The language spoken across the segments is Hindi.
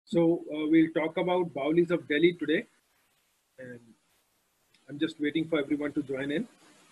So we'll talk about Baolis of Delhi today, and I'm just waiting for everyone to join in.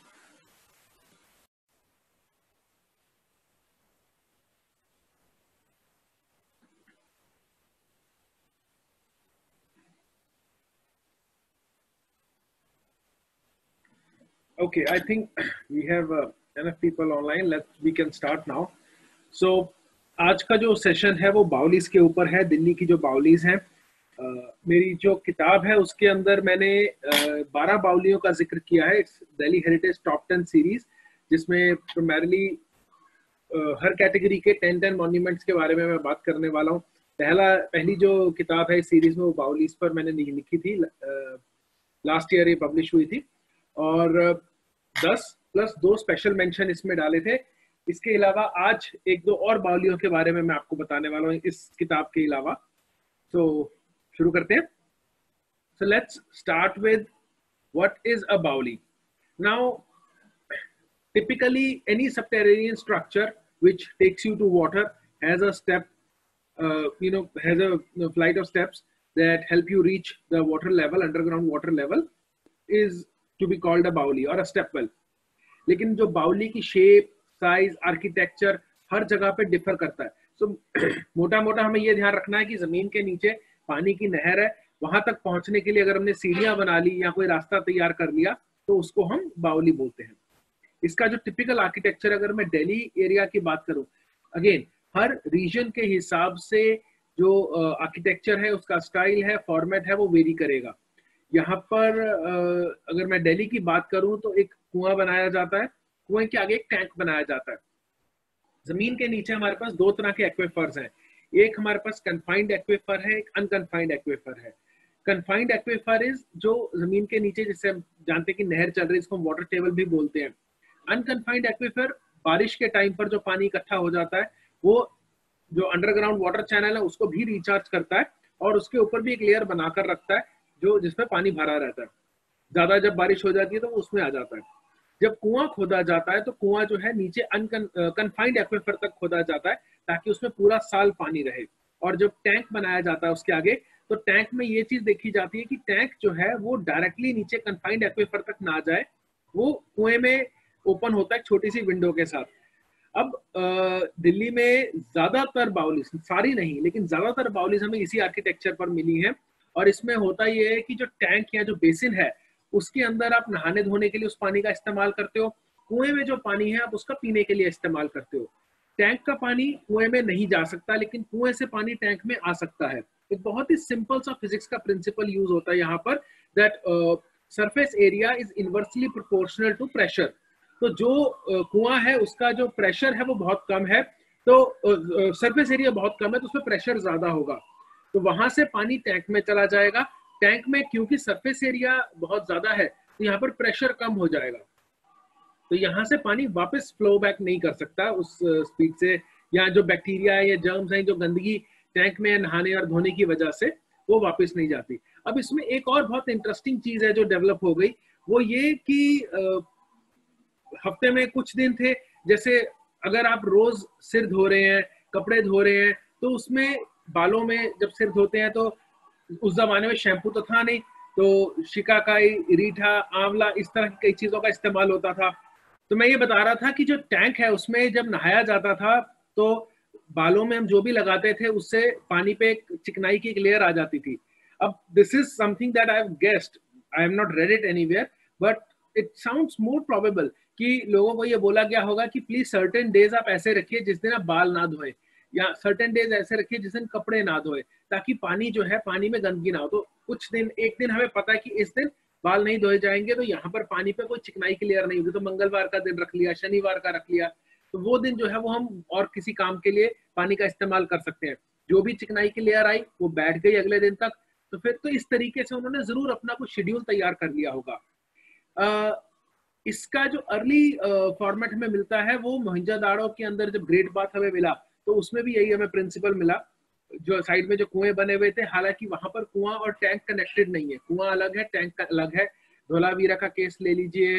Okay, I think we have enough people online. We can start now. So आज का जो सेशन है वो बाउलीज के ऊपर है, दिल्ली की जो बाउलीज हैं। मेरी जो किताब है उसके अंदर मैंने 12 बाउलियों का जिक्र किया है। It's Delhi heritage top 10 series, जिसमें प्राइमरली हर कैटेगरी के 10 मॉन्यूमेंट्स के बारे में मैं बात करने वाला हूँ। पहली जो किताब है इस सीरीज में वो बाउलीज पर मैंने लिखी थी, लास्ट ईयर ये पब्लिश हुई थी, और 10 प्लस 2 स्पेशल मेंशन इसमें डाले थे। इसके अलावा आज एक दो और बाउलियों के बारे में मैं आपको बताने वाला हूँ इस किताब के अलावा। तो शुरू करते हैं। So let's start with what is a Baoli. Now, typically any subterranean structure which takes you to water has a step, has a flight of steps that help you reach the water level, underground water level, is to be called a Baoli or a stepwell. लेकिन जो बाउली की शेप, साइज, आर्किटेक्चर हर जगह पे डिफर करता है। सो मोटा मोटा हमें ये ध्यान रखना है कि जमीन के नीचे पानी की नहर है, वहां तक पहुंचने के लिए अगर हमने सीढ़ियां बना ली या कोई रास्ता तैयार कर लिया तो उसको हम बाउली बोलते हैं। इसका जो टिपिकल आर्किटेक्चर, अगर मैं दिल्ली एरिया की बात करूं, अगेन हर रीजन के हिसाब से जो आर्किटेक्चर है, उसका स्टाइल है, फॉर्मेट है, वो वेरी करेगा। यहाँ पर अगर मैं दिल्ली की बात करूं तो एक कुआं बनाया जाता है, कुएं के आगे एक टैंक बनाया जाता है। जमीन के नीचे हमारे पास दो तरह के एक्वेफर्स हैं, एक हमारे पास कन्फाइंड एक्वेफर है, एक अनकन्फाइंड एक्वेफर है। कन्फाइंड एक्वेफर इज जो जमीन के नीचे, जिससे हम जानते हैं कि नहर चल रही है, इसको हम वाटर टेबल भी बोलते हैं। अनकन्फाइंड एक्वेफर बारिश के टाइम पर जो पानी इकट्ठा हो जाता है वो जो अंडरग्राउंड वाटर चैनल है उसको भी रिचार्ज करता है और उसके ऊपर भी एक लेयर बनाकर रखता है जो जिसमें पानी भरा रहता है। ज्यादा जब बारिश हो जाती है तो वो उसमें आ जाता है। जब कुआं खोदा जाता है तो कुआं जो है नीचे कन्फाइंड एक्वेफर तक खोदा जाता है ताकि उसमें पूरा साल पानी रहे। और जब टैंक बनाया जाता है उसके आगे, तो टैंक में ये चीज देखी जाती है कि टैंक जो है वो डायरेक्टली नीचे कन्फाइंड एक्वेफर तक ना जाए, वो कुएं में ओपन होता है छोटी सी विंडो के साथ। अब दिल्ली में ज्यादातर बाउलीज, सारी नहीं लेकिन ज्यादातर बाउलीज हमें इसी आर्किटेक्चर पर मिली है। और इसमें होता ये है कि जो टैंक या जो बेसिन है उसके अंदर आप नहाने धोने के लिए उस पानी का इस्तेमाल करते हो, कुएं में जो पानी है आप उसका पीने के लिए इस्तेमाल करते हो। टैंक का पानी कुएं में नहीं जा सकता, लेकिन कुएं से पानी टैंक में आ सकता है। एक बहुत ही सिंपल सा फिजिक्स का प्रिंसिपल यूज होता है यहाँ पर, that surface area is inversely proportional to pressure. तो जो कुआं है उसका जो प्रेशर है वो बहुत कम है, तो सरफेस एरिया बहुत कम है तो उसमें प्रेशर ज्यादा होगा, तो वहां से पानी टैंक में चला जाएगा। टैंक में क्योंकि सरफेस एरिया बहुत ज्यादा है तो यहाँ पर प्रेशर कम हो जाएगा, तो यहाँ से पानी वापस फ्लो बैक नहीं कर सकता उस स्पीड से। या जो बैक्टीरिया है या जर्म्स हैं, जो गंदगी टैंक में नहाने और धोने की वजह से, वो वापस नहीं जाती। अब इसमें एक और बहुत इंटरेस्टिंग चीज है जो डेवलप हो गई, वो ये कि हफ्ते में कुछ दिन थे, जैसे अगर आप रोज सिर धो रहे हैं, कपड़े धो रहे हैं, तो उसमें बालों में जब सिर धोते हैं तो उस जमाने में शैम्पू तो था नहीं, तो शिकाकाई, रीठा, आंवला, इस तरह की कई चीजों का इस्तेमाल होता था। तो मैं ये बता रहा था कि जो टैंक है उसमें जब नहाया जाता था तो बालों में हम जो भी लगाते थे उससे पानी पे एक चिकनाई की एक लेयर आ जाती थी। अब this is something that I have guessed, I have not read it anywhere, but it sounds more probable कि लोगों को ये बोला गया होगा कि प्लीज सर्टेन डेज आप ऐसे रखिए जिस दिन आप बाल ना धोए, या सर्टेन डेज ऐसे रखिए जिस दिन कपड़े ना धोए, ताकि पानी जो है, पानी में गंदगी ना हो। तो कुछ दिन, एक दिन हमें पता है कि इस दिन बाल नहीं धोए जाएंगे, तो यहाँ पर पानी पे कोई चिकनाई की लेयर नहीं होगी, तो मंगलवार का दिन रख लिया, शनिवार का रख लिया, तो वो दिन जो है वो हम और किसी काम के लिए पानी का इस्तेमाल कर सकते हैं। जो भी चिकनाई की लेयर आई वो बैठ गई अगले दिन तक, तो फिर तो इस तरीके से उन्होंने जरूर अपना कुछ शेड्यूल तैयार कर लिया होगा। इसका जो अर्ली फॉर्मेट हमें मिलता है वो मोहनजोदाड़ो के अंदर जब ग्रेट बाथ हमें मिला तो उसमें भी यही हमें प्रिंसिपल मिला। जो साइड में जो कुएं बने हुए थे, हालांकि वहां पर कुआं और टैंक कनेक्टेड नहीं है, कुआं अलग है, टैंक अलग है। धोलावीरा का केस ले लीजिए,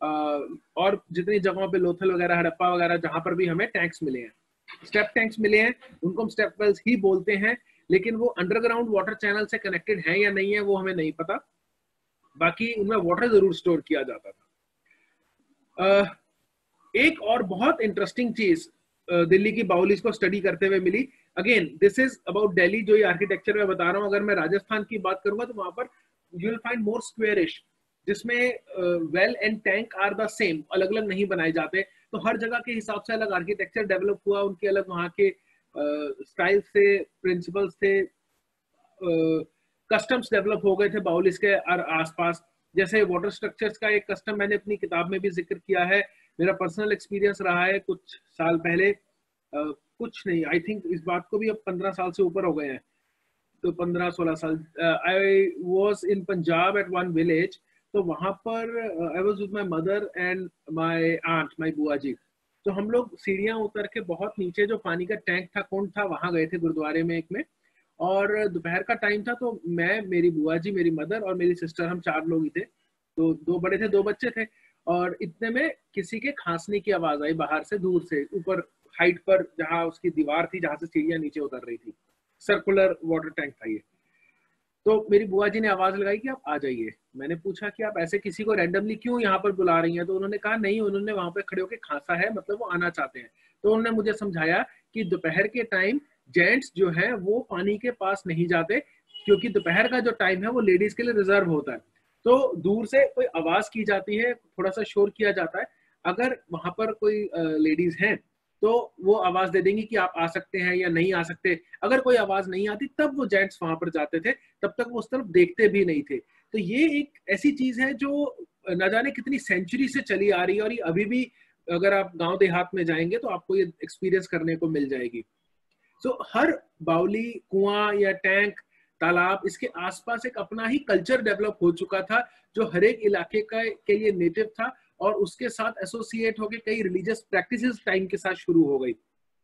और जितनी जगहों पे लोथल वगैरह, हड़प्पा वगैरह, जहां पर भी हमें टैंक्स मिले हैं, स्टेप टैंक्स मिले हैं, उनको हम स्टेपवेल्स ही बोलते हैं। लेकिन वो अंडरग्राउंड वाटर चैनल से कनेक्टेड है या नहीं है वो हमें नहीं पता। बाकी उनमें वाटर जरूर स्टोर किया जाता था। एक और बहुत इंटरेस्टिंग चीज दिल्ली की बाउलीज को स्टडी करते हुए मिली, again this is about Delhi, जो ये आर्किटेक्चर मैं बता रहा हूँ। अगर मैं राजस्थान की बात करूंगा तो वहां पर you will find more squarish, जिसमें well and tank are the same, अलग अलग नहीं बनाए जाते। तो हर जगह के हिसाब से अलग आर्किटेक्चर डेवलप हुआ, उनके अलग वहाँ के स्टाइल से, प्रिंसिपल्स थे, कस्टम्स डेवलप हो गए थे बाउलिस के आसपास। जैसे वाटर स्ट्रक्चर्स का एक कस्टम मैंने अपनी किताब में भी जिक्र किया है, मेरा पर्सनल एक्सपीरियंस रहा है कुछ साल पहले, कुछ नहीं, आई थिंक इस बात को भी अब 15 साल से ऊपर हो गए हैं, तो 15-16 साल। I was in Punjab at one village, तो वहां पर I was with my mother and my aunt, my bua ji. तो हम लोग सीढ़ियां उतर के बहुत नीचे जो पानी का टैंक था, कुंड था, वहां गए थे गुरुद्वारे में एक में। और दोपहर का टाइम था, तो मैं, मेरी बुआ जी, मेरी मदर और मेरी सिस्टर, हम 4 लोग ही थे। तो 2 बड़े थे, 2 बच्चे थे। और इतने में किसी के खांसने की आवाज आई बाहर से, दूर से, ऊपर हाइट पर जहाँ उसकी दीवार थी, जहां से सीढ़ियां नीचे उतर रही थी। सर्कुलर वाटर टैंक था ये। तो मेरी बुआ जी ने आवाज लगाई कि आप आ जाइए। मैंने पूछा कि आप ऐसे किसी को रैंडमली क्यों यहाँ पर बुला रही हैं? तो उन्होंने कहा नहीं, उन्होंने वहां पे खड़े होकर खांसा है, मतलब वो आना चाहते हैं। तो उन्होंने मुझे समझाया कि दोपहर के टाइम जेंट्स जो है वो पानी के पास नहीं जाते, क्योंकि दोपहर का जो टाइम है वो लेडीज के लिए रिजर्व होता है। तो दूर से कोई आवाज की जाती है, थोड़ा सा शोर किया जाता है, अगर वहां पर कोई लेडीज हैं तो वो आवाज दे देंगी कि आप आ सकते हैं या नहीं आ सकते। अगर कोई आवाज नहीं आती तब वो जेंट्स वहां पर जाते थे, तब तक वो उस तरफ देखते भी नहीं थे। तो ये एक ऐसी चीज है जो न जाने कितनी सेंचुरी से चली आ रही है, और ये अभी भी अगर आप गांव देहात में जाएंगे तो आपको ये एक्सपीरियंस करने को मिल जाएगी। सो हर बावली, कुआं या टैंक, तालाब, इसके आसपास एक अपना ही कल्चर डेवलप हो चुका था, जो हर एक इलाके के लिए नेटिव था, और उसके साथ एसोसिएट होकर कई रिलीजियस प्रैक्टिसेस टाइम के साथ शुरू हो गई।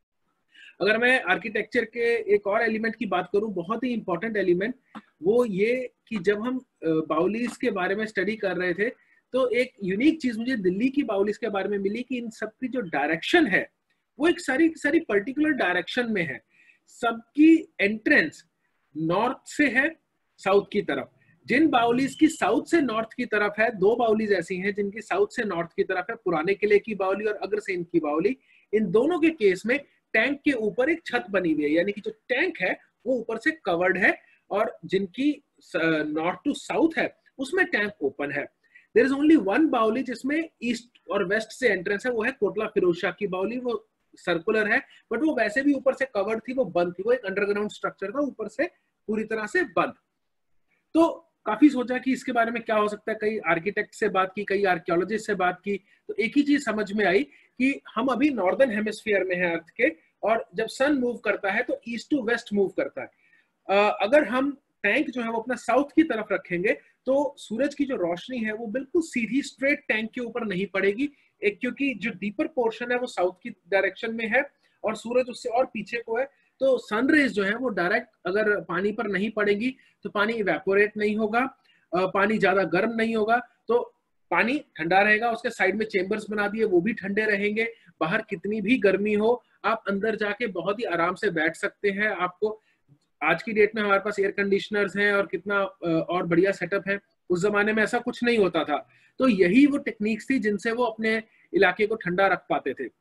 अगर मैं आर्किटेक्चर के एक और एलिमेंट की बात करूं, बहुत ही इंपॉर्टेंट एलिमेंट, वो ये कि जब हम बाउलीज के बारे में स्टडी कर रहे थे, तो एक यूनिक चीज मुझे दिल्ली की बाउलीज के बारे में मिली कि इन सबकी जो डायरेक्शन है वो एक सारी पर्टिकुलर डायरेक्शन में है। सबकी एंट्रेंस नॉर्थ से है साउथ की तरफ। जिन बाउलीज की साउथ से नॉर्थ की तरफ है, 2 बाउलीज ऐसी हैं जिनकी साउथ से नॉर्थ की तरफ है, पुराने किले की बाउली और अग्रसेन की बाउली। इन दोनों के केस में टैंक के ऊपर एक छत बनी हुई है, यानी कि जो टैंक है वो ऊपर से कवर्ड है, और जिनकी नॉर्थ टू साउथ है उसमें टैंक ओपन है। There is only one baoli जिसमें ईस्ट और वेस्ट से एंट्रेंस है, वो है कोटला फिरोज शाह की बाउली। वो सर्कुलर है, बट वो वैसे भी ऊपर से कवर्ड थी, वो बंद थी, वो एक अंडरग्राउंड स्ट्रक्चर था, ऊपर से पूरी तरह से बंद। तो काफी सोचा कि इसके बारे में क्या हो सकता है, कई आर्किटेक्ट से बात की, कई आर्कियोलॉजिस्ट से बात की, तो एक ही चीज समझ में आई कि हम अभी नॉर्दर्न हेमिस्फीयर में है अर्थ के, और जब सन मूव करता है तो ईस्ट टू वेस्ट मूव करता है। अगर हम टैंक जो है वो अपना साउथ की तरफ रखेंगे तो सूरज की जो रोशनी है वो बिल्कुल सीधी स्ट्रेट टैंक के ऊपर नहीं पड़ेगी, एक क्योंकि जो डीपर पोर्शन है वो साउथ की डायरेक्शन में है और सूरज उससे और पीछे को है। तो सनरेज जो है वो डायरेक्ट अगर पानी पर नहीं पड़ेगी तो पानी इवेपोरेट नहीं होगा, पानी ज्यादा गर्म नहीं होगा, तो पानी ठंडा रहेगा। उसके साइड में चेंबर्स बना दिए, वो भी ठंडे रहेंगे। बाहर कितनी भी गर्मी हो, आप अंदर जाके बहुत ही आराम से बैठ सकते हैं। आपको आज की डेट में हमारे पास एयर कंडीशनर्स हैं और कितना और बढ़िया सेटअप है, उस जमाने में ऐसा कुछ नहीं होता था। तो यही वो टेक्निक्स थी जिनसे वो अपने इलाके को ठंडा रख पाते थे।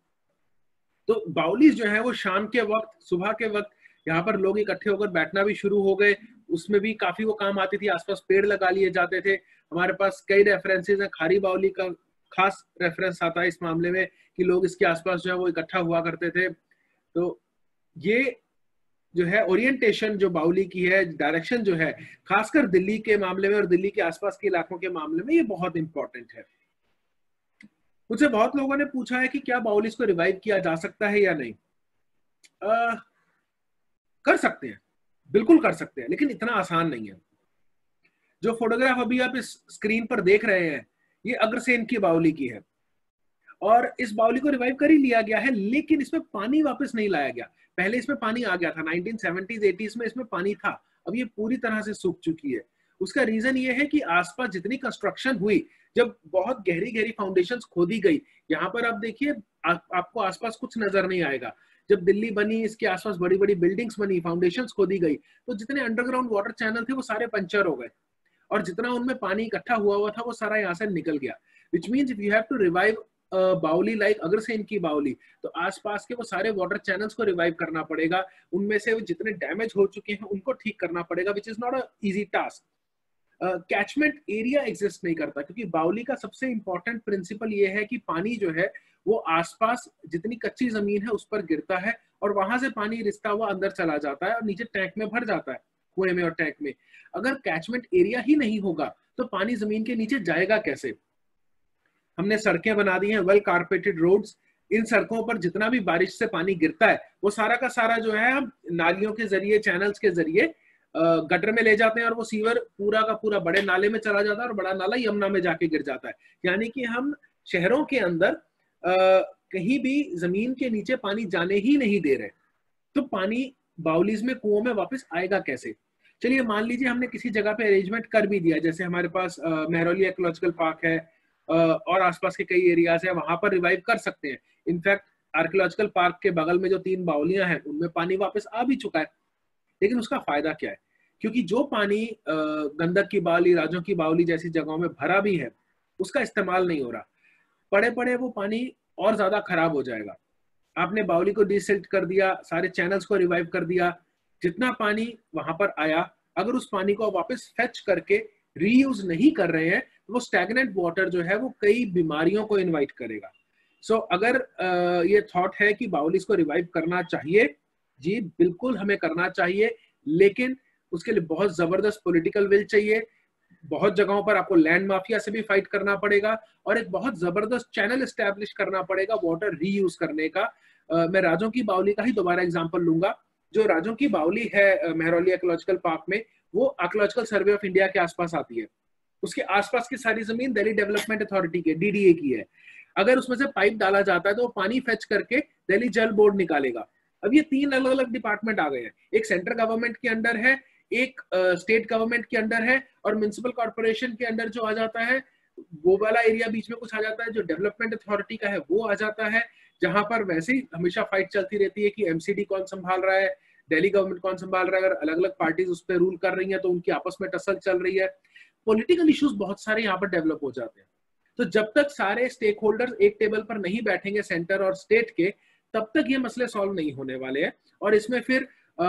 तो बाउलीज जो है वो शाम के वक्त, सुबह के वक्त यहाँ पर लोग इकट्ठे होकर बैठना भी शुरू हो गए। उसमें भी काफी वो काम आती थी, आसपास पेड़ लगा लिए जाते थे। हमारे पास कई रेफरेंसेस हैं, खारी बाउली का खास रेफरेंस आता है इस मामले में कि लोग इसके आसपास जो है वो इकट्ठा हुआ करते थे। तो ये जो है ओरिएंटेशन जो बाउली की है, डायरेक्शन जो है, खासकर दिल्ली के मामले में और दिल्ली के आसपास के इलाकों के मामले में, ये बहुत इंपॉर्टेंट है। मुझसे बहुत लोगों ने पूछा है कि क्या बाउलीज को रिवाइव किया जा सकता है या नहीं। कर सकते हैं, बिल्कुल कर सकते हैं, लेकिन इतना आसान नहीं है। जो फोटोग्राफ अभी आप इस स्क्रीन पर देख रहे हैं, ये अग्रसेन की बाउली की है, और इस बाउली को रिवाइव कर ही लिया गया है, लेकिन इसमें पानी वापस नहीं लाया गया। पहले इसमें पानी आ गया था, 1970s 80s में इसमें पानी था, अब ये पूरी तरह से सूख चुकी है। उसका रीजन ये है कि आसपास जितनी कंस्ट्रक्शन हुई, जब बहुत गहरी गहरी फाउंडेशंस खोदी गई, यहाँ पर आप देखिए आपको आसपास कुछ नजर नहीं आएगा। जब दिल्ली बनी, इसके आसपास बड़ी बड़ी बिल्डिंग्स बनी, फाउंडेशंस खोदी गई, तो जितने अंडरग्राउंड वाटर चैनल थे वो सारे पंचर हो गए और जितना उनमें पानी इकट्ठा हुआ हुआ था वो सारा यहाँ से निकल गया। Which means if you have to revive baoli like Agrasen की बाउली, तो आसपास के वो सारे वाटर चैनल्स को रिवाइव करना पड़ेगा, उनमें से जितने डैमेज हो चुके हैं उनको ठीक करना पड़ेगा, which is not a easy task. Catchment area exist नहीं करता, क्योंकि बाउली का सबसे इंपॉर्टेंट प्रिंसिपल ये है कि पानी जो है वो आसपास जितनी कच्ची जमीन है उस पर गिरता है और वहां से पानी रिसता हुआ अंदर चला जाता है और नीचे टैंक में भर जाता है, कुएं में और टैंक में। अगर कैचमेंट एरिया ही नहीं होगा तो पानी जमीन के नीचे जाएगा कैसे? हमने सड़कें बना दी हैं, वेल कारपेटेड रोड्स, इन सड़कों पर जितना भी बारिश से पानी गिरता है वो सारा का सारा जो है हम नालियों के जरिए, चैनल्स के जरिए गटर में ले जाते हैं और वो सीवर पूरा का पूरा बड़े नाले में चला जाता है और बड़ा नाला यमुना में जाके गिर जाता है। यानी कि हम शहरों के अंदर कहीं भी जमीन के नीचे पानी जाने ही नहीं दे रहे, तो पानी बाउलीज में, कुओं में वापस आएगा कैसे? चलिए मान लीजिए हमने किसी जगह पे अरेंजमेंट कर भी दिया, जैसे हमारे पास मेहरौली इकोलॉजिकल पार्क है और आसपास के कई एरियाज है, वहां पर रिवाइव कर सकते हैं। इनफैक्ट आर्कियोलॉजिकल पार्क के बगल में जो 3 बाउलियां हैं उनमें पानी वापस आ भी चुका है, लेकिन उसका फायदा क्या है? क्योंकि जो पानी गंडक की बावली, राजों की बावली जैसी जगहों में भरा भी है उसका इस्तेमाल नहीं हो रहा, पड़े पड़े वो पानी और ज्यादा खराब हो जाएगा। आपने बावली को डिसिल्ट कर दिया, सारे चैनल्स को रिवाइव कर दिया, जितना पानी वहां पर आया अगर उस पानी को वापस फेच करके रीयूज नहीं कर रहे हैं तो वो स्टैग्नेंट वाटर जो है वो कई बीमारियों को इनवाइट करेगा। सो अगर ये थॉट है कि बावलीज को रिवाइव करना चाहिए, जी बिल्कुल हमें करना चाहिए, लेकिन उसके लिए बहुत जबरदस्त पॉलिटिकल विल चाहिए। बहुत जगहों पर आपको लैंड माफिया से भी फाइट करना पड़ेगा और एक बहुत जबरदस्त चैनल एस्टेब्लिश करना पड़ेगा वाटर रीयूज करने का। मैं राजों की बावली का ही दोबारा एग्जांपल लूंगा। जो राजों की बावली है मेहरौली इकोलॉजिकल पार्क में, वो आर्कियोलॉजिकल सर्वे ऑफ इंडिया के आसपास आती है। उसके आसपास की सारी जमीन दिल्ली डेवलपमेंट अथॉरिटी की, डीडीए की है। अगर उसमें से पाइप डाला जाता है तो वो पानी फेच करके दिल्ली जल बोर्ड निकालेगा। अब ये 3 अलग अलग डिपार्टमेंट आ गए हैं, एक सेंट्रल गवर्नमेंट के अंडर है, एक स्टेट गवर्नमेंट के अंडर है और म्युनिसिपल कॉर्पोरेशन के अंडर जो आ जाता है वो वाला एरिया बीच में कुछ आ जाता है, जो डेवलपमेंट अथॉरिटी का है वो आ जाता है, जहां पर वैसे ही हमेशा फाइट चलती रहती है कि एमसीडी कौन संभाल रहा है, दिल्ली गवर्नमेंट कौन संभाल रहा है। अगर अलग अलग पार्टीज उस पर रूल कर रही है तो उनकी आपस में टसल चल रही है। पॉलिटिकल इश्यूज बहुत सारे यहाँ पर डेवलप हो जाते हैं। तो जब तक सारे स्टेक होल्डर्स एक टेबल पर नहीं बैठेंगे सेंटर और स्टेट के, तब तक ये मसले सॉल्व नहीं होने वाले हैं। और इसमें फिर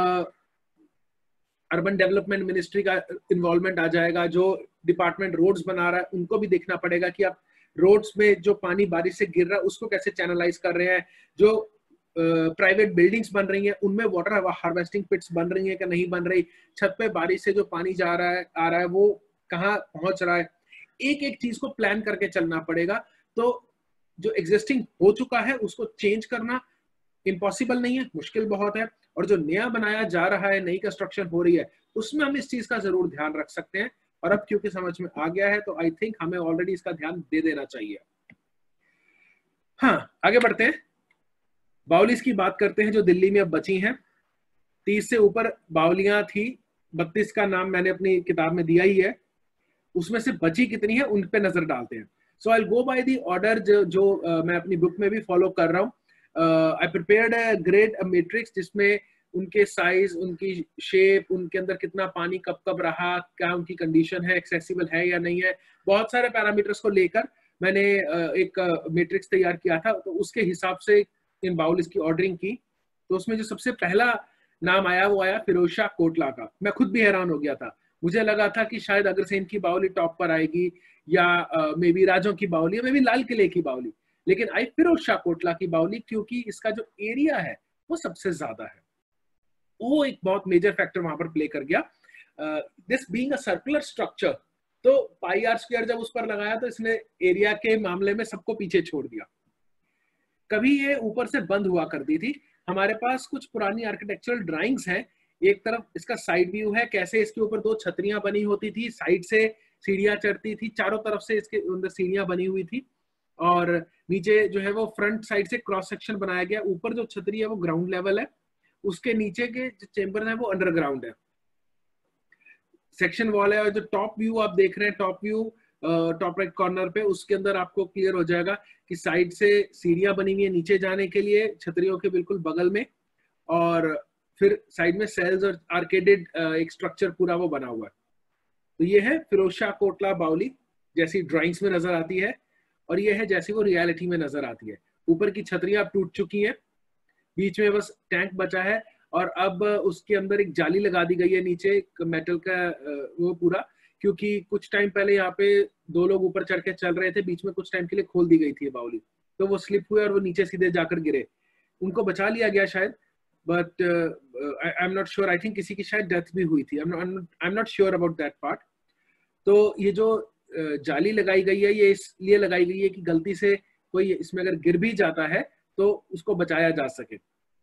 अर्बन डेवलपमेंट मिनिस्ट्री का इन्वॉल्वमेंट आ जाएगा। जो डिपार्टमेंट रोड्स बना रहा है उनको भी देखना पड़ेगा कि आप रोड्स में जो पानी बारिश से गिर रहा है उसको कैसे चैनलाइज कर रहे हैं। जो प्राइवेट बिल्डिंग्स बन रही हैं उनमें वाटर हार्वेस्टिंग पिट्स बन रही हैं कि नहीं बन रही, छत पे बारिश से जो पानी जा रहा है आ रहा है वो कहाँ पहुंच रहा है, एक एक चीज को प्लान करके चलना पड़ेगा। तो जो एग्जिस्टिंग हो चुका है उसको चेंज करना इम्पॉसिबल नहीं है, मुश्किल बहुत है, और जो नया बनाया जा रहा है, नई कंस्ट्रक्शन हो रही है, उसमें हम इस चीज का जरूर ध्यान रख सकते हैं। और अब क्योंकि समझ में आ गया है तो आई थिंक हमें ऑलरेडी इसका ध्यान दे देना चाहिए। हाँ, आगे बढ़ते हैं, बावलीज की बात करते हैं जो दिल्ली में अब बची हैं। 30 से ऊपर बावलियां थी, 32 का नाम मैंने अपनी किताब में दिया ही है। उसमें से बची कितनी है उन पे नजर डालते हैं। So I go by the order जो मैं अपनी बुक में भी फॉलो कर रहा हूँ। I prepared a grade matrix जिसमें उनके साइज, उनकी शेप, उनके अंदर कितना पानी कब कब रहा, क्या उनकी कंडीशन है, एक्सेसिबल है या नहीं है, बहुत सारे पैरामीटर्स को लेकर मैंने एक मैट्रिक्स तैयार किया था। तो उसके हिसाब से इन बाउलीज की ऑर्डरिंग की। तो उसमें जो सबसे पहला नाम आया वो आया फिरोज शाह कोटला का। मैं खुद भी हैरान हो गया था, मुझे लगा था कि शायद अग्रसेन की बावली टॉप पर आएगी या मे बी राजों की बावली या मे बी लाल किले की बावली, लेकिन आई फिरोज शाह कोटला की बावली, क्योंकि इसका जो एरिया है वो सबसे ज्यादा है। वो एक बहुत मेजर फैक्टर वहां पर प्ले कर गया। This being a circular structure, तो पाई आर स्क्वायर जब उस पर लगाया तो इसने एरिया के मामले में सबको पीछे छोड़ दिया। कभी ये ऊपर से बंद हुआ करती थी। हमारे पास कुछ पुरानी आर्किटेक्चरल ड्राइंग्स हैं। एक तरफ इसका साइड व्यू है, कैसे इसके ऊपर 2 छतरियां बनी होती थी, साइड से सीढ़ियां चढ़ती थी, चारों तरफ से इसके अंदर सीढ़ियां बनी हुई थी, और नीचे जो है वो फ्रंट साइड से क्रॉस सेक्शन बनाया गया। ऊपर जो छतरी है वो ग्राउंड लेवल है, उसके नीचे के जो चेंबर है वो अंडरग्राउंड है। सेक्शन वॉल है, और जो टॉप व्यू आप देख रहे हैं, top view top right corner पे, उसके अंदर आपको क्लियर हो जाएगा कि साइड से सीढ़ियां बनी हुई है नीचे जाने के लिए छतरियों के बिल्कुल बगल में, और फिर साइड में सेल्स और आर्केडेड एक स्ट्रक्चर पूरा वो बना हुआ है। तो ये है फिरोजशाह कोटला बावली जैसी ड्राइंग्स में नजर आती है, और ये है जैसी वो रियलिटी में नजर आती है। ऊपर की छतरियां अब टूट चुकी हैं, बीच में बस टैंक बचा है, और अब उसके अंदर एक जाली लगा दी गई है नीचे मेटल का वो पूरा, क्योंकि कुछ टाइम पहले यहाँ पे 2 लोग ऊपर चढ़ के चल रहे थे, बीच में कुछ टाइम के लिए खोल दी गई थी बावली, तो वो स्लिप हुए और वो नीचे सीधे जाकर गिरे। उनको बचा लिया गया शायद, but I am not sure, I think किसी की शायद डेथ भी हुई थी, I am not sure about that part. तो ये जो जाली लगाई गई है ये इसलिए लगाई गई है कि गलती से कोई इसमें अगर गिर भी जाता है तो उसको बचाया जा सके।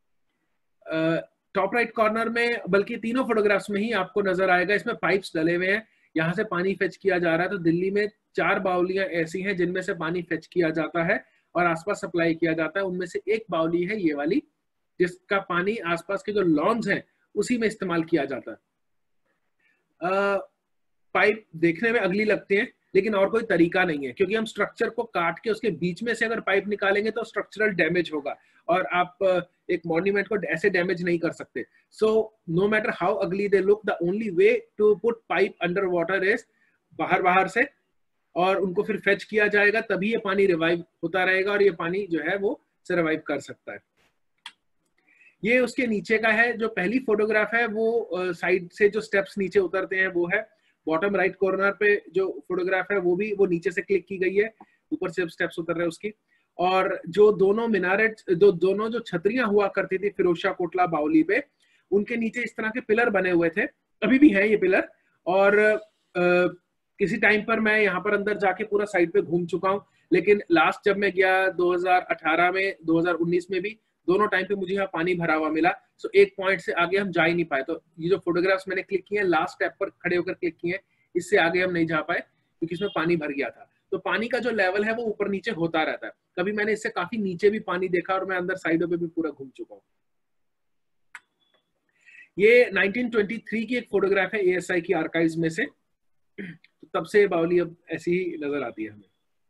टॉप राइट कॉर्नर में, बल्कि तीनों फोटोग्राफ्स में ही आपको नजर आएगा, इसमें पाइप्स डले हुए हैं, यहाँ से पानी फेच किया जा रहा है। तो दिल्ली में 4 बावलियां ऐसी हैं जिनमें से पानी फेच किया जाता है और आसपास सप्लाई किया जाता है। उनमें से एक बावली है ये वाली, जिसका पानी आसपास के जो लॉन्स हैं उसी में इस्तेमाल किया जाता है। पाइप देखने में अगली लगती हैं, लेकिन और कोई तरीका नहीं है, क्योंकि हम स्ट्रक्चर को काट के उसके बीच में से अगर पाइप निकालेंगे तो स्ट्रक्चरल डैमेज होगा, और आप एक मॉन्यूमेंट को ऐसे डैमेज नहीं कर सकते। So no matter how ugly they look, the only way to put pipe under water is बाहर से, और उनको फिर फेच किया जाएगा, तभी ये पानी रिवाइव होता रहेगा और ये पानी जो है वो सर्वाइव कर सकता है। ये उसके नीचे का है, जो पहली फोटोग्राफ है वो साइड से जो स्टेप्स नीचे उतरते हैं वो है। बॉटम राइट कॉर्नर पे जो फोटोग्राफ है वो नीचे से क्लिक की गई है, ऊपर से स्टेप्स उतर रहे हैं उसकी। और जो दोनों मीनारेट, दोनों जो छतरियां हुआ करती थी फिरोजशाह कोटला बावली पे, उनके नीचे इस तरह के पिलर बने हुए थे, अभी भी हैं ये पिलर। और किसी टाइम पर मैं यहाँ पर अंदर जाके पूरा साइड पे घूम चुका हूँ, लेकिन लास्ट जब मैं गया 2018 में, 2019 में भी, दोनों टाइम पे मुझे यहाँ पानी भरा हुआ मिला। सो एक पॉइंट से आगे हम जा ही नहीं पाए। तो ये जो फोटोग्राफ्स मैंने क्लिक किए हैं लास्ट स्टेप पर खड़े होकर क्लिक किए हैं, इससे आगे हम नहीं जा पाए क्योंकि इसमें पानी भर गया था। तो पानी का जो लेवल है वो ऊपर नीचे होता रहता है, कभी मैंने इससे काफी नीचे भी पानी देखा, और मैं अंदर साइडों पे भी पूरा घूम चुका हूँ। ये 1923 की एक फोटोग्राफ है ASI की आर्काइव्स में से, तो तब से बावली अब ऐसी ही नजर आती है हमें।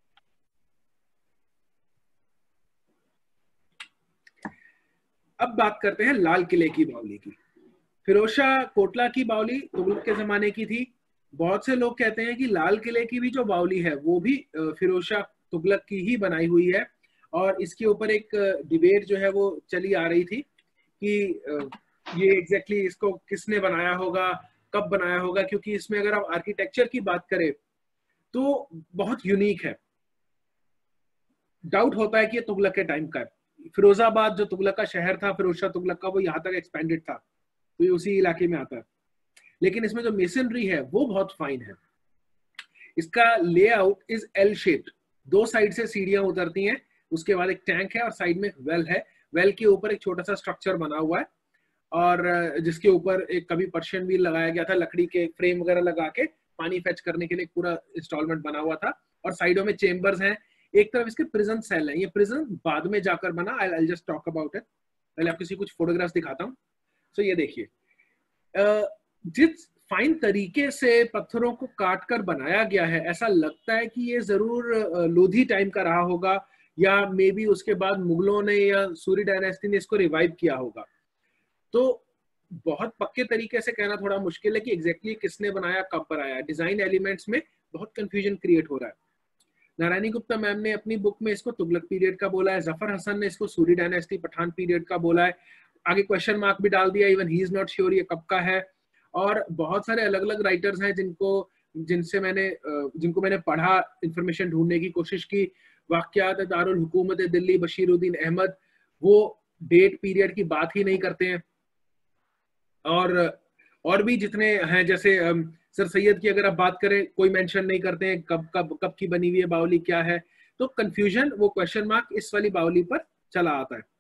अब बात करते हैं लाल किले की बावली की। फिरोजशाह कोटला की बावली तुगलक के जमाने की थी। बहुत से लोग कहते हैं कि लाल किले की भी जो बावली है वो भी फिरोजशाह तुगलक की ही बनाई हुई है, और इसके ऊपर एक डिबेट जो है वो चली आ रही थी कि ये एग्जैक्टली इसको किसने बनाया होगा, कब बनाया होगा, क्योंकि इसमें अगर आप आर्किटेक्चर की बात करें तो बहुत यूनिक है। डाउट होता है कि ये तुगलक के टाइम का है। फिरोजाबाद जो तुगलक का शहर था फिरोजशाह तुगलक का, वो यहाँ तक एक्सपेंडेड था, तो ये उसी इलाके में आता है। लेकिन इसमें जो मेसनरी है वो बहुत फाइन है। इसका layout is L shaped, 2 side से सीढ़ियां उतरती हैं, उसके बाद एक टैंक है और साइड में वेल है। वेल के ऊपर एक छोटा सा स्ट्रक्चर बना हुआ है, और जिसके ऊपर एक कभी पर्शियन व्हील लगाया गया था, लकड़ी के फ्रेम वगैरह लगा के पानी फेच करने के लिए पूरा इंस्टॉलमेंट बना हुआ था। और साइडों में चेम्बर्स हैं, एक तरफ इसके प्रिजन सेल है। ये प्रिजन बाद में जाकर बना, I just talk about it. पहले आपको कुछ फोटोग्राफ्स दिखाता हूँ। सो ये देखिए, जिस फाइन तरीके से पत्थरों को काट कर बनाया गया है, ऐसा लगता है कि ये जरूर लोधी टाइम का रहा होगा, या मे बी उसके बाद मुगलों ने या सूरी डायनेस्टी ने इसको रिवाइव किया होगा। तो बहुत पक्के तरीके से कहना थोड़ा मुश्किल है कि एग्जैक्टली किसने बनाया, कब बनाया। डिजाइन एलिमेंट्स में बहुत कंफ्यूजन क्रिएट हो रहा है। नारायणी गुप्ता मैम ने अपनी बुक में इसको तुगलक पीरियड का बोला है, जफर हसन ने इसको सूरी डायनेस्टी पठान पीरियड का बोला है, आगे क्वेश्चन मार्क भी डाल दिया, even he is not sure ये कब का है। और बहुत सारे अलग अलग राइटर्स हैं जिनको मैंने पढ़ा, इंफॉर्मेशन ढूंढने की कोशिश की। वाक़यात दारुल हुकूमत दिल्ली बशीरुद्दीन अहमद, वो डेट पीरियड की बात ही नहीं करते हैं। और भी जितने हैं, जैसे सर सैयद की अगर आप बात करें, कोई मेंशन नहीं करते हैं कब की बनी हुई है बावली, क्या है। तो कंफ्यूजन, वो क्वेश्चन मार्क इस वाली बावली पर चला आता है।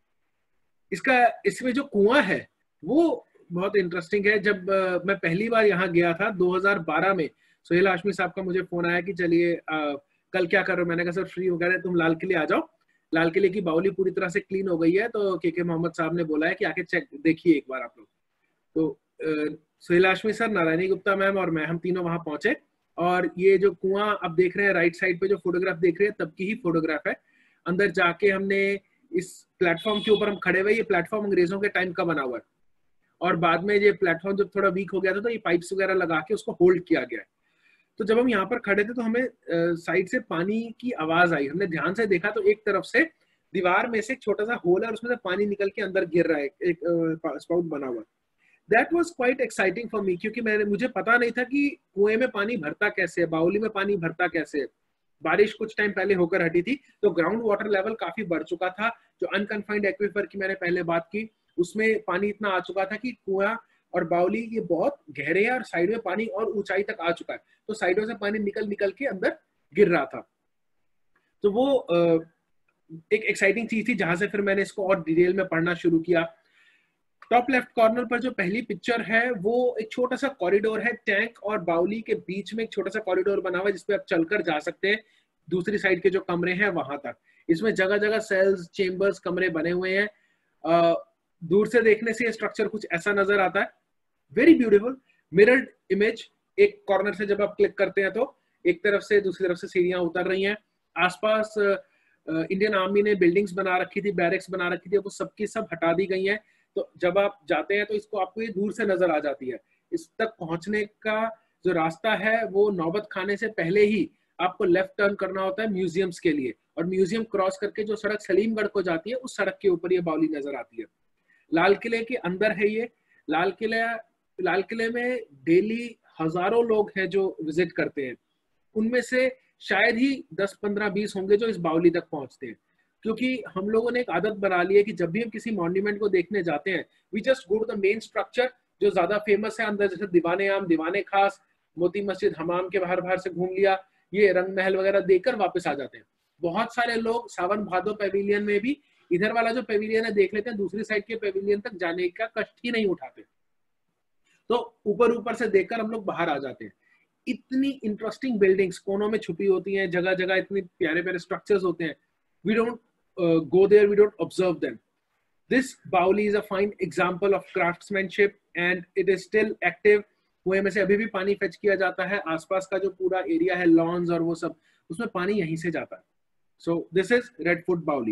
इसमें जो कुआं है वो बहुत इंटरेस्टिंग है। जब मैं पहली बार यहाँ गया था 2012 में, सोहेल हाशमी साहब का मुझे फोन आया कि चलिए कल क्या कर रहे हो। मैंने कहा सर फ्री हो गया, तुम लाल किले आ जाओ, लाल किले की बावली पूरी तरह से क्लीन हो गई है। तो के मोहम्मद साहब ने बोला है कि आके चेक देखिए एक बार आप लोग। तो सोहेल हाशमी सर, नारायणी गुप्ता मैम और मैं, हम तीनों वहां पहुंचे और ये जो कुआं आप देख रहे हैं राइट साइड पे, जो फोटोग्राफ देख रहे हैं तब की ही फोटोग्राफ है। अंदर जाके हमने इस प्लेटफॉर्म के ऊपर हम खड़े हुए, ये प्लेटफॉर्म अंग्रेजों के टाइम का बना हुआ है, और बाद में ये प्लेटफॉर्म जब थोड़ा वीक हो गया था तो ये पाइप्स वगैरह लगा के उसको होल्ड किया गया है। तो जब हम यहाँ पर खड़े थे तो हमें साइड से पानी की आवाज आई, हमने ध्यान से देखा तो एक तरफ से दीवार में से एक छोटा सा होल है और उसमें से पानी निकल के अंदर गिर रहा है, एक स्पाउट बना हुआ। That was quite exciting for me, क्योंकि मुझे पता नहीं था कि कुएं में पानी भरता कैसे है, बाउली में पानी भरता कैसे है। बारिश कुछ टाइम पहले होकर हटी थी तो ग्राउंड वाटर लेवल काफी बढ़ चुका था। जो अनकन्फाइंड एक्वीफर की मैंने पहले बात की, उसमें पानी इतना आ चुका था कि कुआं और बाउली ये बहुत गहरे है और साइड में पानी और ऊंचाई तक आ चुका है, तो साइडों से पानी निकल निकल के अंदर गिर रहा था। तो वो एक एक्साइटिंग चीज थी, जहां से फिर मैंने इसको और डिटेल में पढ़ना शुरू किया। टॉप लेफ्ट कॉर्नर पर जो पहली पिक्चर है वो एक छोटा सा कॉरिडोर है, टैंक और बाउली के बीच में एक छोटा सा कॉरिडोर बना हुआ है जिसपे आप चलकर जा सकते हैं दूसरी साइड के जो कमरे हैं वहां तक। इसमें जगह जगह सेल्स, चेम्बर्स, कमरे बने हुए हैं। दूर से देखने से ये स्ट्रक्चर कुछ ऐसा नजर आता है, वेरी ब्यूटीफुल मिरर्ड इमेज। एक कॉर्नर से जब आप क्लिक करते हैं तो एक तरफ से दूसरी तरफ से सीढ़ियां उतर रही हैं। आसपास इंडियन आर्मी ने बिल्डिंग्स बना रखी थी, बैरक्स बना रखी थी, वो सबकी सब हटा दी गई हैं। तो जब आप जाते हैं तो इसको आपको ये दूर से नजर आ जाती है। इस तक पहुंचने का जो रास्ता है वो नौबत खाने से पहले ही आपको लेफ्ट टर्न करना होता है म्यूजियम्स के लिए, और म्यूजियम क्रॉस करके जो सड़क सलीमगढ़ को जाती है उस सड़क के ऊपर ये बावली नजर आती है। लाल किले के अंदर है ये। लाल किले में डेली हजारों लोग हैं जो विजिट करते हैं, उनमें से शायद ही 10, 15, 20 होंगे जो इस बावली तक पहुंचते हैं। क्योंकि हम लोगों ने एक आदत बना ली है कि जब भी हम किसी मॉन्यूमेंट को देखने जाते हैं, we just go to the main structure जो ज्यादा फेमस है अंदर, जैसे दीवाने आम, दीवाने खास, मोती मस्जिद, हमाम के बाहर बाहर से घूम लिया, ये रंग महल वगैरह देखकर वापस आ जाते हैं। बहुत सारे लोग सावन भादो पेविलियन में भी इधर वाला जो पेविलियन है देख लेते हैं, दूसरी साइड के पेविलियन तक जाने का कष्ट ही नहीं उठाते, तो ऊपर ऊपर से देखकर हम लोग बाहर आ जाते हैं। इतनी इंटरेस्टिंग बिल्डिंग्स कोनों में छुपी होती हैं, जगह जगह इतने प्यारे प्यारे स्ट्रक्चर्स होते हैं। We don't go there, we don't observe them. This Baoli is a fine example of craftsmanship and it is still active. कुएं में से अभी भी पानी फेच किया जाता है। आसपास का जो पूरा एरिया है, लॉन्स और वो सब, उसमें पानी यहीं से जाता है। So this is Red Fort Baoli.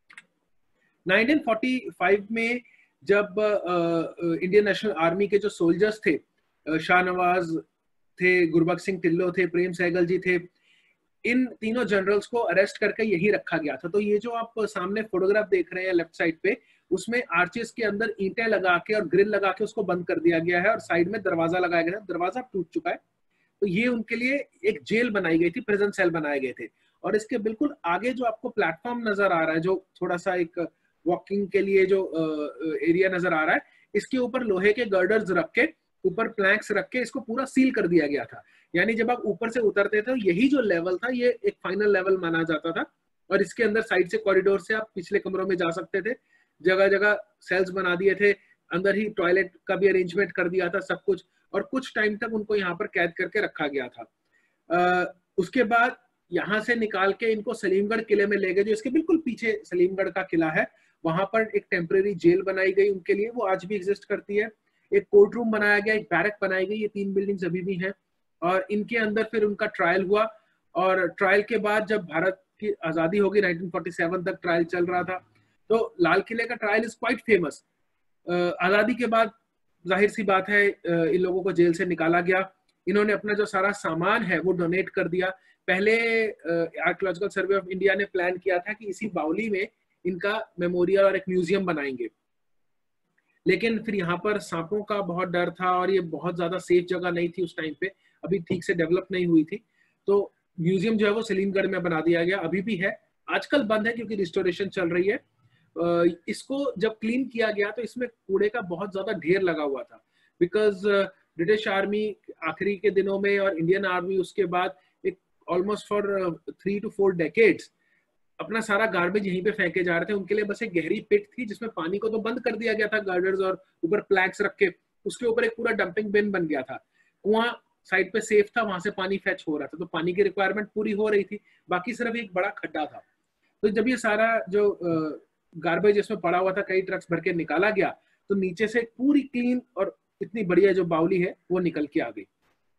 1945 में जब इंडियन नेशनल आर्मी के जो सोल्जर्स थे, शाहनवाज थे, गुरबख्श सिंह ढिल्लों थे, प्रेम सहगल जी थे, इन तीनों जनरल्स को अरेस्ट करके यही रखा गया था। तो ये जो आप सामने फोटोग्राफ देख रहे हैं लेफ्ट साइड पे, उसमें आर्चेस के अंदर ईंटें लगा के और ग्रिल लगा के उसको बंद कर दिया गया है, और साइड में दरवाजा लगाया गया है। दरवाजा टूट चुका है, तो ये उनके लिए एक जेल बनाई गई थी, प्रिजन सेल बनाए गए थे। और इसके बिल्कुल आगे जो आपको प्लेटफॉर्म नजर आ रहा है, जो थोड़ा सा एक वॉकिंग के लिए जो एरिया नजर आ रहा है, इसके ऊपर लोहे के गर्डर्स रख के, ऊपर प्लैंक्स रख के इसको पूरा सील कर दिया गया था। यानी जब आप ऊपर से उतरते थे, यही जो लेवल था ये एक फाइनल लेवल माना जाता था, और इसके अंदर साइड से कॉरिडोर से आप पिछले कमरों में जा सकते थे। जगह जगह सेल्स बना दिए थे, अंदर ही टॉयलेट का भी अरेंजमेंट कर दिया था, सब कुछ। और कुछ टाइम तक उनको यहाँ पर कैद करके रखा गया था। उसके बाद यहाँ से निकाल के इनको सलीमगढ़ किले में ले गए, जो इसके बिल्कुल पीछे सलीमगढ़ का किला है। वहां पर एक टेम्परेरी जेल बनाई गई उनके लिए, वो आज भी एग्जिस्ट करती है। एक कोर्ट रूम बनाया गया, एक बैरक बनाई गई, ये 3 बिल्डिंग्स अभी भी हैं। और इनके अंदर फिर उनका ट्रायल हुआ, और ट्रायल के बाद जब भारत की आजादी होगी 1947 तक ट्रायल चल रहा था। तो लाल किले का ट्रायल इज क्वाइट फेमस। आजादी के बाद जाहिर सी बात है इन लोगों को जेल से निकाला गया। इन्होंने अपना जो सारा सामान है वो डोनेट कर दिया। पहले आर्कियोलॉजिकल सर्वे ऑफ इंडिया ने प्लान किया था कि इसी बावली में इनका मेमोरियल और एक म्यूजियम बनाएंगे, लेकिन फिर यहाँ पर सांपों का बहुत डर था और ये बहुत ज्यादा सेफ जगह नहीं थी उस टाइम पे, अभी ठीक से डेवलप नहीं हुई थी। तो म्यूजियम जो है वो सलीमगढ़ में बना दिया गया, अभी भी है, आजकल बंद है क्योंकि रिस्टोरेशन चल रही है। इसको जब क्लीन किया गया तो इसमें कूड़े का बहुत ज्यादा ढेर लगा हुआ था, बिकॉज ब्रिटिश आर्मी आखिरी के दिनों में और इंडियन आर्मी उसके बाद एक ऑलमोस्ट फॉर 3 to 4 डेकेड्स अपना सारा गार्बेज यहीं पे फेंके जा रहे थे। उनके लिए बस एक गहरी पिट थी जिसमें पानी को तो बंद कर दिया गया था गार्डर्स और ऊपर प्लैंक्स रख के, उसके ऊपर एक पूरा डंपिंग बिन बन गया था। कुआं साइड पे सेफ था, वहां से पानी फेच हो रहा था, तो पानी की रिक्वायरमेंट पूरी हो रही थी, बाकी सिर्फ एक बड़ा खड्डा था। तो जब ये सारा जो गार्बेज इसमें पड़ा हुआ था कई ट्रक्स भर के निकाला गया, तो नीचे से पूरी क्लीन और इतनी बढ़िया जो बावली है वो निकल के आ गई।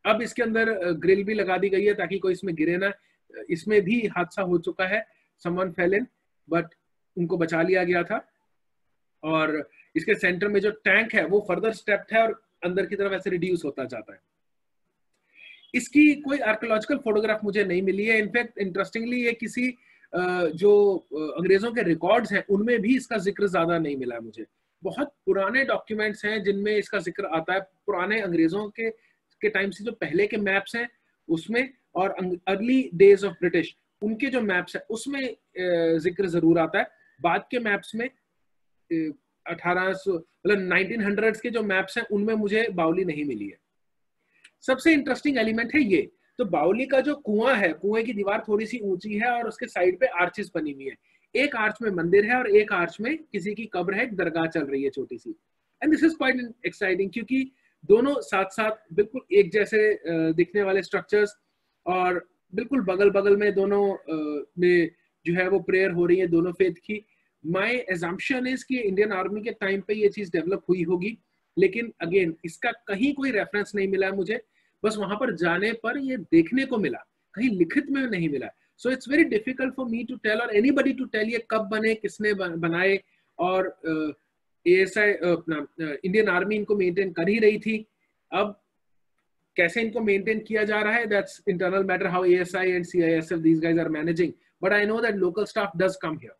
अब इसके अंदर ग्रिल भी लगा दी गई है ताकि कोई इसमें गिरे ना। इसमें भी हादसा हो चुका है, समवन फेल इन, बट उनको बचा लिया गया था। और इसके सेंटर में जो टैंक है वो फर्दर स्टेप्ड है और अंदर की तरफ ऐसे रिड्यूस होता जाता है। इसकी कोई आर्कियोलॉजिकल फोटोग्राफ मुझे नहीं मिली है। इनफैक्ट इंटरेस्टिंगली ये किसी जो अंग्रेजों के रिकॉर्ड्स हैं उनमें भी इसका जिक्र ज्यादा नहीं मिला मुझे। बहुत पुराने डॉक्यूमेंट्स हैं जिनमें इसका जिक्र आता है, पुराने अंग्रेजों के टाइम से जो पहले के मैप्स हैं उसमें, और अर्ली डेज ऑफ ब्रिटिश उनके जो मैप्स हैं उसमें जिक्र जरूर आता है। बाद के मैप्स में 1800 मतलब 1900s के जो मैप्स हैं उनमें मुझे बावली नहीं मिली है। सबसे इंटरेस्टिंग एलिमेंट है ये, तो बावली का जो कुआं है, कुएं की दीवार थोड़ी सी ऊंची है और उसके साइड पे आर्चेस बनी हुई है। एक आर्च में मंदिर है और एक आर्च में किसी की कब्र है, एक दरगाह चल रही है छोटी सी। And this is quite exciting क्योंकि दोनों साथ साथ बिल्कुल एक जैसे दिखने वाले स्ट्रक्चर्स, और बिल्कुल बगल बगल में दोनों में जो है वो प्रेयर हो रही है दोनों फेथ की। माय एजम्पशन इज कि इंडियन आर्मी के टाइम पे ये चीज डेवलप हुई होगी, लेकिन अगेन इसका कहीं कोई रेफरेंस नहीं मिला मुझे। बस वहां पर जाने पर ये देखने को मिला, कहीं लिखित में नहीं मिला। So it's very difficult for me to tell और एनीबडी टू टेल ये कब बने, किसने बनाए, और एएसआई अपना इंडियन आर्मी इनको मेंटेन कर ही रही थी। अब कैसे इनको मेंटेन किया जा रहा है, that's internal matter, how ASI and CISF these guys are managing, but I know that local staff does come here.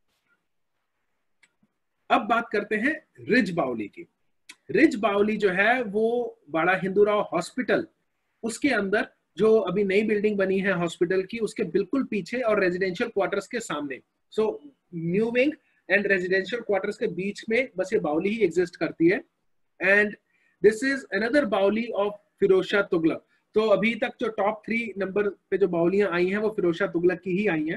अब बात करते हैं रिज बावली की। रिज बावली जो है वो बड़ा हिंदूराव हॉस्पिटल, उसके अंदर जो अभी नई बिल्डिंग बनी है हॉस्पिटल की, उसके बिल्कुल पीछे और रेजिडेंशियल क्वार्टर्स के सामने, so new wing and residential quarters के बीच में बस ये बावली ही एग्जिस्ट करती है। And this is another baoli of Firoz Shah Tughlaq. तो अभी तक जो टॉप 3 नंबर पे जो बावलियां आई हैं वो फिरोज शाह तुगलक की ही आई हैं।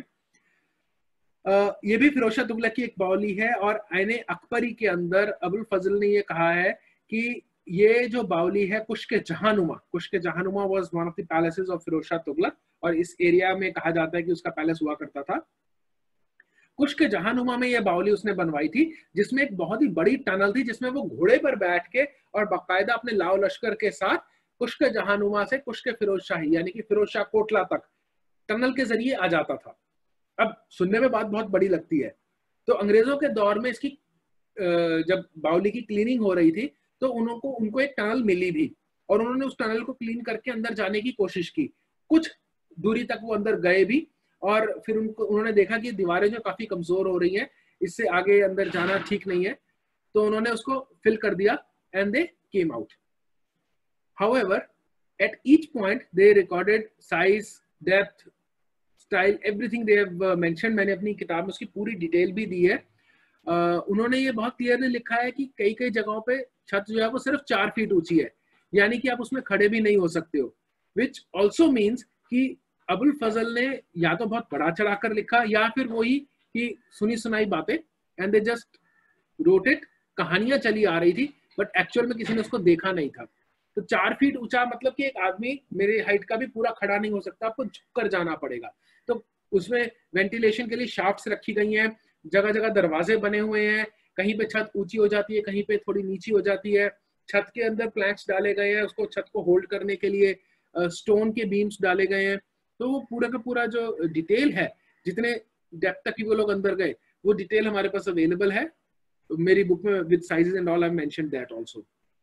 ये भी फिरोज शाह तुगलक की एक बावली है, और आईने अकबरी के अंदर अबुल फजल ने ये कहा है कि ये जो बावली है Kushk Jahanuma was one of the palaces of Firoz Shah Tughlaq, और इस एरिया में कहा जाता है कि उसका पैलेस हुआ करता था। कुश्क जहानुमा में ये बावली उसने बनवाई थी, जिसमें एक बहुत ही बड़ी टनल थी जिसमें वो घोड़े पर बैठ के और बाकायदा अपने लाव लश्कर के साथ कुश्क जहानुमा से कुश्क फिरोज शाही यानी कि फिरोज शाह कोटला तक टनल के जरिए आ जाता था। अब सुनने में बात बहुत बड़ी लगती है, तो अंग्रेजों के दौर में इसकी जब बावली की क्लीनिंग हो रही थी तो उनको एक टनल मिली भी, और उन्होंने उस टनल को क्लीन करके अंदर जाने की कोशिश की। कुछ दूरी तक वो अंदर गए भी, और फिर उन्होंने देखा कि दीवारें जो काफी कमजोर हो रही हैं, इससे आगे अंदर जाना ठीक नहीं है, तो उन्होंने उसको फिल कर दिया and they came out. However, at each point they recorded size, depth, style, everything they have mentioned. मैंने अपनी किताब में उसकी पूरी डिटेल भी दी है। उन्होंने ये बहुत क्लियरली लिखा है कि कई कई जगहों पे छत जो है वो सिर्फ 4 फीट ऊंची है, यानी कि आप उसमें खड़े भी नहीं हो सकते हो, which also means कि अबुल फजल ने या तो बहुत बड़ा चढ़ाकर लिखा, या फिर वही कि सुनी सुनाई बातें, and they just wrote it. कहानियां चली आ रही थी बट एक्चुअल में किसी ने उसको देखा नहीं था। तो 4 फीट ऊंचा मतलब कि एक आदमी मेरे हाइट का भी पूरा खड़ा नहीं हो सकता, आपको झुककर जाना पड़ेगा। तो उसमें वेंटिलेशन के लिए शाफ्ट्स रखी गई हैं, जगह जगह दरवाजे बने हुए हैं, कहीं पे छत ऊंची हो जाती है, कहीं पे थोड़ी नीची हो जाती है। छत के अंदर प्लैंक्स डाले गए हैं, उसको छत को होल्ड करने के लिए स्टोन के बीम्स डाले गए हैं। तो वो पूरा का पूरा जो डिटेल है, जितने डेप्थ तक वो लोग अंदर गए, वो डिटेल हमारे पास अवेलेबल है मेरी बुक में with sizes and all. I mentioned that also.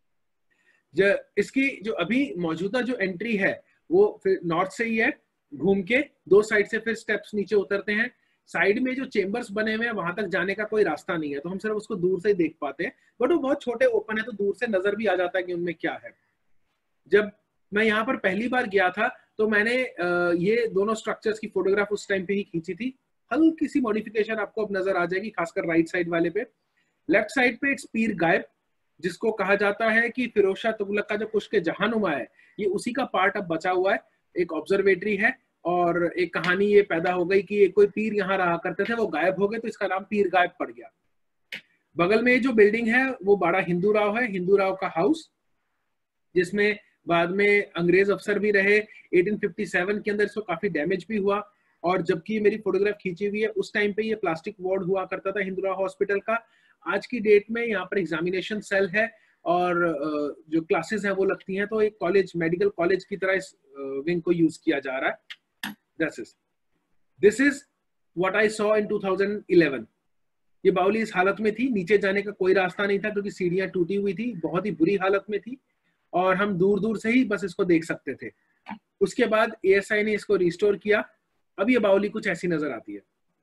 इसकी जो अभी मौजूदा जो एंट्री है वो फिर नॉर्थ से ही है, घूम के 2 साइड से फिर स्टेप्स नीचे उतरते हैं। साइड में जो चेंबर्स बने हुए हैं वहां तक जाने का कोई रास्ता नहीं है, तो हम सिर्फ उसको दूर से ही देख पाते हैं, बट वो बहुत छोटे ओपन है तो दूर से नजर भी आ जाता है कि उनमें क्या है। जब मैं यहाँ पर पहली बार गया था तो मैंने ये दोनों स्ट्रक्चर्स की फोटोग्राफ उस टाइम पे ही खींची थी। हल्की सी मॉडिफिकेशन आपको अब नजर आ जाएगी, खासकर राइट साइड वाले पे। लेफ्ट साइड पे इट्स पीर गायब, जिसको कहा जाता है कि फिरोज शाह तुगलक का जो कुश्क जहानुमा है ये उसी का पार्ट अब बचा हुआ है। एक ऑब्जर्वेटरी है, और एक कहानी ये पैदा हो गई कि कोई पीर यहाँ रहा करते थे, वो गायब हो गए तो इसका नाम पीर गायब पड़ गया। बगल में जो बिल्डिंग है वो बड़ा हिंदूराव है, हिंदूराव का हाउस, जिसमें बाद में अंग्रेज अफसर भी रहे। 1857 के अंदर इसको काफी डैमेज भी हुआ, और जबकि मेरी फोटोग्राफ खींची हुई है उस टाइम पे ये प्लास्टिक वार्ड हुआ करता था हिंदूराव हॉस्पिटल का। आज की डेट में यहाँ पर एग्जामिनेशन सेल है, और जो क्लासेस हैं वो लगती हैं, तो एक कॉलेज, मेडिकल कॉलेज की तरह इस विंग को यूज किया जा रहा है। This is what I saw in 2011। ये बावली इस हालत में थी, नीचे जाने का कोई रास्ता नहीं था क्योंकि सीढ़ियां टूटी हुई थी, बहुत ही बुरी हालत में थी और हम दूर दूर से ही बस इसको देख सकते थे। उसके बाद एएसआई ने इसको रिस्टोर किया। अब ये बावली कुछ ऐसी नजर आती है।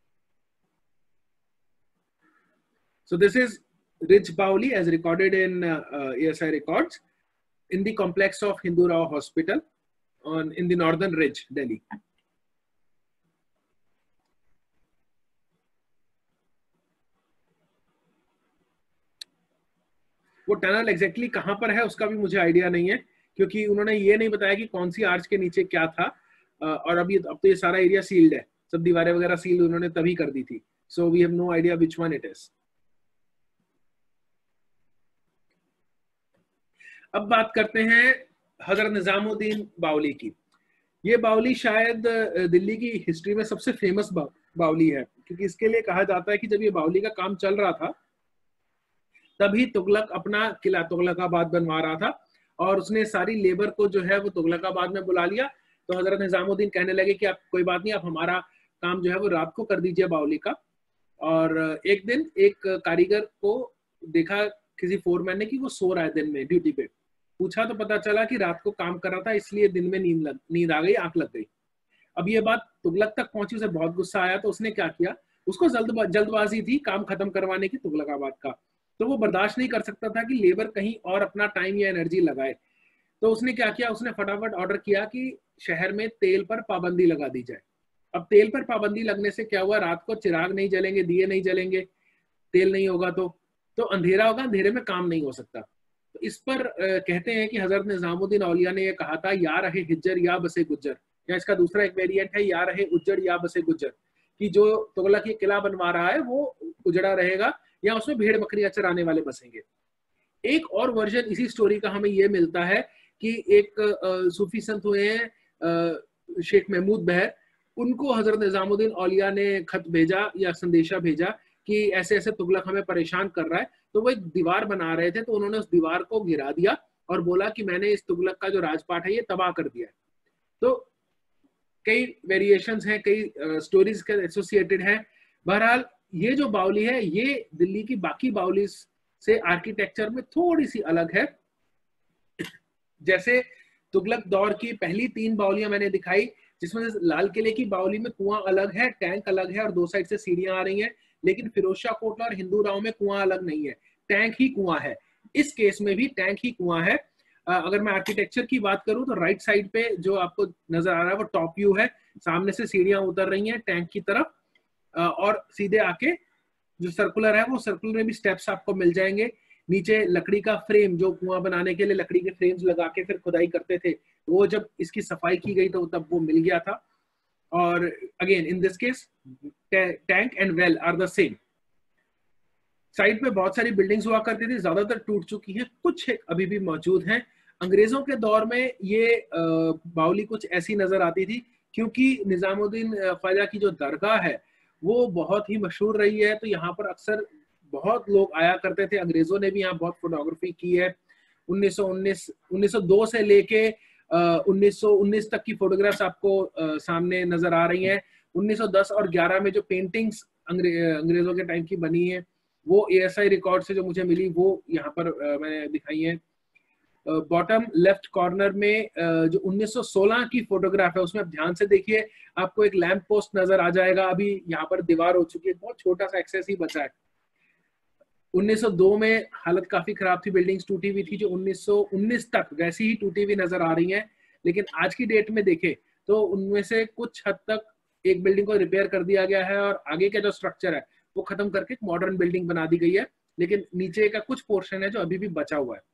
So this is Ridge Baoli as recorded in ASI records in the complex of Hindu Rao Hospital in the northern ridge, Delhi. वो टनल एग्जैक्टली कहां पर है उसका भी मुझे आइडिया नहीं है, क्योंकि उन्होंने ये नहीं बताया कि कौन सी आर्च के नीचे क्या था। और अब तो ये सारा एरिया सील्ड है, सब दीवारें वगैरह सील्ड उन्होंने तभी कर दी थी। So we have no idea which one it is. अब बात करते हैं हजरत निजामुद्दीन बावली की। ये बावली शायद दिल्ली की हिस्ट्री में सबसे फेमस बावली है, क्योंकि इसके लिए कहा जाता है कि जब ये बावली का काम चल रहा था तभी तुगलक अपना किला तुगलकाबाद बनवा रहा था और उसने सारी लेबर को जो है वो तुगलकाबाद में बुला लिया। तो हजरत निजामुद्दीन कहने लगे कि आप कोई बात नहीं, आप हमारा काम जो है वो रात को कर दीजिए बावली का। और एक दिन एक कारीगर को देखा किसी फोरमैन ने कि वो सो रहा है दिन में ड्यूटी पे। पूछा तो पता चला कि रात को काम कर रहा था, इसलिए दिन में नींद आ गई, आंख लग गई। अब ये बात तुगलक तक पहुंची, उसे बहुत गुस्सा आया। तो उसने क्या किया, उसको जल्दबाजी थी काम खत्म करवाने की तुगलकाबाद का, तो वो बर्दाश्त नहीं कर सकता था कि लेबर कहीं और अपना टाइम या एनर्जी लगाए। तो उसने क्या किया, उसने फटाफट ऑर्डर किया कि शहर में तेल पर पाबंदी लगा दी जाए। अब तेल पर पाबंदी लगने से क्या हुआ, रात को चिराग नहीं जलेंगे, दिए नहीं जलेंगे, तेल नहीं होगा तो अंधेरा होगा, अंधेरे में काम नहीं हो सकता। तो इस पर कहते हैं कि हजरत निजामुद्दीन औलिया ने यह कहा था, या रहे हिज्जर या बसे गुज्जर, या इसका दूसरा एक वेरिएंट है या रहे उज्जड़ या बसे गुज्जर, कि जो तुगलक ये किला बनवा रहा है वो उजड़ा रहेगा या उसमें भेड़ बकरियां चराने वाले बसेंगे। एक और वर्जन इसी स्टोरी का हमें ये मिलता है कि एक सूफी संत हुए हैं शेख महमूद बहर, उनको हजरत निजामुद्दीन औलिया ने खत भेजा या संदेशा भेजा कि ऐसे ऐसे तुगलक हमें परेशान कर रहा है। तो वो एक दीवार बना रहे थे, तो उन्होंने उस दीवार को गिरा दिया और बोला कि मैंने इस तुगलक का जो राजपाट है ये तबाह कर दिया है। तो कई वेरिएशंस हैं, कई स्टोरीज के एसोसिएटेड हैं। बहरहाल ये जो बावली है ये दिल्ली की बाकी बावली से आर्किटेक्चर में थोड़ी सी अलग है। जैसे तुगलक दौर की पहली 3 बावलियां मैंने दिखाई, जिसमें लाल किले की बावली में कुआं अलग है, टैंक अलग है और 2 साइड से सीढ़ियां आ रही हैं। लेकिन फिरोजशाह कोटला और हिंदू राव में कुआं अलग नहीं है, टैंक ही कुआं है। इस केस में भी टैंक ही कुआं है। अगर मैं आर्किटेक्चर की बात करूं तो राइट साइड पे जो आपको नजर आ रहा है वो टॉप व्यू है, सामने से सीढ़ियां उतर रही हैं टैंक की तरफ, और सीधे आके जो सर्कुलर है वो सर्कुलर में भी स्टेप्स आपको मिल जाएंगे। नीचे लकड़ी का फ्रेम, जो कुआं बनाने के लिए लकड़ी के फ्रेम्स लगा के फिर खुदाई करते थे, वो जब इसकी सफाई की गई तो तब वो मिल गया था। और again in this case tank and well are the same. Side पे बहुत सारी बिल्डिंग्स हुआ करती थी, ज्यादातर टूट चुकी हैं, कुछ अभी भी मौजूद हैं। अंग्रेजों के दौर में ये बावली कुछ ऐसी नजर आती थी, क्योंकि निजामुद्दीन ख्वाजा की जो दरगाह है वो बहुत ही मशहूर रही है, तो यहाँ पर अक्सर बहुत लोग आया करते थे। अंग्रेजों ने भी यहाँ बहुत फोटोग्राफी की है। 1902 से लेके 1919 तक की फोटोग्राफ्स आपको सामने नजर आ रही हैं। 1910 और 11 में जो पेंटिंग्स अंग्रेजों के टाइम की बनी है वो एएसआई रिकॉर्ड से जो मुझे मिली वो यहाँ पर मैंने दिखाई है। बॉटम लेफ्ट कॉर्नर में जो 1916 की फोटोग्राफ है उसमें आप ध्यान से देखिए, आपको एक लैंप पोस्ट नजर आ जाएगा। अभी यहाँ पर दीवार हो चुकी है, बहुत छोटा सा एक्सेस ही बचा है। 1902 में हालत काफी खराब थी, बिल्डिंग्स टूटी हुई थी, जो 1919 तक वैसी ही टूटी हुई नजर आ रही हैं। लेकिन आज की डेट में देखें तो उनमें से कुछ हद तक एक बिल्डिंग को रिपेयर कर दिया गया है और आगे का जो स्ट्रक्चर है वो खत्म करके एक मॉडर्न बिल्डिंग बना दी गई है। लेकिन नीचे का कुछ पोर्शन है जो अभी भी बचा हुआ है।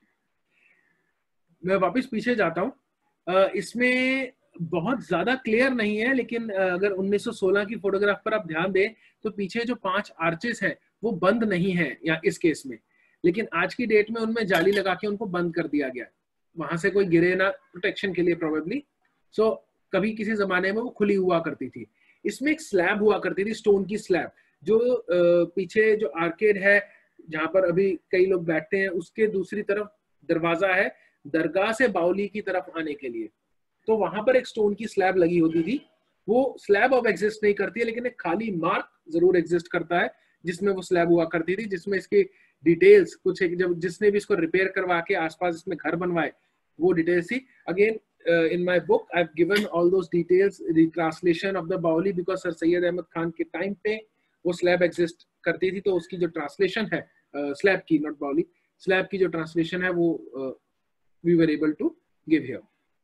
मैं वापस पीछे जाता हूँ, इसमें बहुत ज्यादा क्लियर नहीं है, लेकिन अगर 1916 की फोटोग्राफ पर आप ध्यान दें तो पीछे जो 5 आर्चेस हैं वो बंद नहीं है या इस केस में, लेकिन आज की डेट में उनमें जाली लगा के उनको बंद कर दिया गया है, वहां से कोई गिरे ना, प्रोटेक्शन के लिए प्रोबेबली। सो कभी किसी जमाने में वो खुली हुआ करती थी। इसमें एक स्लैब हुआ करती थी, स्टोन की स्लैब, जो पीछे जो आर्केड है जहां पर अभी कई लोग बैठते हैं, उसके दूसरी तरफ दरवाजा है दरगाह से बावली की तरफ आने के लिए। तो वहां पर एक स्टोन की स्लैब लगी होती थी। वो स्लैब अब एग्जिस्ट नहीं करती है, लेकिन एक खाली मार्क जरूर एग्जिस्ट करता है जिसमें वो स्लैब हुआ करती थी, जिसमें इसकी डिटेल्स कुछ एक, जब जिसने भी इसको रिपेयर करवा के आसपास इसमें घर बनवाए वो डिटेल्स थी। Again in my book I've given all those details, the translation of the Baoli, because sir Syed Ahmed Khan के टाइम पे वो स्लैब एग्जिस्ट करती थी, तो उसकी जो ट्रांसलेशन है स्लैब की, नॉट बाउली, स्लैब की जो ट्रांसलेशन है वो we were able to give here.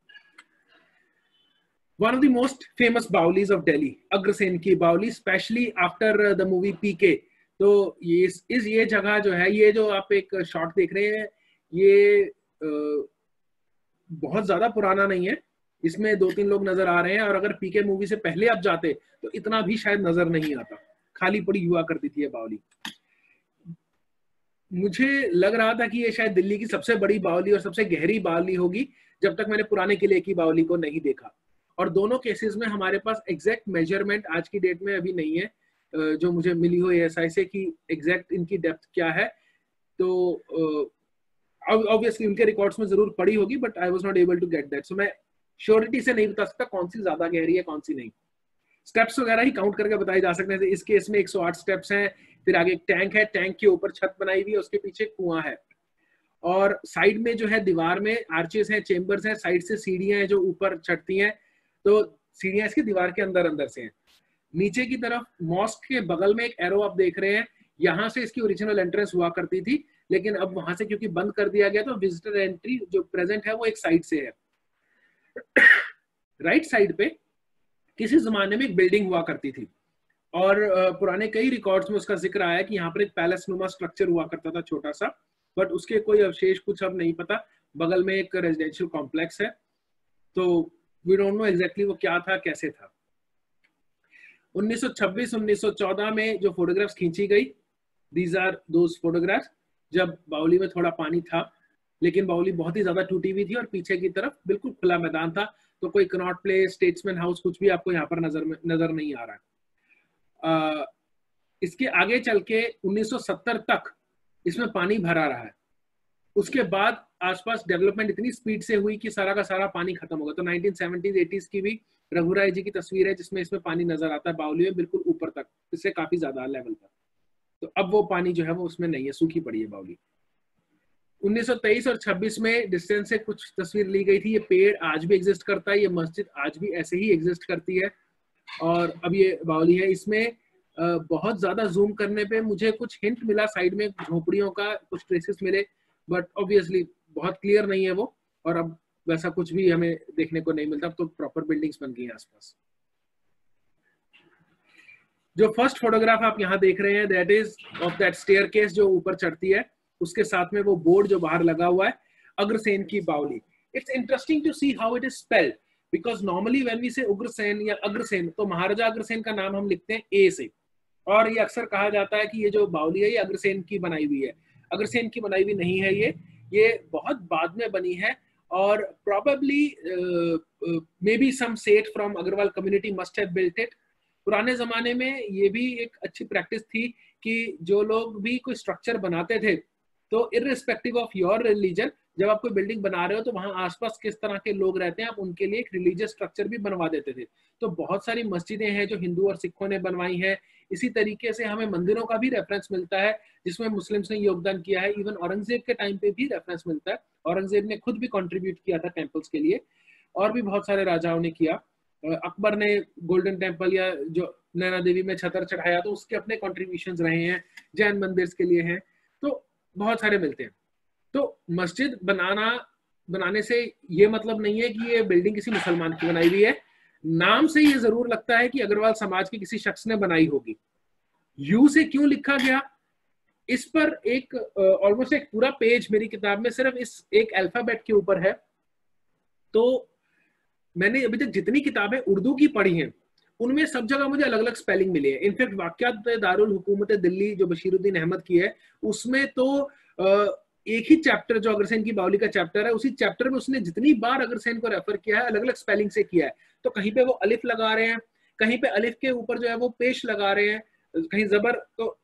One of the most famous Baolis of Delhi, Agrasen की Baoli, specially after the movie PK. तो ये जगह जो है, ये जो आप एक शॉट देख रहे हैं, ये बहुत ज्यादा पुराना नहीं है, इसमें 2-3 लोग नजर आ रहे हैं, और अगर पीके मूवी से पहले आप जाते तो इतना भी शायद नजर नहीं आता, खाली पड़ी हुआ करती थी ये बावली। मुझे लग रहा था कि ये शायद दिल्ली की सबसे बड़ी बावली और सबसे गहरी बावली होगी, जब तक मैंने पुराने किले की बावली को नहीं देखा। और दोनों केसेस में हमारे पास एग्जैक्ट मेजरमेंट आज की डेट में अभी नहीं है, जो मुझे मिली हो एएसआई से कि एग्जैक्ट इनकी डेप्थ क्या है। तो ऑब्वियसली उनके रिकॉर्ड्स में जरूर पड़ी होगी, but I was not able to get that, so मैं श्योरिटी से नहीं बता सकता कौन सी ज्यादा गहरी है कौन सी नहीं। स्टेप्स वगैरह ही काउंट करके बताए जा सकते हैं। इस केस में 108 स्टेप्स हैं। फिर आगे एक टैंक है, टैंक के ऊपर छत बनाई हुई है, उसके पीछे कुआं है, और साइड में जो है दीवार में आर्चेस हैं, चेम्बर्स हैं, साइड से सीढ़ियां हैं जो ऊपर चढ़ती हैं, तो सीढ़ियां इसकी दीवार के अंदर अंदर से हैं। नीचे की तरफ मॉस्क के बगल में एक एरो आप देख रहे हैं, यहाँ से इसकी ओरिजिनल एंट्रेंस हुआ करती थी, लेकिन अब वहां से क्योंकि बंद कर दिया गया, तो विजिटर एंट्री जो प्रेजेंट है वो एक साइड से है। राइट साइड पे किसी जमाने में एक बिल्डिंग हुआ करती थी, और पुराने कई रिकॉर्ड्स में उसका जिक्र आया कि यहाँ पर एक पैलेस नुमा स्ट्रक्चर हुआ करता था छोटा सा, बट उसके कोई अवशेष कुछ अब नहीं पता। बगल में एक रेजिडेंशियल कॉम्प्लेक्स है, तो वी डोंट नो एग्जैक्टली वो क्या था, कैसे था। 1926-1914 में जो फोटोग्राफ्स खींची गई, दीज आर दोज फोटोग्राफ्स, जब बावली में थोड़ा पानी था, लेकिन बावली बहुत ही ज्यादा टूटी हुई थी और पीछे की तरफ बिल्कुल खुला मैदान था, तो कोई कनॉट प्लेस, स्टेट्समैन हाउस कुछ भी आपको यहाँ पर नजर नहीं आ रहा है। इसके आगे चल के 1970 तक इसमें पानी भरा रहा है। उसके बाद आसपास डेवलपमेंट इतनी स्पीड से हुई कि सारा का सारा पानी खत्म हो गया। तो 1970s-80s की भी रघुराय जी की तस्वीर है जिसमें इसमें पानी नजर आता है बावली में, बिल्कुल ऊपर तक, इससे काफी ज्यादा लेवल पर। तो अब वो पानी जो है वो उसमें नहीं है, सूखी पड़ी है बावली। 1923 और 26 में डिस्टेंस से कुछ तस्वीर ली गई थी। ये पेड़ आज भी एग्जिस्ट करता है, ये मस्जिद आज भी ऐसे ही एग्जिस्ट करती है, और अब ये बावली है। इसमें बहुत ज्यादा जूम करने पे मुझे कुछ हिंट मिला, साइड में झोपड़ियों का कुछ ट्रेसेस मिले, बट ऑब्वियसली बहुत क्लियर नहीं है वो, और अब वैसा कुछ भी हमें देखने को नहीं मिलता। अब तो प्रॉपर बिल्डिंग्स बन गई हैं आसपास। जो फर्स्ट फोटोग्राफ आप यहाँ देख रहे हैं, that is of that staircase जो ऊपर चढ़ती है, उसके साथ में वो बोर्ड जो बाहर लगा हुआ है, अग्रसेन की Baoli. It's interesting to see how it is spelled, because normally when we say Ugrasen या अग्रसेन, तो महाराजा अग्रसेन का नाम हम लिखते हैं ए से, और ये अक्सर कहा जाता है कि ये जो बावली है ये अग्रसेन की बनाई हुई है। अग्रसेन की बनाई हुई नहीं है, ये बहुत बाद में बनी है, और probably maybe some sage from Agarwal community must have built it। पुराने जमाने में ये भी एक अच्छी प्रैक्टिस थी कि जो लोग भी कोई स्ट्रक्चर बनाते थे, तो इररिस्पेक्टिव ऑफ योर रिलीजन, जब आप कोई बिल्डिंग बना रहे हो तो वहां आसपास किस तरह के लोग रहते हैं, आप उनके लिए एक रिलीजियस स्ट्रक्चर भी बनवा देते थे। तो बहुत सारी मस्जिदें हैं जो हिंदू और सिखों ने बनवाई हैं। इसी तरीके से हमें मंदिरों का भी रेफरेंस मिलता है जिसमें मुस्लिम्स ने योगदान किया है। इवन औरंगजेब के टाइम पे भी रेफरेंस मिलता है, औरंगजेब ने खुद भी कंट्रीब्यूट किया था टेम्पल्स के लिए, और भी बहुत सारे राजाओं ने किया। अकबर ने गोल्डन टेम्पल या जो नैना देवी में छतर चढ़ाया, तो उसके अपने कॉन्ट्रीब्यूशंस रहे हैं, जैन मंदिर के लिए हैं, तो बहुत सारे मिलते हैं। तो मस्जिद बनाने से ये मतलब नहीं है कि ये बिल्डिंग किसी मुसलमान की बनाई हुई है। नाम से ये जरूर लगता है कि अग्रवाल समाज के किसी शख्स ने बनाई होगी। यू से क्यों लिखा गया, इस पर एक ऑलमोस्ट एक पूरा पेज मेरी किताब में सिर्फ इस एक अल्फाबेट के ऊपर है। तो मैंने अभी तक जितनी किताबें उर्दू की पढ़ी हैं उनमें सब जगह मुझे अलग अलग स्पेलिंग मिली है। इनफैक्ट वाक़यात दारुल हुकूमत दिल्ली जो बशीरुद्दीन अहमद की है, उसमें तो एक ही चैप्टर जो अग्रसेन की बावली का चैप्टर है, उसी चैप्टर में उसने जितनी बार अग्रसेन को रेफर किया है अलग अलग स्पेलिंग से किया है। तो कहीं पे वो अलिफ लगा रहे हैं, कहीं पे अलिफ के ऊपर जो है वो पेश लगा रहे हैं, कहीं जबर। तो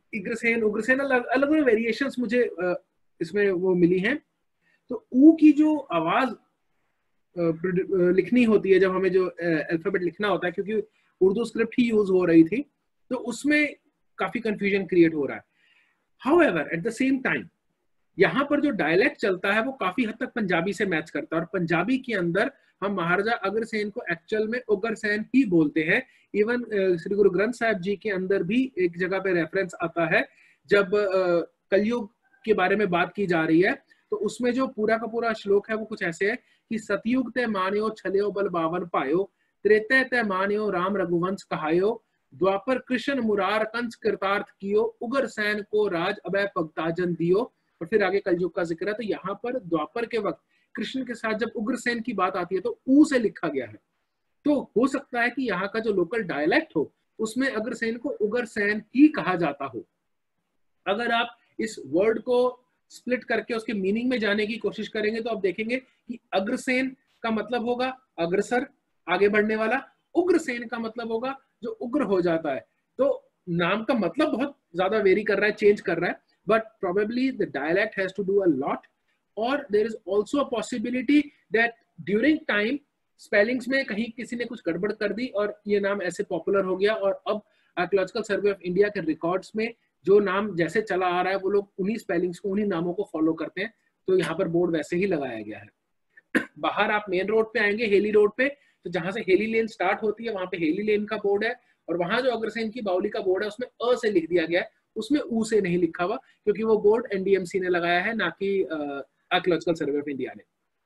इग्रसेन उग्रसेन अलग अलग वेरिएशंस मुझे इसमें वो मिली हैं। तो ऊ की जो आवाज लिखनी होती है, जब हमें जो अल्फाबेट लिखना होता है, क्योंकि उर्दू स्क्रिप्ट ही यूज हो रही थी, तो उसमें काफी कंफ्यूजन क्रिएट हो रहा है। However at the same time यहाँ पर जो डायलेक्ट चलता है वो काफी हद तक पंजाबी से मैच करता है, और पंजाबी के अंदर हम महाराजा अग्रसेन को एक्चुअल में उग्रसेन ही बोलते हैं। इवन श्री गुरु ग्रंथ साहिब जी के अंदर भी एक जगह पे रेफरेंस आता है, जब कलयुग के बारे में बात की जा रही है, तो उसमें जो पूरा का पूरा श्लोक है वो कुछ ऐसे है कि सतयुग ते मान्यो छल्यो बल बावन पायो, त्रेते ते मान्यो राम रघुवंश कहायो, द्वापर कृष्ण मुरार कंस कृतार्थ कियो, उग्रसेन को राज अभय पगताजन दियो। और फिर आगे कलयुग का जिक्र है। तो यहाँ पर द्वापर के वक्त कृष्ण के साथ जब उग्रसेन की बात आती है तो ऊ से लिखा गया है। तो हो सकता है कि यहाँ का जो लोकल डायलेक्ट हो उसमें अग्रसेन को उग्रसेन ही कहा जाता हो। अगर आप इस वर्ड को स्प्लिट करके उसके मीनिंग में जाने की कोशिश करेंगे तो आप देखेंगे कि अग्रसेन का मतलब होगा अग्रसर, आगे बढ़ने वाला। उग्रसेन का मतलब होगा जो उग्र हो जाता है। तो नाम का मतलब बहुत ज्यादा वेरी कर रहा है, चेंज कर रहा है, but probably the dialect has to do a lot, or there is also a possibility that during time spellings में कहीं किसी ने कुछ गड़बड़ कर दी और ये नाम ऐसे पॉपुलर हो गया, और अब आर्कियोलॉजिकल सर्वे ऑफ इंडिया के रिकॉर्ड्स में जो नाम जैसे चला आ रहा है वो लोग उन्हीं स्पेलिंग्स को, उन्हीं नामों को फॉलो करते हैं। तो यहाँ पर बोर्ड वैसे ही लगाया गया है। बाहर आप मेन रोड पे आएंगे, हेली रोड पे, तो जहां से हेली लेन स्टार्ट होती है वहां पे हेली लेन का बोर्ड है, और वहां जो अग्रसेन की बावली का बोर्ड है उसमें अ से लिख दिया गया है, उसमें ऊ से नहीं लिखा हुआ, क्योंकि वो बोर्ड एनडीएमसी ने लगाया है, ना कि आर्कियोलॉजिकल सर्वे ऑफ इंडिया ने।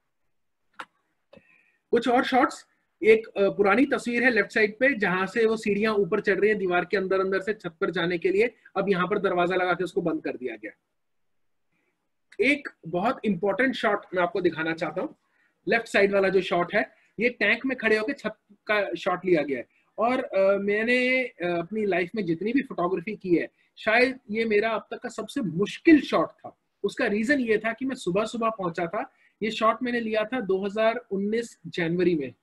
कुछ और शॉट्स, एक पुरानी तस्वीर है लेफ्ट साइड पे जहां से वो सीढ़ियां ऊपर चढ़ रही हैं दीवार के अंदर अंदर से छत पर जाने के लिए। अब यहाँ पर दरवाजा लगा के उसको बंद कर दिया गया। एक बहुत इंपॉर्टेंट शॉट मैं आपको दिखाना चाहता हूँ। लेफ्ट साइड वाला जो शॉट है, ये टैंक में खड़े होकर छत का शॉट लिया गया है। और मैंने अपनी लाइफ में जितनी भी फोटोग्राफी की है, शायद ये मेरा अब तक का सबसे मुश्किल शॉट था। उसका रीजन ये था कि मैं सुबह सुबह पहुंचा था। ये शॉट मैंने लिया था 2019 जनवरी में।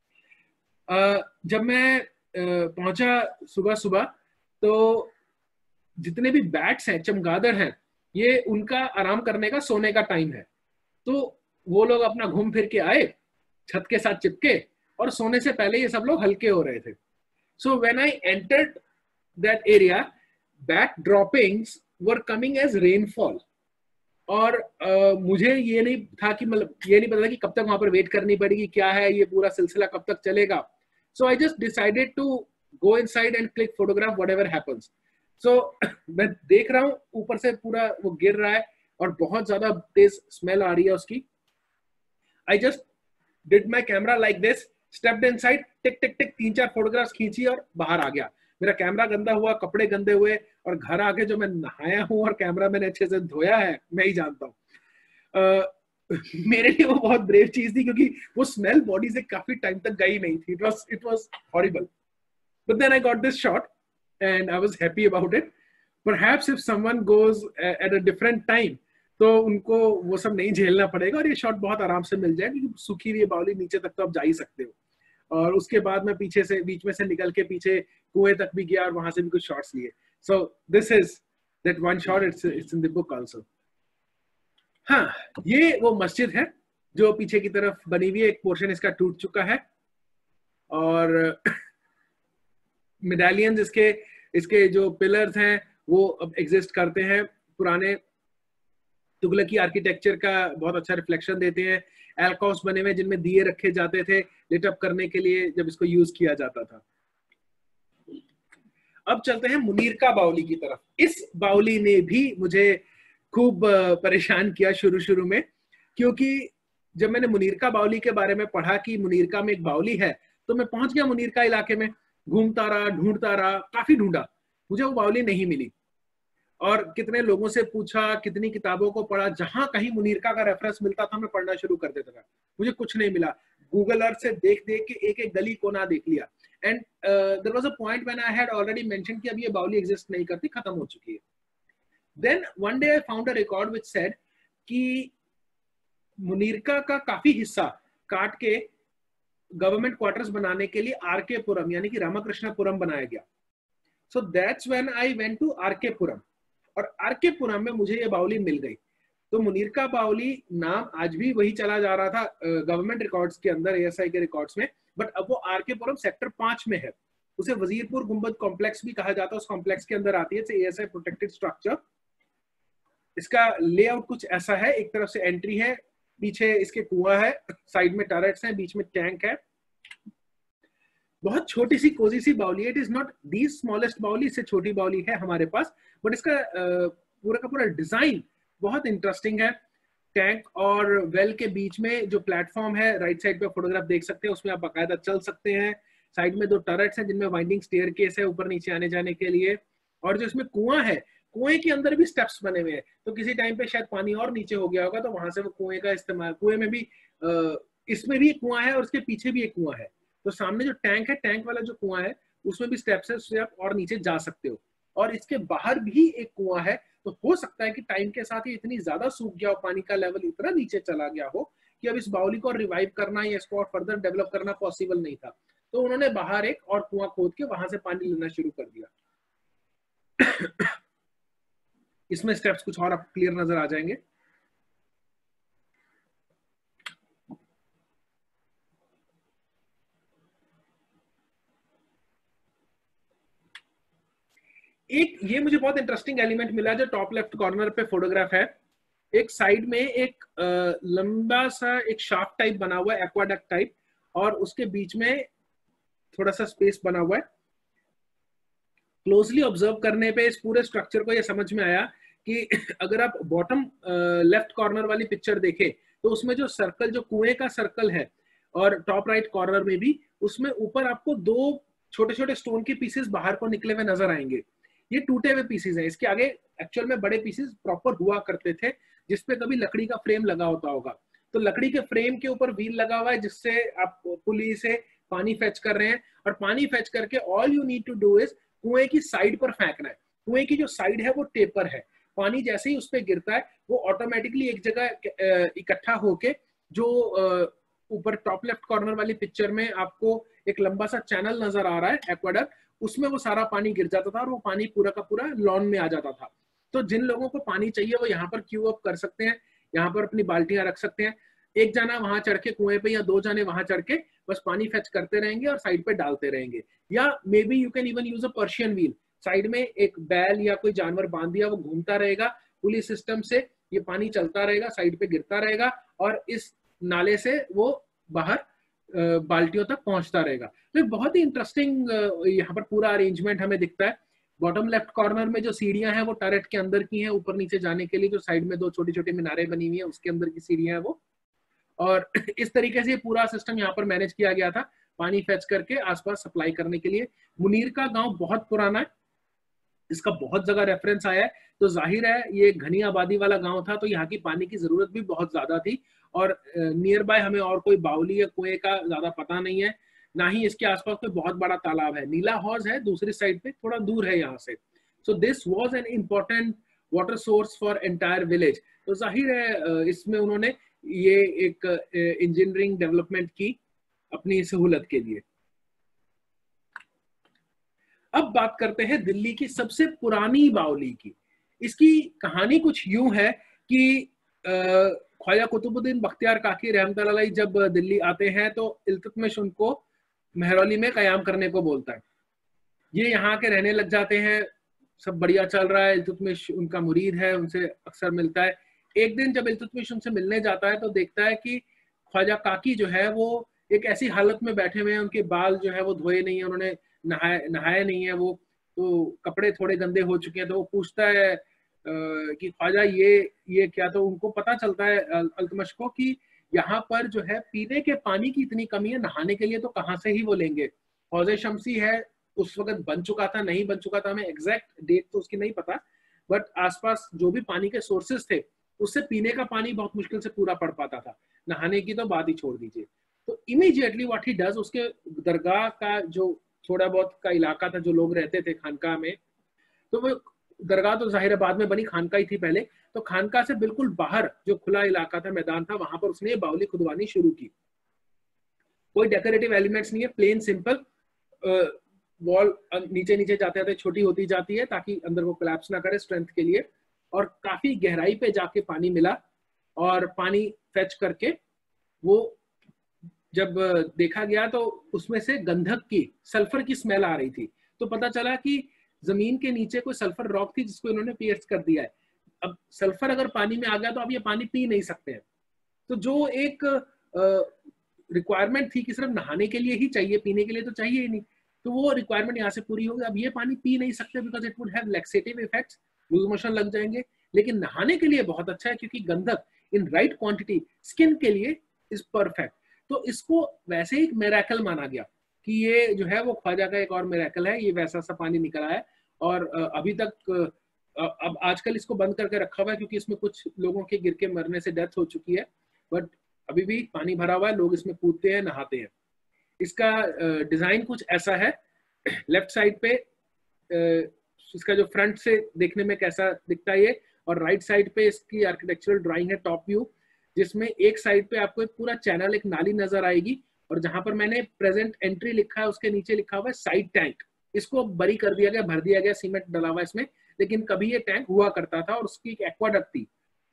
जब मैं पहुंचा सुबह सुबह, तो जितने भी बैट्स हैं, चमगादड़ हैं, ये उनका आराम करने का, सोने का टाइम है। तो वो लोग अपना घूम फिर के आए, छत के साथ चिपके, और सोने से पहले ये सब लोग हल्के हो रहे थे। So when I entered that area, bat droppings were coming as rainfall. और मुझे ये नहीं था कि, मतलब ये नहीं पता था कि कब तक वहां पर वेट करनी पड़ेगी, क्या है ये पूरा सिलसिला, कब तक चलेगा। So I just decided to go inside and click photograph whatever happens. So मैं देख रहा हूँ ऊपर से पूरा वो गिर रहा है और बहुत ज्यादा तेज स्मेल आ रही है उसकी। I just did my camera like this, stepped inside, tick tick tick 3-4 photographs खींची और बाहर आ गया। मेरा कैमरा गंदा हुआ, कपड़े गंदे हुए, और घर आके जो मैं नहाया हूँ और कैमरा मैंने अच्छे से धोया है, मैं ही जानता हूँ। मेरे लिए वो बहुत ब्रेव चीज थी, क्योंकि वो स्मेल बॉडी से काफी टाइम तक गई नहीं थी। It was horrible, but then I got this shot and I was happy about it. Perhaps if someone goes at a different time, तो उनको वो सब नहीं झेलना पड़ेगा और ये शॉट बहुत आराम से मिल जाए, क्योंकि सूखी हुई बावली नीचे तक तो आप जा ही सकते हो। और उसके बाद मैं पीछे से, बीच में से निकल के पीछे कुएं तक भी गया और वहां से भी कुछ शॉट्स लिए। So this is that one shot. It's in the book also. हाँ, ये वो मस्जिद है जो पीछे की तरफ बनी हुई है। एक पोर्शन इसका टूट चुका है, और मेडालियंस, इसके जो पिलर्स हैं वो अब एग्जिस्ट करते हैं। पुराने तुगलकी आर्किटेक्चर का बहुत अच्छा रिफ्लेक्शन देते हैं। एल्कोव्स बने हुए जिनमें दिए रखे जाते थे लिट अप करने के लिए, जब इसको यूज किया जाता था। अब चलते हैं मुनीरका बावली की तरफ। इस बावली ने भी मुझे खूब परेशान किया शुरू में, क्योंकि जब मैंने मुनीरका बावली के बारे में पढ़ा कि मुनीरका में एक बावली है, तो मैं पहुंच गया मुनीरका इलाके में, घूमता रहा, ढूंढता रहा, काफी ढूंढा, मुझे वो बावली नहीं मिली। और कितने लोगों से पूछा, कितनी किताबों को पढ़ा, जहां कहीं मुनीरका का रेफरेंस मिलता था मैं पढ़ना शुरू कर देता था, मुझे कुछ नहीं मिला। गूगल अर्थ से देख के एक एक गली कोना देख लिया। And there was a point when I had already mention कि अब ये बावली एग्जिस्ट नहीं करती, खत्म हो चुकी है। Then one day I found a record which said कि मुनीरका का काफी हिस्सा काट के गवर्नमेंट क्वार्टर्स बनाने के लिए आरके पुरम, यानी कि रामकृष्णपुरम बनाया गया। So that's when I went to RK Puram. और आरके पुरम में मुझे ये बावली मिल गई। तो मुनीर का बावली नाम आज भी वही चला जा रहा था गवर्नमेंट रिकॉर्ड्स के अंदर, एएसआई के रिकॉर्ड्स में, बट अब वो आरके पुरम सेक्टर 5 में है। उसे वजीरपुर गुंबद कॉम्प्लेक्स भी कहा जाता है, उस कॉम्प्लेक्स के अंदर आती है एएसआई प्रोटेक्टेड स्ट्रक्चर। इसका लेआउट कुछ ऐसा है, एक तरफ से एंट्री है, पीछे इसके कुआं है, साइड में टरेट्स हैं, बीच में टैंक है। बहुत छोटी सी कोजी सी बावली है। It is not the smallest baoli, इससे छोटी बावली है हमारे पास, बट इसका पूरा का पूरा डिजाइन बहुत इंटरेस्टिंग है। टैंक और वेल के बीच में जो प्लेटफॉर्म है, राइट साइड पे फोटोग्राफ देख सकते हैं, उसमें आप बाकायदा चल सकते हैं। साइड में 2 टरेट्स हैं जिनमें वाइंडिंग स्टेयरकेस है ऊपर नीचे आने जाने के लिए, और जो इसमें कुआं है, कुएं के अंदर भी स्टेप्स बने हुए हैं। तो किसी टाइम पे शायद पानी और नीचे हो गया होगा, तो वहां से वो कुएं का इस्तेमाल, कुएं में भी इसमें भी एक कुआं है और उसके पीछे भी एक कुआं है। तो सामने जो टैंक है, टैंक वाला जो कुआं है, उसमें भी स्टेप्स है, उससे आप और नीचे जा सकते हो। और इसके बाहर भी एक कुआं है। तो हो सकता है कि टाइम के साथ ही इतनी ज्यादा सूख गया हो, पानी का लेवल इतना नीचे चला गया हो कि अब इस बावली को रिवाइव करना या इसको और फर्दर डेवलप करना पॉसिबल नहीं था। तो उन्होंने बाहर एक और कुआं खोद के वहां से पानी लेना शुरू कर दिया। इसमें स्टेप्स कुछ और आपको क्लियर नजर आ जाएंगे। एक ये मुझे बहुत इंटरेस्टिंग एलिमेंट मिला जो टॉप लेफ्ट कॉर्नर पे फोटोग्राफ है। एक साइड में एक लंबा सा एक शाफ्ट टाइप बना हुआ है, एक्वाडक्ट टाइप, और उसके बीच में थोड़ा सा स्पेस बना हुआ है। क्लोजली ऑब्जर्व करने पे इस पूरे स्ट्रक्चर को ये समझ में आया कि अगर आप बॉटम लेफ्ट कॉर्नर वाली पिक्चर देखें तो उसमें जो सर्कल, जो कुएं का सर्कल है, और टॉप राइट कॉर्नर में भी, उसमें ऊपर आपको 2 छोटे छोटे स्टोन के पीसेस बाहर को निकले हुए नजर आएंगे। ये टूटे हुए पीसेस हैं। इसके आगे एक्चुअल में बड़े पीसेस प्रॉपर हुआ करते थे, जिसपे कभी लकड़ी का फ्रेम लगा होता होगा। तो लकड़ी के फ्रेम के ऊपर व्हील लगा हुआ है, जिससे आप पुली से पानी फेच कर रहे हैं, और पानी फेच करके all you need to do is कुएं की साइड पर फेंकना है। कुएं की जो साइड है वो टेपर है, पानी जैसे ही उस पर गिरता है वो ऑटोमेटिकली एक जगह इकट्ठा होके, जो ऊपर टॉप लेफ्ट कॉर्नर वाली पिक्चर में आपको एक लंबा सा चैनल नजर आ रहा है, एक्वाडक्ट, उसमें वो सारा पानी गिर जाता था और वो पानी पूरा का पूरा लॉन में आ जाता था। तो जिन लोगों को पानी चाहिए वो यहाँ पर क्यू अप कर सकते हैं, यहाँ पर अपनी बाल्टियां रख सकते हैं। एक जना वहां चढ़ के कुएं पे, या 2 जने वहां चढ़ के बस पानी फेच करते रहेंगे और साइड पे डालते रहेंगे। या maybe you can even use a Persian wheel, side में एक बैल या कोई जानवर बांध दिया, वो घूमता रहेगा, पुली सिस्टम से ये पानी चलता रहेगा, साइड पे गिरता रहेगा, और इस नाले से वो बाहर बाल्टियों तक पहुंचता रहेगा। तो बहुत ही इंटरेस्टिंग यहाँ पर पूरा अरेंजमेंट हमें दिखता है। बॉटम लेफ्ट कॉर्नर में जो सीढ़ियां हैं वो टरेट के अंदर की हैं, ऊपर नीचे जाने के लिए जो साइड में 2 छोटी छोटी मीनारें बनी हुई हैं उसके अंदर की सीढ़ियां हैं वो। और इस तरीके से पूरा सिस्टम यहाँ पर मैनेज किया गया था, पानी फेच करके आसपास सप्लाई करने के लिए। मुनीर का गांव बहुत पुराना है, इसका बहुत जगह रेफरेंस आया है, तो जाहिर है ये घनी आबादी वाला गांव था, तो यहाँ की पानी की जरूरत भी बहुत ज्यादा थी। और नियर बाय हमें और कोई बावली या कुएं का ज्यादा पता नहीं है, ना ही इसके आसपास कोई बहुत बड़ा तालाब है। नीला हौज है दूसरी साइड पे, थोड़ा दूर है यहाँ से। So this was an important water source for entire village. तो जाहिर है इसमें उन्होंने ये एक इंजीनियरिंग डेवलपमेंट की अपनी सहूलत के लिए। अब बात करते हैं दिल्ली की सबसे पुरानी बावली की। इसकी कहानी कुछ यूं है कि ख्वाजा कुतुबुद्दीन बख्तियार काकी रहमतुल्लाह अलैह जब दिल्ली आते हैं तो इल्तुतमिश उनको मेहरौली में कयाम करने को बोलता है। ये यहाँ के रहने लग जाते हैं, सब बढ़िया चल रहा है। इल्तुतमिश उनका मुरीद है, उनसे अक्सर मिलता है। एक दिन जब इल्तुतमिश उनसे मिलने जाता है तो देखता है कि ख्वाजा काकी जो है वो एक ऐसी हालत में बैठे हुए हैं, उनके बाल जो है वो धोए नहीं है, उन्होंने नहाए नहीं है, वो तो कपड़े थोड़े गंदे हो चुके हैं। तो वो पूछता है कि ख्वाजा ये क्या। तो उनको पता चलता है इल्तुतमिश को कि यहाँ पर जो है पीने के पानी की इतनी कमी है, नहाने के लिए तो कहाँ से ही वो लेंगे। हौज़े शम्सी है उस वक्त बन चुका था, नहीं बन चुका था, हमें एग्जैक्ट डेट तो उसकी नहीं पता, बट आसपास जो भी पानी के सोर्सेस थे उससे पीने का पानी बहुत मुश्किल से पूरा पड़ पाता था, नहाने की तो बात ही छोड़ दीजिए। तो इमीडिएटली व्हाट ही डज, उसके दरगाह का जो थोड़ा बहुत का इलाका था, जो लोग रहते थे खानकाह में, तो वो दरगाह तो जाहिर बाद में बनी, खानका ही थी पहले, तो खानका से बिल्कुल बाहर जो खुला इलाका था, मैदान था, वहां पर उसने बावली खुदवानी शुरू की। कोई डेकोरेटिव एलिमेंट्स नहीं है, प्लेन सिंपल वॉल नीचे नीचे जाते जाते छोटी होती जाती है ताकि अंदर वो कोलैप्स ना करे स्ट्रेंथ के लिए, और काफी गहराई पे जाके पानी मिला, और पानी फेच करके वो जब देखा गया तो उसमें से गंधक की, सल्फर की स्मेल आ रही थी। तो पता चला कि जमीन के नीचे कोई सल्फर रॉक थी जिसको इन्होंने पियर्स कर दिया है। अब सल्फर अगर पानी में आ गया तो आप ये पानी पी नहीं सकते हैं। तो जो एक रिक्वायरमेंट थी कि सिर्फ नहाने के लिए ही चाहिए, पीने के लिए तो चाहिए ही नहीं, तो वो रिक्वायरमेंट यहाँ से पूरी हो गई। अब ये पानी पी नहीं सकते because it would have laxative effects, loose motion लग जाएंगे, लेकिन नहाने के लिए बहुत अच्छा है क्योंकि गंधक इन राइट क्वांटिटी स्किन के लिए इज परफेक्ट। तो इसको वैसे ही मिरेकल माना गया कि ये जो है वो ख्वाजा का एक और मिरेकल है, ये वैसा सा पानी निकला है। और अभी तक अब आजकल इसको बंद करके रखा हुआ है क्योंकि इसमें कुछ लोगों के गिर के मरने से डेथ हो चुकी है, बट अभी भी पानी भरा हुआ है, लोग इसमें कूदते हैं, नहाते हैं। इसका डिजाइन कुछ ऐसा है, लेफ्ट साइड पे इसका जो फ्रंट से देखने में कैसा दिखता है ये, और राइट साइड पे इसकी आर्किटेक्चरल ड्राइंग है टॉप व्यू, जिसमें एक साइड पे आपको एक पूरा चैनल, एक नाली नजर आएगी, और जहां पर मैंने प्रेजेंट एंट्री लिखा है उसके नीचे लिखा हुआ है साइड टैंक। इसको बरी कर दिया गया, भर दिया गया, सीमेंट डला हुआ इसमें, लेकिन कभी ये टैंक हुआ करता था और उसकी एक एक्वाडक्ट थी।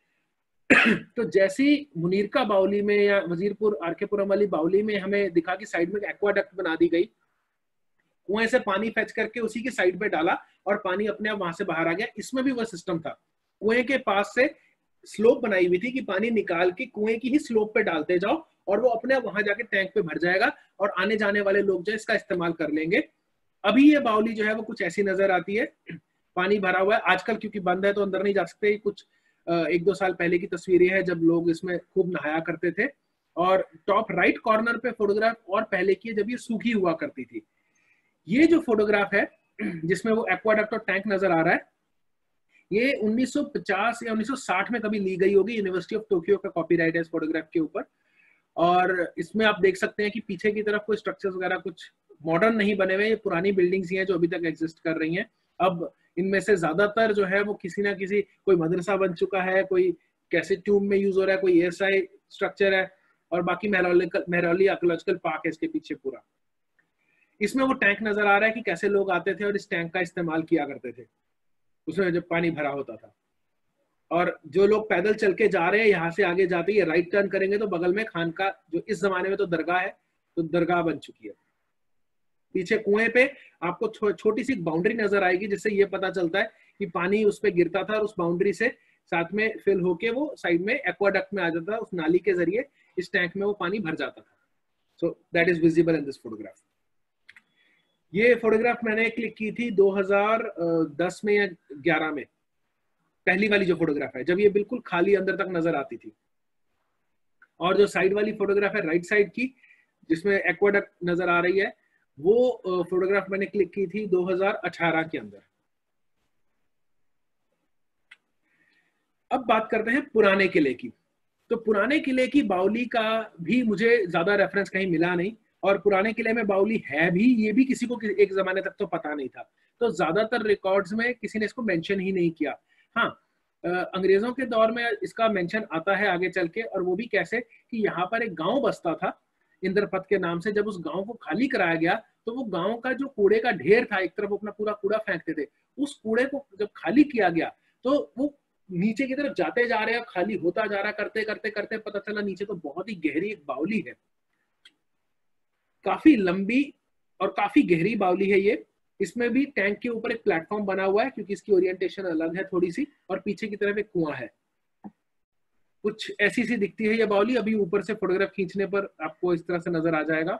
तो जैसी मुनीरका बावली में या वजीरपुर आरकेपुरम वाली बावली में हमें दिखा कि साइड में एक एक्वाडक्ट बना दी गई, कुएं से पानी फेंच करके उसी के साइड पे डाला और पानी अपने आप वहां से बाहर आ गया, इसमें भी वह सिस्टम था। कुएं के पास से स्लोप बनाई हुई थी कि पानी निकाल के कुएं की ही स्लोप पे डालते जाओ और वो अपने आप वहां जाके टैंक पे भर जाएगा और आने जाने वाले लोग जो इसका इस्तेमाल कर लेंगे। अभी ये बावली जो है वो कुछ ऐसी नजर आती है, पानी भरा हुआ है। आजकल क्योंकि बंद है तो अंदर नहीं जा सकते, कुछ 1-2 साल पहले की तस्वीरें हैं जब लोग इसमें खूब नहाया करते थे। और टॉप राइट कॉर्नर पे फोटोग्राफ और पहले की है जब ये सूखी हुआ करती थी। ये जो फोटोग्राफ है जिसमें वो एक्वाडक्ट और टैंक नजर आ रहा है, ये 1950 या 1960 में कभी ली गई होगी, यूनिवर्सिटी ऑफ टोक्यो का कॉपीराइट है इस फोटोग्राफ के ऊपर। और इसमें आप देख सकते हैं कि पीछे की तरफ कोई स्ट्रक्चर्स वगैरह कुछ मॉडर्न नहीं बने हुए, ये पुरानी बिल्डिंग्स ही हैं जो अभी तक एग्जिस्ट कर रही हैं। अब इनमें से ज्यादातर जो है वो किसी ना किसी, कोई मदरसा बन चुका है, कोई कैसे ट्यूब में यूज हो रहा है, कोई एएसआई स्ट्रक्चर है, और बाकी मेहरौली आर्कियोलॉजिकल पार्क है इसके पीछे पूरा। इसमें वो टैंक नजर आ रहा है कि कैसे लोग आते थे और इस टैंक का इस्तेमाल किया करते थे उसमें जब पानी भरा होता था। और जो लोग पैदल चल के जा रहे हैं, यहाँ से आगे जाते ही राइट टर्न करेंगे तो बगल में खान का, जो इस जमाने में तो दरगाह है, तो दरगाह बन चुकी है। पीछे कुएं पे आपको छोटी सी बाउंड्री नजर आएगी जिससे ये पता चलता है कि पानी उस पे गिरता था और उस बाउंड्री से साथ में फिल होके वो साइड में एक्वाडक्ट में आ जाता था, उस नाली के जरिए इस टैंक में वो पानी भर जाता था। So that is visible in this photograph. ये फोटोग्राफ मैंने क्लिक की थी 2010 में या 11 में, पहली वाली जो फोटोग्राफ है जब ये बिल्कुल खाली अंदर तक नजर आती थी। और जो साइड वाली फोटोग्राफ है राइट साइड की जिसमें एक्वाडक्ट नजर आ रही है, वो फोटोग्राफ मैंने क्लिक की थी 2018 के अंदर। अब बात करते हैं पुराने किले की। तो पुराने किले की बावली का भी मुझे ज्यादा रेफरेंस कहीं मिला नहीं, और पुराने किले में बावली है भी, ये भी किसी को एक जमाने तक तो पता नहीं था, तो ज्यादातर रिकॉर्ड्स में किसी ने इसको मेंशन ही नहीं किया। हाँ, अंग्रेजों के दौर में इसका मेंशन आता है आगे चल के, और वो भी कैसे कि यहाँ पर एक गांव बसता था इंद्रपत के नाम से। जब उस गांव को खाली कराया गया तो वो गांव का जो कूड़े का ढेर था, एक तरफ अपना पूरा कूड़ा फेंकते थे, उस कूड़े को जब खाली किया गया तो वो नीचे की तरफ जाते जा रहे हैं, खाली होता जा रहा, करते करते करते पता चला नीचे तो बहुत ही गहरी एक बावली है, काफी लंबी और काफी गहरी बावली है ये। इसमें भी टैंक के ऊपर एक प्लेटफॉर्म बना हुआ है क्योंकि इसकी ओरिएंटेशन अलग है थोड़ी सी, और पीछे की तरफ एक कुआं है। कुछ ऐसी सी दिखती है ये बावली। अभी ऊपर से फोटोग्राफ खींचने पर आपको इस तरह से नजर आ जाएगा।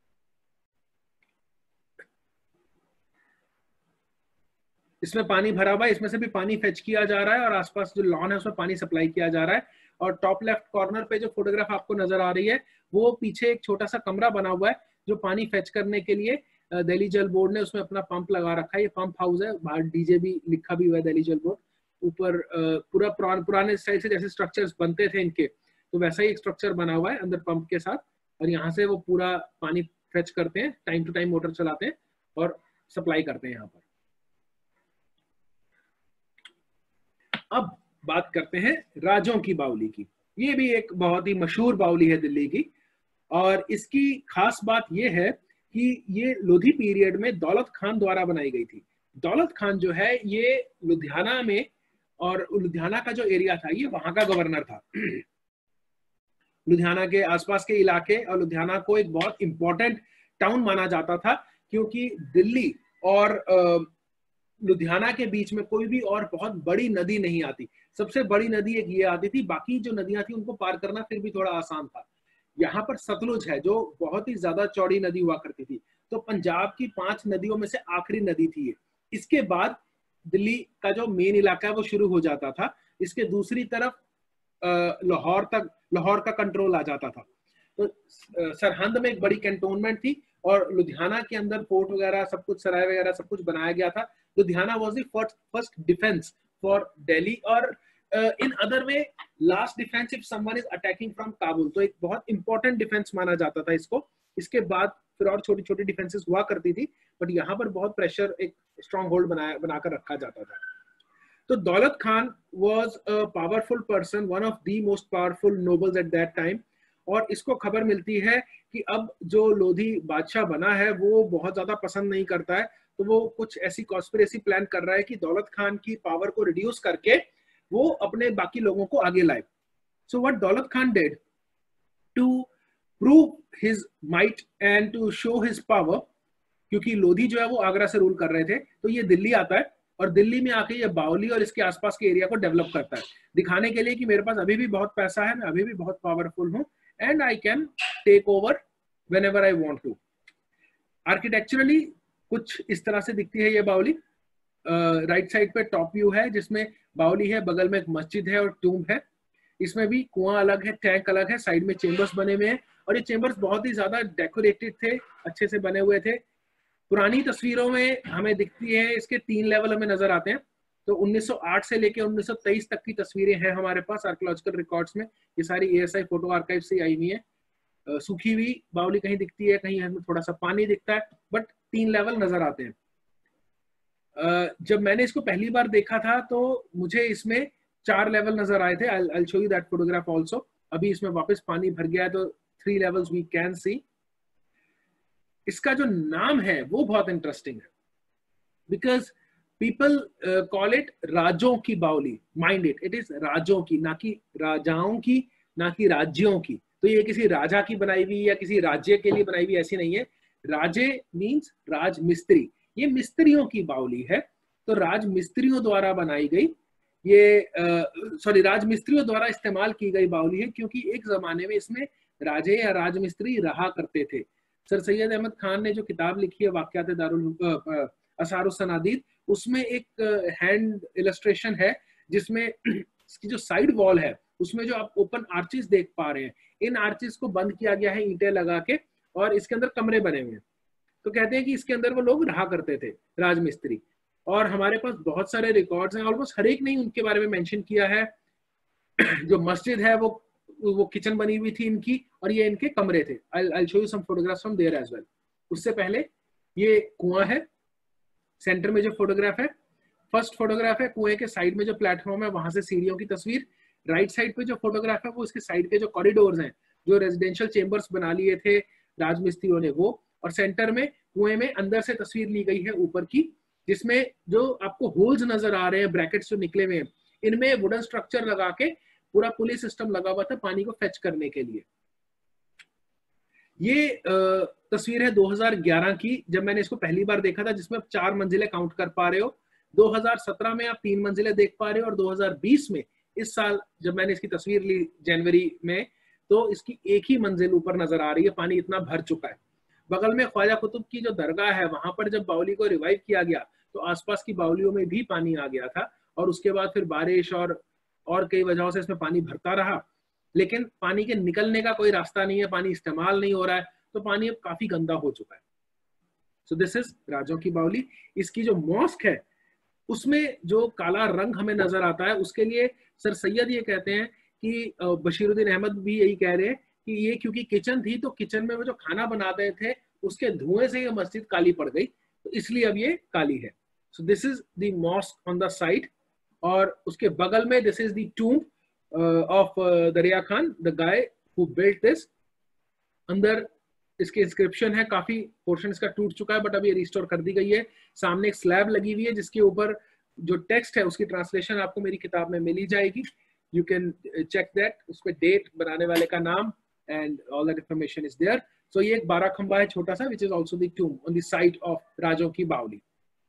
इसमें पानी भरा हुआ है, इसमें से भी पानी फेच किया जा रहा है, और आसपास जो लॉन है उसमें पानी सप्लाई किया जा रहा है। और टॉप लेफ्ट कॉर्नर पे जो फोटोग्राफ आपको नजर आ रही है, वो पीछे एक छोटा सा कमरा बना हुआ है जो पानी फेच करने के लिए दिल्ली जल बोर्ड ने उसमें अपना पंप लगा रखा है। ये पंप हाउस है, बाहर डीजे भी लिखा भी हुआ है दिल्ली जल बोर्ड। ऊपर पूरा पुराने स्टाइल से जैसे स्ट्रक्चर्स बनते थे इनके, तो वैसा ही एक स्ट्रक्चर बना हुआ है अंदर पंप के साथ, और यहाँ से वो पूरा पानी फेच करते हैं, टाइम टू टाइम मोटर चलाते हैं और सप्लाई करते हैं यहाँ पर। अब बात करते हैं राजों की बावली की। ये भी एक बहुत ही मशहूर बावली है दिल्ली की, और इसकी खास बात यह है कि ये लोधी पीरियड में दौलत खान द्वारा बनाई गई थी। दौलत खान जो है ये लुधियाना में, और लुधियाना का जो एरिया था ये वहां का गवर्नर था। लुधियाना के आसपास के इलाके और लुधियाना को एक बहुत इंपॉर्टेंट टाउन माना जाता था, क्योंकि दिल्ली और लुधियाना के बीच में कोई भी और बहुत बड़ी नदी नहीं आती। सबसे बड़ी नदी एक ये आती थी, बाकी जो नदियां थी उनको पार करना फिर भी थोड़ा आसान था। यहाँ पर सतलुज है जो बहुत ही ज्यादा चौड़ी नदी हुआ करती थी, तो पंजाब की 5 नदियों में से आखिरी नदी थी ये। इसके बाद दिल्ली का जो मेन इलाका है वो शुरू हो जाता था, इसके दूसरी तरफ लाहौर का कंट्रोल आ जाता था। तो सरहंद में एक बड़ी कैंटोनमेंट थी, और लुधियाना के अंदर फोर्ट वगैरह सब कुछ, सराय वगैरह सब कुछ बनाया गया था। Ludhiana was the first defence for Delhi, और in other way last defence if someone is attacking from Kabul, तो एक बहुत इंपॉर्टेंट डिफेंस माना जाता था इसको। इसके बाद फिर और छोटी छोटी डिफेंसेस हुआ करती थी, बट यहाँ पर बहुत प्रेशर, एक स्ट्रॉन्ग होल्ड बनाकर रखा जाता था। तो Daulat Khan was a powerful person, one of the most powerful nobles at that time. और इसको खबर मिलती है कि अब जो लोधी बादशाह बना है वो बहुत ज्यादा पसंद नहीं करता है, तो वो कुछ ऐसी कॉन्स्पिरेसी प्लान कर रहा है कि दौलत खान की पावर को रिड्यूस करके वो अपने बाकी लोगों को आगे लाए। So what Daulat Khan did to prove his might and to show his power, क्योंकि लोधी जो है वो आगरा से रूल कर रहे थे, तो ये दिल्ली आता है और दिल्ली में आके ये बावली और इसके आसपास के एरिया को डेवलप करता है, दिखाने के लिए कि मेरे पास अभी भी बहुत पैसा है, मैं अभी भी बहुत पावरफुल हूं, and I can take over whenever I want to. Architecturally कुछ इस तरह से दिखती है ये बावली। राइट साइड पे टॉप व्यू है जिसमें बावली है, बगल में एक मस्जिद है और टूम्ब है। इसमें भी कुआं अलग है, टैंक अलग है, साइड में चेंबर्स बने हुए हैं, और ये चेंबर्स बहुत ही ज्यादा डेकोरेटेड थे, अच्छे से बने हुए थे। पुरानी तस्वीरों में हमें दिखती है, इसके 3 लेवल हमें नजर आते हैं। तो 1908 से लेकर 1923 तक की तस्वीरें हैं हमारे पास आर्कियोलॉजिकल रिकॉर्ड्स में, ये सारी एएसआई फोटो आर्काइव से आई हुई है। सूखी हुई बावली कहीं दिखती है, कहीं हमें थोड़ा सा पानी दिखता है, बट 3 लेवल नजर आते हैं। जब मैंने इसको पहली बार देखा था तो मुझे इसमें 4 लेवल नजर आए थे। I'll show you that photograph also। अभी इसमें वापस पानी भर गया है तो 3 levels we can see। इसका जो नाम है वो बहुत इंटरेस्टिंग है, because people call it Rajon की Baoli. Mind it, it is Rajon की, ना कि राजाओं की, ना कि राज्यों की। तो ये किसी राजा की बनाई हुई या किसी राज्य के लिए बनाई हुई ऐसी नहीं है। राजे मीन्स राज मिस्त्री, ये मिस्त्रियों की बावली है, तो राज मिस्त्रियों द्वारा बनाई गई ये राज मिस्त्रियों द्वारा इस्तेमाल की गई बावली है, क्योंकि एक जमाने में इसमें राजे या राजमिस्त्री रहा करते थे। सर सैयद अहमद खान ने जो किताब लिखी है वाक़यात दारुल असारुस सनादीद, उसमें एक हैंड इलस्ट्रेशन है जिसमें इसकी जो साइड वॉल है उसमें जो आप ओपन आर्चेस देख पा रहे हैं, इन आर्चेस को बंद किया गया है ईंटें लगा के, और इसके अंदर कमरे बने हुए हैं। तो कहते हैं कि इसके अंदर वो लोग रहा करते थे राजमिस्त्री, और हमारे पास बहुत सारे रिकॉर्ड्स हैं, ऑलमोस्ट हर एक ने उनके बारे में मेंशन किया है। जो मस्जिद है वो किचन बनी हुई थी इनकी, और ये इनके कमरे थे। I'll show you some photographs from there as well। उससे पहले ये कुआं है, सेंटर में जो फोटोग्राफ है, फर्स्ट फोटोग्राफ है कुएं के साइड में जो प्लेटफॉर्म है वहां से सीढ़ियों की तस्वीर। राइट साइड पे जो फोटोग्राफ है वो इसके साइड के जो कॉरिडोर्स हैं, जो रेजिडेंशियल चेंबर्स बना लिए थे राजमिस्त्रियों ने, वो। और सेंटर में कुएं में अंदर से तस्वीर ली गई है ऊपर की, जिसमें जो आपको होल्स नजर आ रहे हैं, ब्रैकेट्स जो निकले हुए हैं, इनमें वुडन स्ट्रक्चर लगा के पूरा पुली सिस्टम लगा हुआ था पानी को फेच करने के लिए। ये तस्वीर है 2011 की, जब मैंने इसको पहली बार देखा था, जिसमें आप 4 मंजिलें काउंट कर पा रहे हो। 2017 में आप 3 मंजिलें देख पा रहे हो, और 2020 में इस साल जब मैंने इसकी तस्वीर ली जनवरी में, तो इसकी एक ही मंजिल ऊपर नजर आ रही है, पानी इतना भर चुका है। बगल में ख्वाजा कुतुब की जो दरगाह है, वहां पर जब बावली को रिवाइव किया गया तो आसपास की बावलियों में भी पानी आ गया था, और उसके बाद फिर बारिश और कई वजहों से इसमें पानी भरता रहा, लेकिन पानी के निकलने का कोई रास्ता नहीं है, पानी इस्तेमाल नहीं हो रहा है, तो पानी अब काफी गंदा हो चुका है। सो दिस इज राजों की बावली। इसकी जो मॉस्क है उसमें जो काला रंग हमें नजर आता है, उसके लिए सर सैयद ये कहते हैं कि बशीरुद्दीन अहमद भी यही कह रहे हैं कि ये क्योंकि किचन थी, तो किचन में वो जो खाना बनाते थे उसके धुएं से ये मस्जिद काली पड़ गई, तो इसलिए अब ये काली है। So this is the mosque on the side, और उसके बगल में this is the tomb of Dariya Khan, the guy who built this. अंदर इसकी इंस्क्रिप्शन है, काफी पोर्शन इसका टूट चुका है बट अभी रिस्टोर कर दी गई है। सामने एक स्लैब लगी हुई है जिसके ऊपर जो टेक्स्ट है उसकी ट्रांसलेशन आपको मेरी किताब में मिली जाएगी। यू कैन चेक दैट, उस पर डेट, बनाने वाले का नाम and all that information is there. So ये एक 12 खंबा है छोटा सा, which is also the tomb on the site of Rajon की बावली।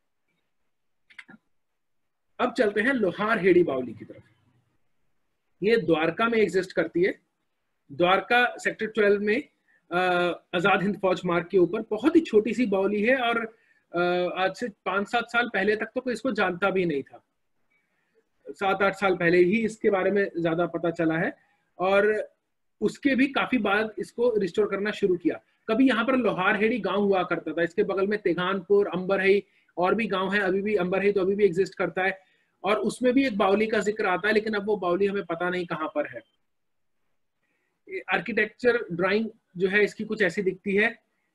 अब चलते हैं लोहार हेड़ी बावली की तरफ। ये द्वारका में एग्जिस्ट करती है। द्वारका सेक्टर 12 में आजाद हिंद फौज मार्ग के ऊपर बहुत ही छोटी सी बावली है और आज से 5-7 साल पहले तक तो कोई इसको जानता भी नहीं था। 7-8 साल पहले ही इसके बारे में ज्यादा पता चला है और उसके भी काफी बाद इसको रिस्टोर करना शुरू किया। कभी यहाँ पर लोहारहेड़ी गांव हुआ करता था, इसके बगल में तेघानपुर, अंबरही और भी गांव है, अभी भी अंबरही तो अभी भी एग्जिस्ट करता है और उसमें भी एक बावली का जिक्र आता है, लेकिन अब वो बावली हमें पता नहीं कहाँ पर है। आर्किटेक्चर ड्राइंग जो है इसकी कुछ ऐसी दिखती है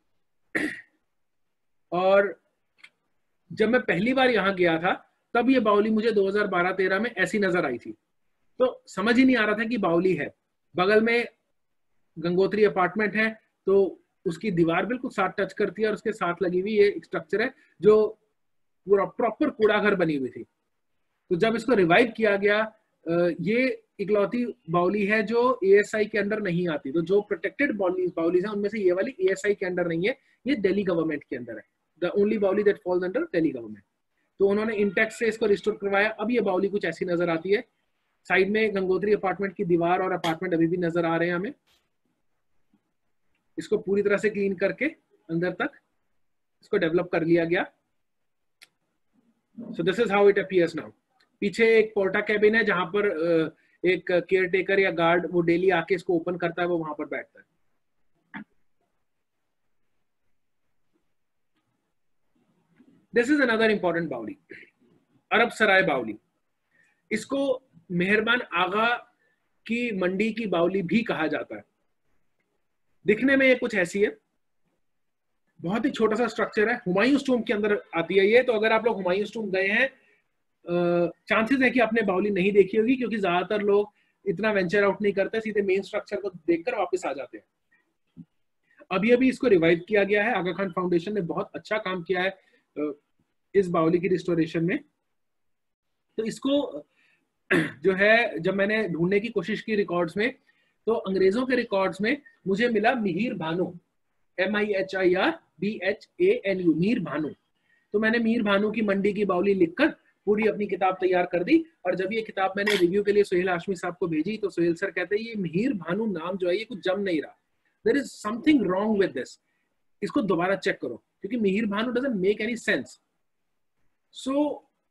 और जब मैं पहली बार यहाँ गया था तब ये बावली मुझे 2012-13 में ऐसी नजर आई थी, तो समझ ही नहीं आ रहा था कि बावली है। बगल में गंगोत्री अपार्टमेंट है तो उसकी दीवार बिल्कुल साथ टच करती है और उसके साथ लगी हुई ये एक स्ट्रक्चर है जो पूरा प्रॉपर कूड़ा घर बनी हुई थी। तो जब इसको रिवाइव किया गया, ये इकलौती बावली है जो एएसआई के अंडर नहीं आती। तो जो प्रोटेक्टेड बावलीज हैं उनमें से ये वाली एएसआई के अंडर नहीं है, ये दिल्ली गवर्नमेंट के अंदर है। The only baoli that falls under Delhi government. तो उन्होंने इंटेक्स से इसको रिस्टोर करवाया। अब ये बावली कुछ ऐसी नजर आती है। साइड में गंगोत्री अपार्टमेंट की दीवार और अपार्टमेंट अभी भी नजर आ रहे हैं हमें। इसको पूरी तरह से क्लीन करके अंदर तक इसको डेवलप कर लिया गया। So this is how it appears now. पीछे एक पोर्टा कैबिन है जहां पर एक केयर टेकर या गार्ड वो डेली आके इसको ओपन करता है, वो वहां पर बैठता है। दिस इज अनदर इंपॉर्टेंट बावली, अरब सराय बावली। इसको मेहरबान आगा की मंडी की बावली भी कहा जाता है। दिखने में ये कुछ ऐसी है, बहुत ही छोटा सा स्ट्रक्चर है, हुमायूं टूम के अंदर आती है ये। तो अगर आप लोग हुमायूं टूम गए हैं, चांसेस है कि आपने बावली नहीं देखी होगी, क्योंकि ज्यादातर लोग इतना वेंचर आउट नहीं करते, सीधे मेन स्ट्रक्चर को देखकर वापस आ जाते हैं। अभी अभी इसको रिवाइव किया गया है। आगा खान फाउंडेशन ने बहुत अच्छा काम किया है इस बावली की रिस्टोरेशन में। तो इसको जो है, जब मैंने ढूंढने की कोशिश की रिकॉर्ड्स में, तो अंग्रेजों के रिकॉर्ड्स में मुझे मिला मिहिर भानु, MIHIRBHANU, मीर भानु। तो मैंने मीर भानु की मंडी की बावली लिखकर पूरी अपनी किताब तैयार कर दी। और जब ये किताब मैंने रिव्यू के लिए सोहेल हाशमी साहब को भेजी तो सोहेल सर कहते हैं ये मिहिर भानु नाम जो है ये कुछ जम नहीं रहा, there is something wrong with this, इसको दोबारा चेक करो, क्योंकि Mihir Bhanu doesn't make any sense. So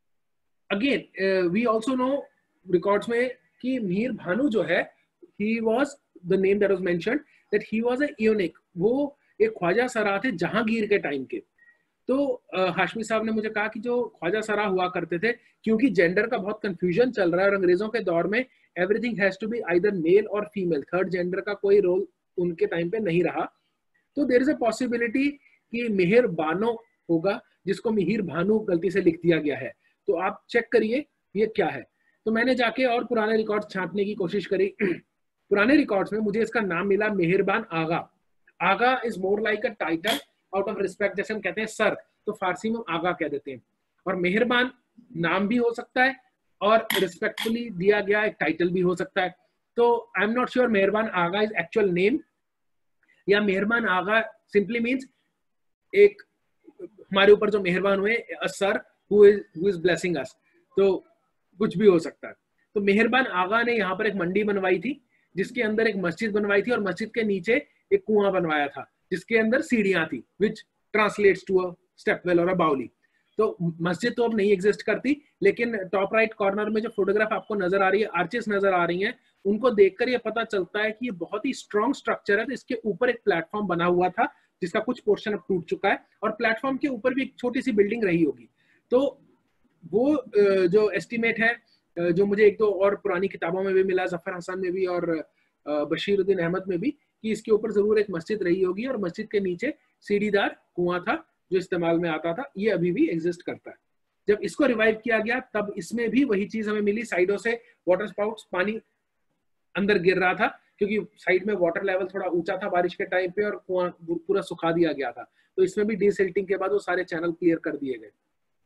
again we also know records में कि मिहिर भानु जो है, he was the name that was mentioned that he was a eunuch, वो एक ख्वाजा सरा थे जहांगीर के टाइम के। तो हाशमी साहब ने मुझे कहा कि जो ख्वाजा सरा हुआ करते थे, क्योंकि जेंडर का बहुत कंफ्यूजन चल रहा है और अंग्रेजों के दौर में everything has to be either male और फीमेल, थर्ड जेंडर का कोई रोल उनके टाइम पे नहीं रहा। तो देयर इज अ पॉसिबिलिटी कि मिहिर बानो होगा, जिसको मिहिर भानु गलती से लिख दिया गया है। तो आप चेक करिए ये क्या है। तो मैंने जाके और पुराने रिकॉर्ड छांटने की कोशिश करी। पुराने रिकॉर्ड्स में मुझे इसका नाम मिला Mehrban Agha. Agha is more like a title out of respect, जैसे हम कहते हैं सर, तो फारसी में आगा कह देते हैं। और मेहरबान नाम भी हो सकता है और रिस्पेक्टफुली दिया गया एक टाइटल भी हो सकता है। तो आई एम नॉट श्योर मेहरबान आगा इज एक्चुअल नेम या मेहरबान आगा सिंपली मीन्स एक हमारे ऊपर जो मेहरबान हुए, a sir who is blessing us, तो कुछ भी हो सकता है। तो मेहरबान आगा ने यहाँ पर एक मंडी बनवाई थी जिसके अंदर एक मस्जिद बनवाई थी और मस्जिद के नीचे एक कुआं बनवाया था जिसके अंदर सीढ़ियां थी, which translates to a stepwell और अ बावली। तो मस्जिद तो अब नहीं एग्जिस्ट करती, लेकिन टॉप राइट कॉर्नर में जो फोटोग्राफ आपको नजर आ रही है, आर्चेस नजर आ रही हैं, उनको देखकर ये पता चलता है कि ये बहुत ही स्ट्रॉन्ग स्ट्रक्चर है। तो इसके ऊपर एक प्लेटफॉर्म बना हुआ था जिसका कुछ पोर्शन अब टूट चुका है और प्लेटफॉर्म के ऊपर भी एक छोटी सी बिल्डिंग रही होगी। तो वो जो एस्टिमेट है, जो मुझे एक दो और पुरानी किताबों में भी मिला, जफर हसन में भी और बशीरुद्दीन अहमद में भी, कि इसके ऊपर जरूर एक मस्जिद रही होगी और मस्जिद के नीचे सीढ़ीदार कुआं था जो इस्तेमाल में आता था। ये अभी भी एग्जिस्ट करता है। जब इसको रिवाइव किया गया तब इसमें भी वही चीज हमें मिली, साइडों से वाटर स्पाउट्स, पानी अंदर गिर रहा था। क्योंकि साइड में वाटर लेवल थोड़ा ऊंचा था बारिश के टाइम पे और कुआं पूरा सुखा दिया गया था, तो इसमें भी डीसिल्टिंग के बाद वो सारे चैनल क्लियर कर दिए गए।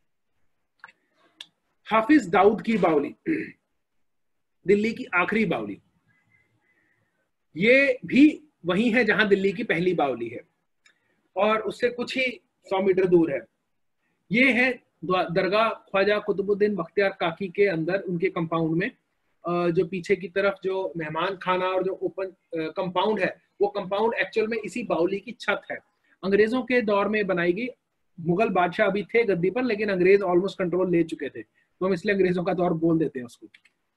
हाफिज दाऊद की बावली, दिल्ली की आखिरी बावली, ये भी वही है जहां दिल्ली की पहली बावली है और उससे कुछ ही 100 मीटर दूर है। ये है दरगाह ख्वाजा कुतुबुद्दीन बख्तियार काकी के अंदर उनके कंपाउंड में, जो पीछे की तरफ जो मेहमान खाना और जो ओपन कंपाउंड है, वो कंपाउंड एक्चुअल में इसी बावली की छत है। अंग्रेजों के दौर में बनाई गई, मुगल बादशाह अभी थे गद्दी पर लेकिन अंग्रेज ऑलमोस्ट कंट्रोल ले चुके थे, तो हम इसलिए अंग्रेजों का दौर बोल देते हैं उसको।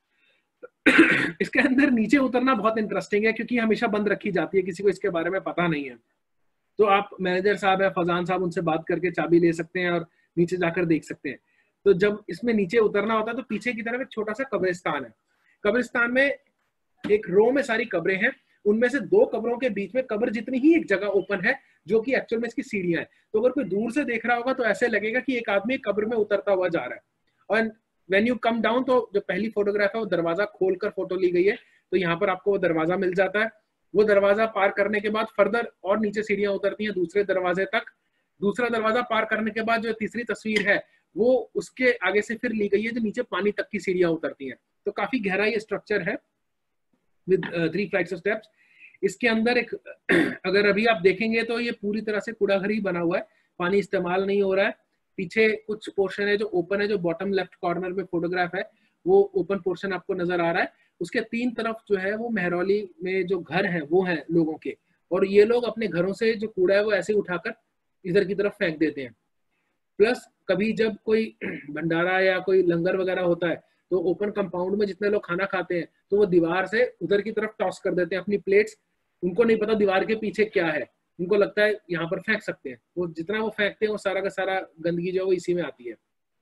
इसके अंदर नीचे उतरना बहुत इंटरेस्टिंग है क्योंकि हमेशा बंद रखी जाती है, किसी को इसके बारे में पता नहीं है। तो आप मैनेजर साहब है फजान साहब, उनसे बात करके चाबी ले सकते हैं और नीचे जाकर देख सकते हैं। तो जब इसमें नीचे उतरना होता है तो पीछे की तरफ एक छोटा सा कब्रिस्तान है। कब्रिस्तान में एक रो में सारी कब्रें हैं, उनमें से 2 कब्रों के बीच में कब्र जितनी ही एक जगह ओपन है जो कि एक्चुअल में इसकी सीढ़ियां हैं। तो अगर कोई दूर से देख रहा होगा तो ऐसे लगेगा कि एक आदमी कब्र में उतरता हुआ जा रहा है। और व्हेन यू कम डाउन, तो जो पहली फोटोग्राफ है वो दरवाजा खोलकर फोटो ली गई है, तो यहाँ पर आपको वो दरवाजा मिल जाता है। वो दरवाजा पार करने के बाद फर्दर और नीचे सीढ़ियां उतरती हैं दूसरे दरवाजे तक। दूसरा दरवाजा पार करने के बाद जो तीसरी तस्वीर है वो उसके आगे से फिर ली गई है, जो नीचे पानी तक की सीढ़ियां उतरती हैं। तो काफी गहरा ये स्ट्रक्चर है विद 3 फ्लाइट्स ऑफ स्टेप्स। इसके अंदर एक अगर अभी आप देखेंगे तो ये पूरी तरह से कूड़ा घर ही बना हुआ है, पानी इस्तेमाल नहीं हो रहा है। पीछे कुछ पोर्शन है जो ओपन है, जो बॉटम लेफ्ट कॉर्नर में फोटोग्राफ है वो ओपन पोर्शन आपको नजर आ रहा है। उसके 3 तरफ जो है वो मेहरौली में जो घर है वो है लोगों के, और ये लोग अपने घरों से जो कूड़ा है वो ऐसे उठाकर इधर की तरफ फेंक देते हैं। प्लस कभी जब कोई भंडारा या कोई लंगर वगैरह होता है तो ओपन कंपाउंड में जितने लोग खाना खाते हैं तो वो दीवार से उधर की तरफ टॉस कर देते हैं अपनी प्लेट्स। उनको नहीं पता दीवार के पीछे क्या है, उनको लगता है यहाँ पर फेंक सकते हैं। वो जितना वो फेंकते हैं वो सारा का सारा गंदगी जो है वो इसी में आती है।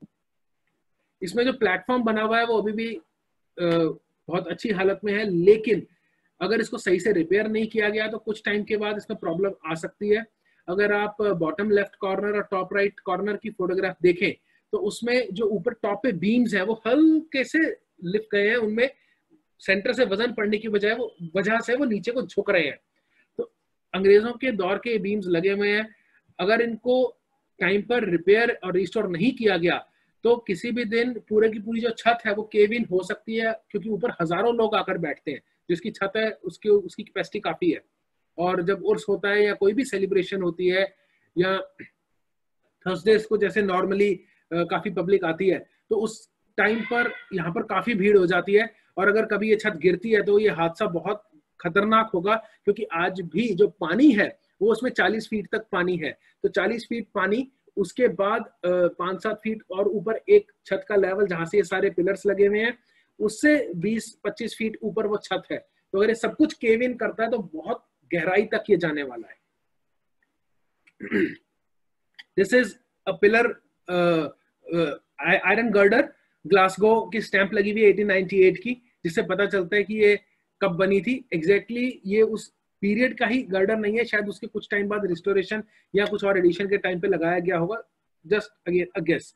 इसमें जो प्लेटफॉर्म बना हुआ है वो अभी भी बहुत अच्छी हालत में है, लेकिन अगर इसको सही से रिपेयर नहीं किया गया तो कुछ टाइम के बाद इसमें प्रॉब्लम आ सकती है। अगर आप बॉटम लेफ्ट कॉर्नर और टॉप राइट कॉर्नर की फोटोग्राफ देखें तो उसमें जो ऊपर टॉप पे बीम्स है वो हल्के से लिफ्ट गए हैं, उनमें सेंटर से वजन पड़ने की वजह से वो नीचे को झुक रहे हैं। तो अंग्रेजों के दौर के बीम्स लगे हुए हैं, अगर इनको टाइम पर रिपेयर और रिस्टोर नहीं किया गया तो किसी भी दिन पूरे की पूरी जो छत है वो केव इन हो सकती है, क्योंकि ऊपर हजारों लोग आकर बैठते हैं। जिसकी छत है उसकी कैपेसिटी काफी है, और जब उर्स होता है या कोई भी सेलिब्रेशन होती है या थर्सडेज को जैसे नॉर्मली काफी पब्लिक आती है तो उस टाइम पर यहाँ पर काफी भीड़ हो जाती है। और अगर कभी ये छत गिरती है तो ये हादसा बहुत खतरनाक होगा, क्योंकि आज भी जो पानी है वो उसमें 40 फीट तक पानी है। तो 40 फीट पानी, उसके बाद 5-7 फीट और ऊपर एक छत का लेवल जहां से ये सारे पिलर्स लगे हुए हैं, उससे 20-25 फीट ऊपर वो छत है। तो अगर ये सब कुछ केव इन करता है तो बहुत गहराई तक ये जाने वाला है। This is a pillar iron girder, Glasgow की स्टैंप लगी हुई है 1898 की, जिससे पता चलता है कि ये कब बनी थी। एग्जैक्टली ये उस पीरियड का ही गर्डर नहीं है, शायद उसके कुछ टाइम बाद रिस्टोरेशन या कुछ और एडिशन के टाइम पे लगाया गया होगा, जस्ट अगेन अ गेस।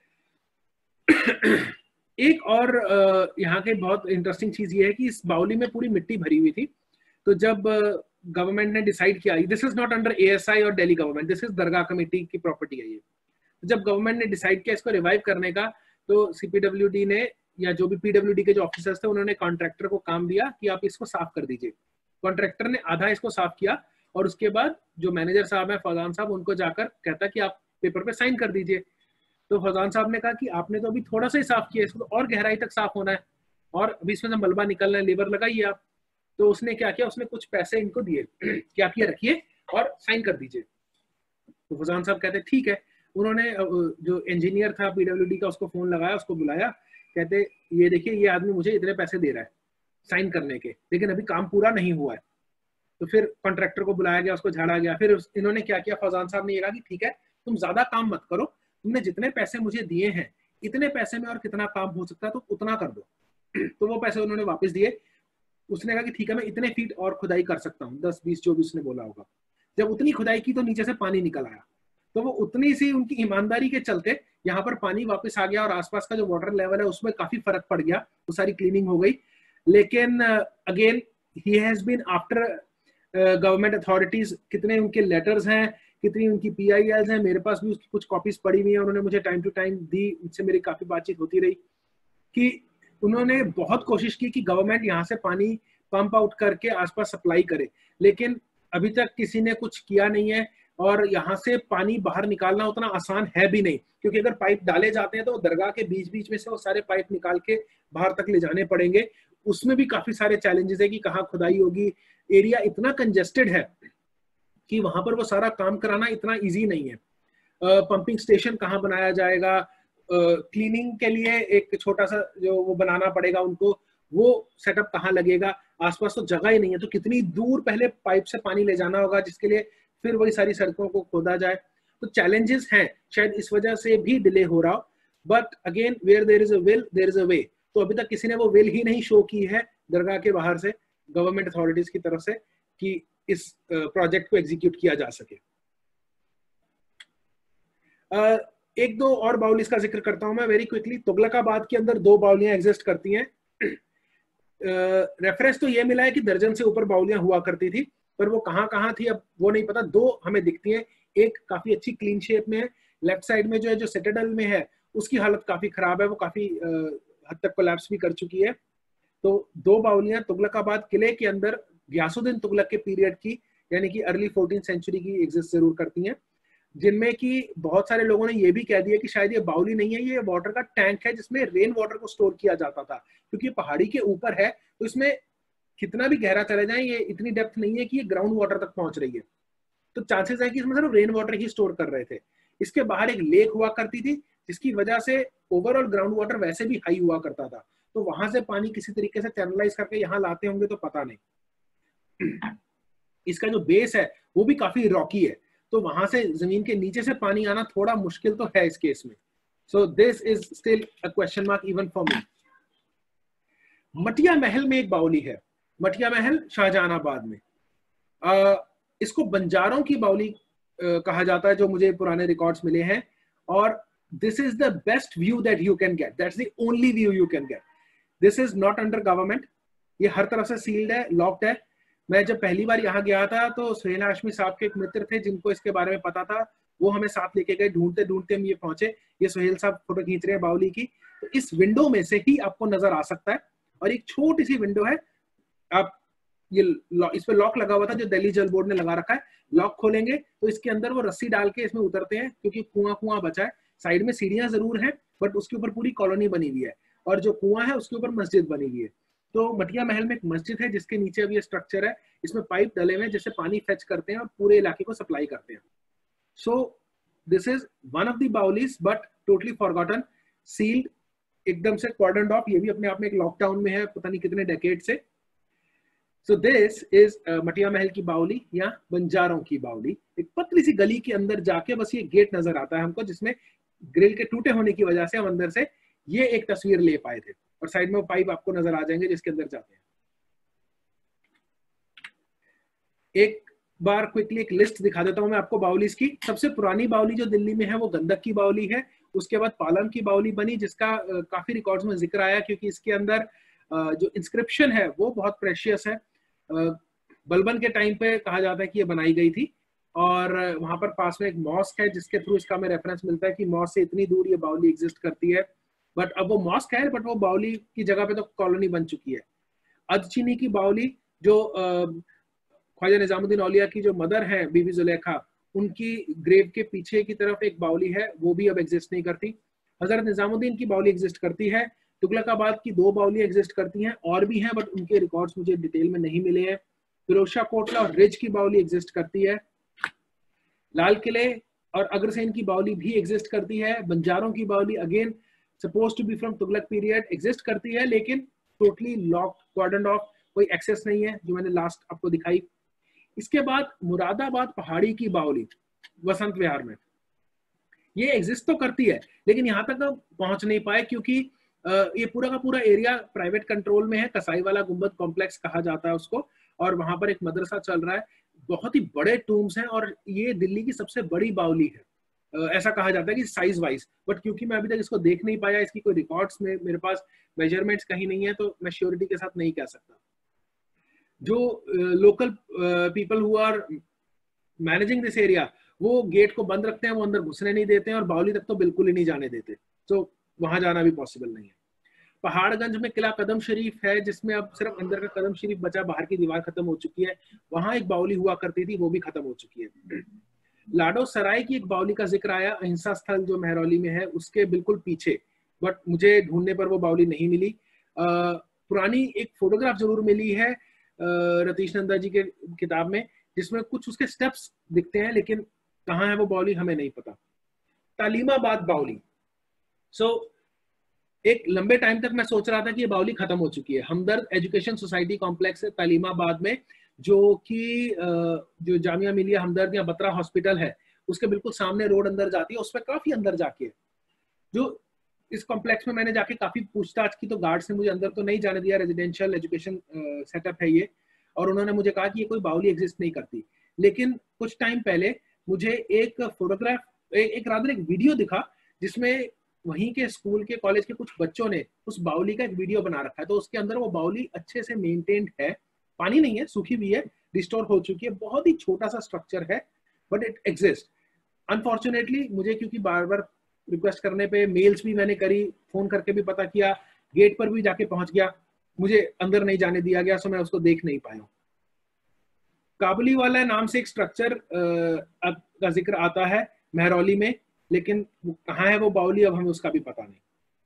एक और यहाँ के बहुत इंटरेस्टिंग चीज ये है कि इस बाउली में पूरी मिट्टी भरी हुई थी। तो जब गवर्नमेंट ने डिसाइड किया, this is not under ASI और Delhi government, this is dargah committee की प्रॉपर्टी है ये। जब गवर्नमेंट ने डिसाइड किया इसको रिवाइव करने का, तो सीपीडब्ल्यूडी ने या जो भी पीडब्ल्यूडी के जो ऑफिसर्स थे उन्होंने कॉन्ट्रैक्टर को काम दिया कि आप इसको साफ कर दीजिए। कॉन्ट्रैक्टर ने आधा इसको साफ किया और उसके बाद जो मैनेजर साहब है फौजान साहब, उनको जाकर कहता कि आप पेपर पे साइन कर दीजिए। तो फौजान साहब ने कहा कि आपने तो अभी थोड़ा सा ही साफ किया, इसको तो और गहराई तक साफ होना है और अभी इसमें से मलबा निकलना है, लेबर लगाइए आप। तो उसने क्या किया, उसने कुछ पैसे इनको दिए कि आप ये रखिए और साइन कर दीजिए। तो फौजान साहब कहते ठीक है। उन्होंने जो इंजीनियर था पीडब्ल्यूडी का उसको फोन लगाया, उसको बुलाया, कहते ये देखिए ये आदमी मुझे इतने पैसे दे रहा है साइन करने के, लेकिन अभी काम पूरा नहीं हुआ है। तो फिर कॉन्ट्रैक्टर को बुलाया गया, उसको झाड़ा गया। फिर इन्होंने क्या किया, फौजान साहब ने ये कहा कि ठीक है तुम ज्यादा काम मत करो, तुमने जितने पैसे मुझे दिए हैं इतने पैसे में और कितना काम हो सकता है तो उतना कर दो। तो वो पैसे उन्होंने वापस दिए। उसने कहा कि ठीक है मैं इतने फीट और खुदाई कर सकता हूँ, 10-20 जो भी उसने बोला होगा। जब उतनी खुदाई की तो नीचे से पानी निकल आया, तो वो उतनी सी उनकी ईमानदारी के चलते यहाँ पर पानी वापस आ गया और आसपास का जो वाटर लेवल है उसमें काफी फर्क पड़ गया, वो सारी क्लीनिंग हो गई। लेकिन again he has been after government authorities, कितने उनके लेटर्स हैं, कितनी उनकी PILs हैं, मेरे पास भी उसकी कुछ कॉपीज पड़ी हुई हैं, उन्होंने मुझे टाइम टू टाइम दी, उनसे मेरी काफी बातचीत होती रही कि उन्होंने बहुत कोशिश की कि गवर्नमेंट यहाँ से पानी पंप आउट करके आसपास सप्लाई करे, लेकिन अभी तक किसी ने कुछ किया नहीं है। और यहाँ से पानी बाहर निकालना उतना आसान है भी नहीं, क्योंकि अगर पाइप डाले जाते हैं तो दरगाह के बीच बीच में से वो सारे पाइप निकाल के बाहर तक ले जाने पड़ेंगे। उसमें भी काफी सारे चैलेंजेस है कि कहाँ खुदाई होगी, एरिया इतना कंजेस्टेड है कि वहां पर वो सारा काम कराना इतना इजी नहीं है। पंपिंग स्टेशन कहाँ बनाया जाएगा, क्लीनिंग के लिए एक छोटा सा जो वो बनाना पड़ेगा उनको, वो सेटअप कहाँ लगेगा, आसपास तो जगह ही नहीं है, तो कितनी दूर पहले पाइप से पानी ले जाना होगा, जिसके लिए फिर वही सारी सड़कों को खोदा जाए। तो चैलेंजेस हैं, शायद इस वजह से भी डिले हो रहा हो, but again where there is a will there is a way. तो अभी तक किसी ने वो विल ही नहीं शो की है दरगाह के बाहर से, गवर्नमेंट अथॉरिटीज की तरफ से, कि इस प्रोजेक्ट को एग्जीक्यूट किया जा सके। एक दो और बाउलीज का जिक्र करता हूं मैं वेरी क्विकली। तुगलकाबाद के अंदर 2 बाउलियां एग्जिस्ट करती हैं। रेफरेंस तो ये मिला है कि दर्जन से ऊपर बाउलियां हुआ करती थी, पर वो कहाँ थी अब वो नहीं पता। 2 हमें दिखती हैं, एक काफी अच्छी क्लीन शेप में है, लेफ्ट साइड में जो है, जो सिटाडेल में है, उसकी हालत काफी खराब है, वो काफी हद तक कोलैप्स भी कर चुकी है। तो 2 बाउलियां तुगलकाबाद किले के अंदर गयासुद्दीन तुगलक के पीरियड की, यानी कि अर्ली 14th सेंचुरी की एग्जिस्ट जरूर करती हैं, जिनमें कि बहुत सारे लोगों ने ये भी कह दिया कि शायद ये बाउली नहीं है, ये वाटर का टैंक है जिसमें रेन वाटर को स्टोर किया जाता था, क्योंकि पहाड़ी के ऊपर है, तो इसमें कितना भी गहरा चले जाए ये इतनी डेप्थ नहीं है कि ये ग्राउंड वाटर तक पहुंच रही है। तो चांसेस है कि इसमें सिर्फ रेन वाटर ही स्टोर कर रहे थे। इसके बाहर एक लेक हुआ करती थी, जिसकी वजह से ओवरऑल ग्राउंड वाटर वैसे भी हाई हुआ करता था, तो वहां से पानी किसी तरीके से चैनलाइज करके यहाँ लाते होंगे तो पता नहीं। इसका जो बेस है वो भी काफी रॉकी है, तो वहां से जमीन के नीचे से पानी आना थोड़ा मुश्किल तो है इस केस में। So this is still a question mark even for me. Matia Mahal में एक बाउली है, मटिया महल शाहजहानाबाद में। इसको बंजारों की बाउली कहा जाता है, जो मुझे पुराने रिकॉर्ड्स मिले हैं, और this is the best view that you can get, that's the only view you can get. This is not under government, ये हर तरफ से सील्ड है, लॉक्ड है। मैं जब पहली बार यहाँ गया था तो सुहेल हाशमी साहब के एक मित्र थे जिनको इसके बारे में पता था, वो हमें साथ लेके गए, ढूंढते ढूंढते हम ये पहुंचे। ये सुहेल साहब फोटो खींच रहे हैं बाउली की, तो इस विंडो में से ही आपको नजर आ सकता है, और एक छोटी सी विंडो है, आप ये इस पे लॉक लगा हुआ था जो दिल्ली जल बोर्ड ने लगा रखा है, लॉक खोलेंगे तो इसके अंदर वो रस्सी डाल के इसमें उतरते हैं, क्योंकि कुआं बचा है, साइड में सीढ़ियां जरूर हैं बट उसके ऊपर पूरी कॉलोनी बनी हुई है, और जो कुआं है उसके ऊपर मस्जिद बनी हुई है। तो मटिया महल में एक मस्जिद है जिसके नीचे अब ये स्ट्रक्चर है, इसमें पाइप डले हुए हैं जिससे पानी फेच करते हैं और पूरे इलाके को सप्लाई करते हैं। So this is one of the baolis but totally forgotten, sealed, एकदम से कॉर्डन ऑफ, ये भी अपने आप में एक लॉकडाउन में है, पता नहीं कितने डेकेड से। सो दिस इज मटिया महल की बाउली या बंजारों की बाउली। एक पतली सी गली के अंदर जाके बस ये गेट नजर आता है हमको, जिसमें ग्रिल के टूटे होने की वजह से हम अंदर से ये एक तस्वीर ले पाए थे, और साइड में वो पाइप आपको नजर आ जाएंगे जिसके अंदर जाते हैं। एक बार क्विकली एक लिस्ट दिखा देता हूं मैं आपको बाउलीज की। सबसे पुरानी बाउली जो दिल्ली में है वो गंडक की बाउली है, उसके बाद पालम की बाउली बनी, जिसका काफी रिकॉर्ड्स में जिक्र आया, क्योंकि इसके अंदर जो इंस्क्रिप्शन है वो बहुत प्रेशियस है। बलबन के टाइम पे कहा जाता है कि ये बनाई गई थी, और वहां पर पास में एक मॉस्क है जिसके थ्रू इसका हमें रेफरेंस मिलता है कि मॉस्क से इतनी दूर ये बाउली एग्जिस्ट करती है। बट अब वो मॉस्क है, बट वो बाउली की जगह पे तो कॉलोनी बन चुकी है। अदचीनी की बाउली, जो ख्वाजा निजामुद्दीन औलिया की जो मदर है बीबी जुलेखा, उनकी ग्रेव के पीछे की तरफ एक बाउली है, वो भी अब एग्जिस्ट नहीं करती। हजरत निजामुद्दीन की बाउली एग्जिस्ट करती है। तुगलकाबाद की 2 बाउली एग्जिस्ट करती हैं, और भी हैं बट उनके रिकॉर्ड्स मुझे डिटेल में नहीं मिले हैं। फिरोजशाह कोटला और रिज की बाउली एग्जिस्ट करती है। लाल किले और अग्रसेन की बाउली भी एग्जिस्ट करती है। बंजारों की बाउली again suppose to be from Tughlaq period exist करती है, लेकिन टोटली लॉक्ड, कॉर्डन ऑफ, कोई एक्सेस नहीं है, जो मैंने लास्ट आपको दिखाई। इसके बाद मुरादाबाद पहाड़ी की बाउली वसंत विहार में, ये एग्जिस्ट तो करती है लेकिन यहाँ तक पहुंच नहीं पाए, क्योंकि ये पूरा का पूरा एरिया प्राइवेट कंट्रोल में है। कसाई वाला गुंबद कॉम्प्लेक्स कहा जाता है उसको, और वहां पर एक मदरसा चल रहा है, बहुत ही बड़े टूम्स हैं, और ये दिल्ली की सबसे बड़ी बाउली है, ऐसा कहा जाता है कि साइज वाइज। बट क्योंकि मैं अभी तक इसको देख नहीं पाया, इसकी कोई रिकॉर्ड्स में मेरे पास मेजरमेंट्स कहीं नहीं है, तो मैं श्योरिटी के साथ नहीं कह सकता। जो local people who are managing this area वो गेट को बंद रखते हैं, वो अंदर घुसने नहीं देते हैं और बावली तक तो बिल्कुल ही नहीं जाने देते, तो वहां जाना भी पॉसिबल नहीं है। पहाड़गंज में किला कदम शरीफ है, जिसमें अब सिर्फ अंदर का कदम शरीफ बचा, बाहर की दीवार खत्म हो चुकी है। वहां एक बावली हुआ करती थी, वो भी खत्म हो चुकी है। लाडो सराय की एक बावली का जिक्र आया, अहिंसा स्थल जो मेहरौली में है उसके बिल्कुल पीछे, बट मुझे ढूंढने पर वो बावली नहीं मिली। पुरानी एक फोटोग्राफ जरूर मिली है रतीश नंदा जी के किताब में, जिसमें कुछ उसके स्टेप्स दिखते हैं, लेकिन कहाँ है वो बावली हमें नहीं पता। तालीमाबाद बावली, एक लंबे टाइम तक मैं सोच रहा था कि ये बावली खत्म हो चुकी है। हमदर्द एजुकेशन सोसाइटी कॉम्प्लेक्स है तालीमाबाद में, जो कि जो जामिया मिलिया हमदर्द या बत्रा हॉस्पिटल है उसके बिल्कुल सामने रोड अंदर जाती है, उसमें काफी अंदर जाके जो इस कॉम्प्लेक्स में मैंने जाके काफी पूछताछ की, तो गार्ड्स ने मुझे अंदर तो नहीं जाने दिया, रेजिडेंशियल एजुकेशन सेटअप है ये, और उन्होंने मुझे कहा कि ये कोई बावली एग्जिस्ट नहीं करती। लेकिन कुछ टाइम पहले मुझे एक फोटोग्राफ, एक वीडियो दिखा, जिसमें वहीं के स्कूल के कॉलेज के कुछ बच्चों ने उस बावली का एक वीडियो बना रखा है। तो उसके अंदर वो बावली अच्छे से मेंटेन्ड है, पानी नहीं है, सूखी भी है, रिस्टोर हो चुकी है, बहुत ही छोटा सा स्ट्रक्चर है, बट इट एग्जिस्ट। अनफॉर्चुनेटली मुझे, क्योंकि बार बार रिक्वेस्ट करने पे मेल्स भी मैंने करी, फोन करके भी पता किया, गेट पर भी जाके पहुंच गया, मुझे अंदर नहीं जाने दिया गया, सो मैं उसको देख नहीं पाया। काबुली वाला नाम से एक स्ट्रक्चर का जिक्र आता है मेहरौली में, लेकिन कहाँ है वो बावली अब हमें उसका भी पता नहीं।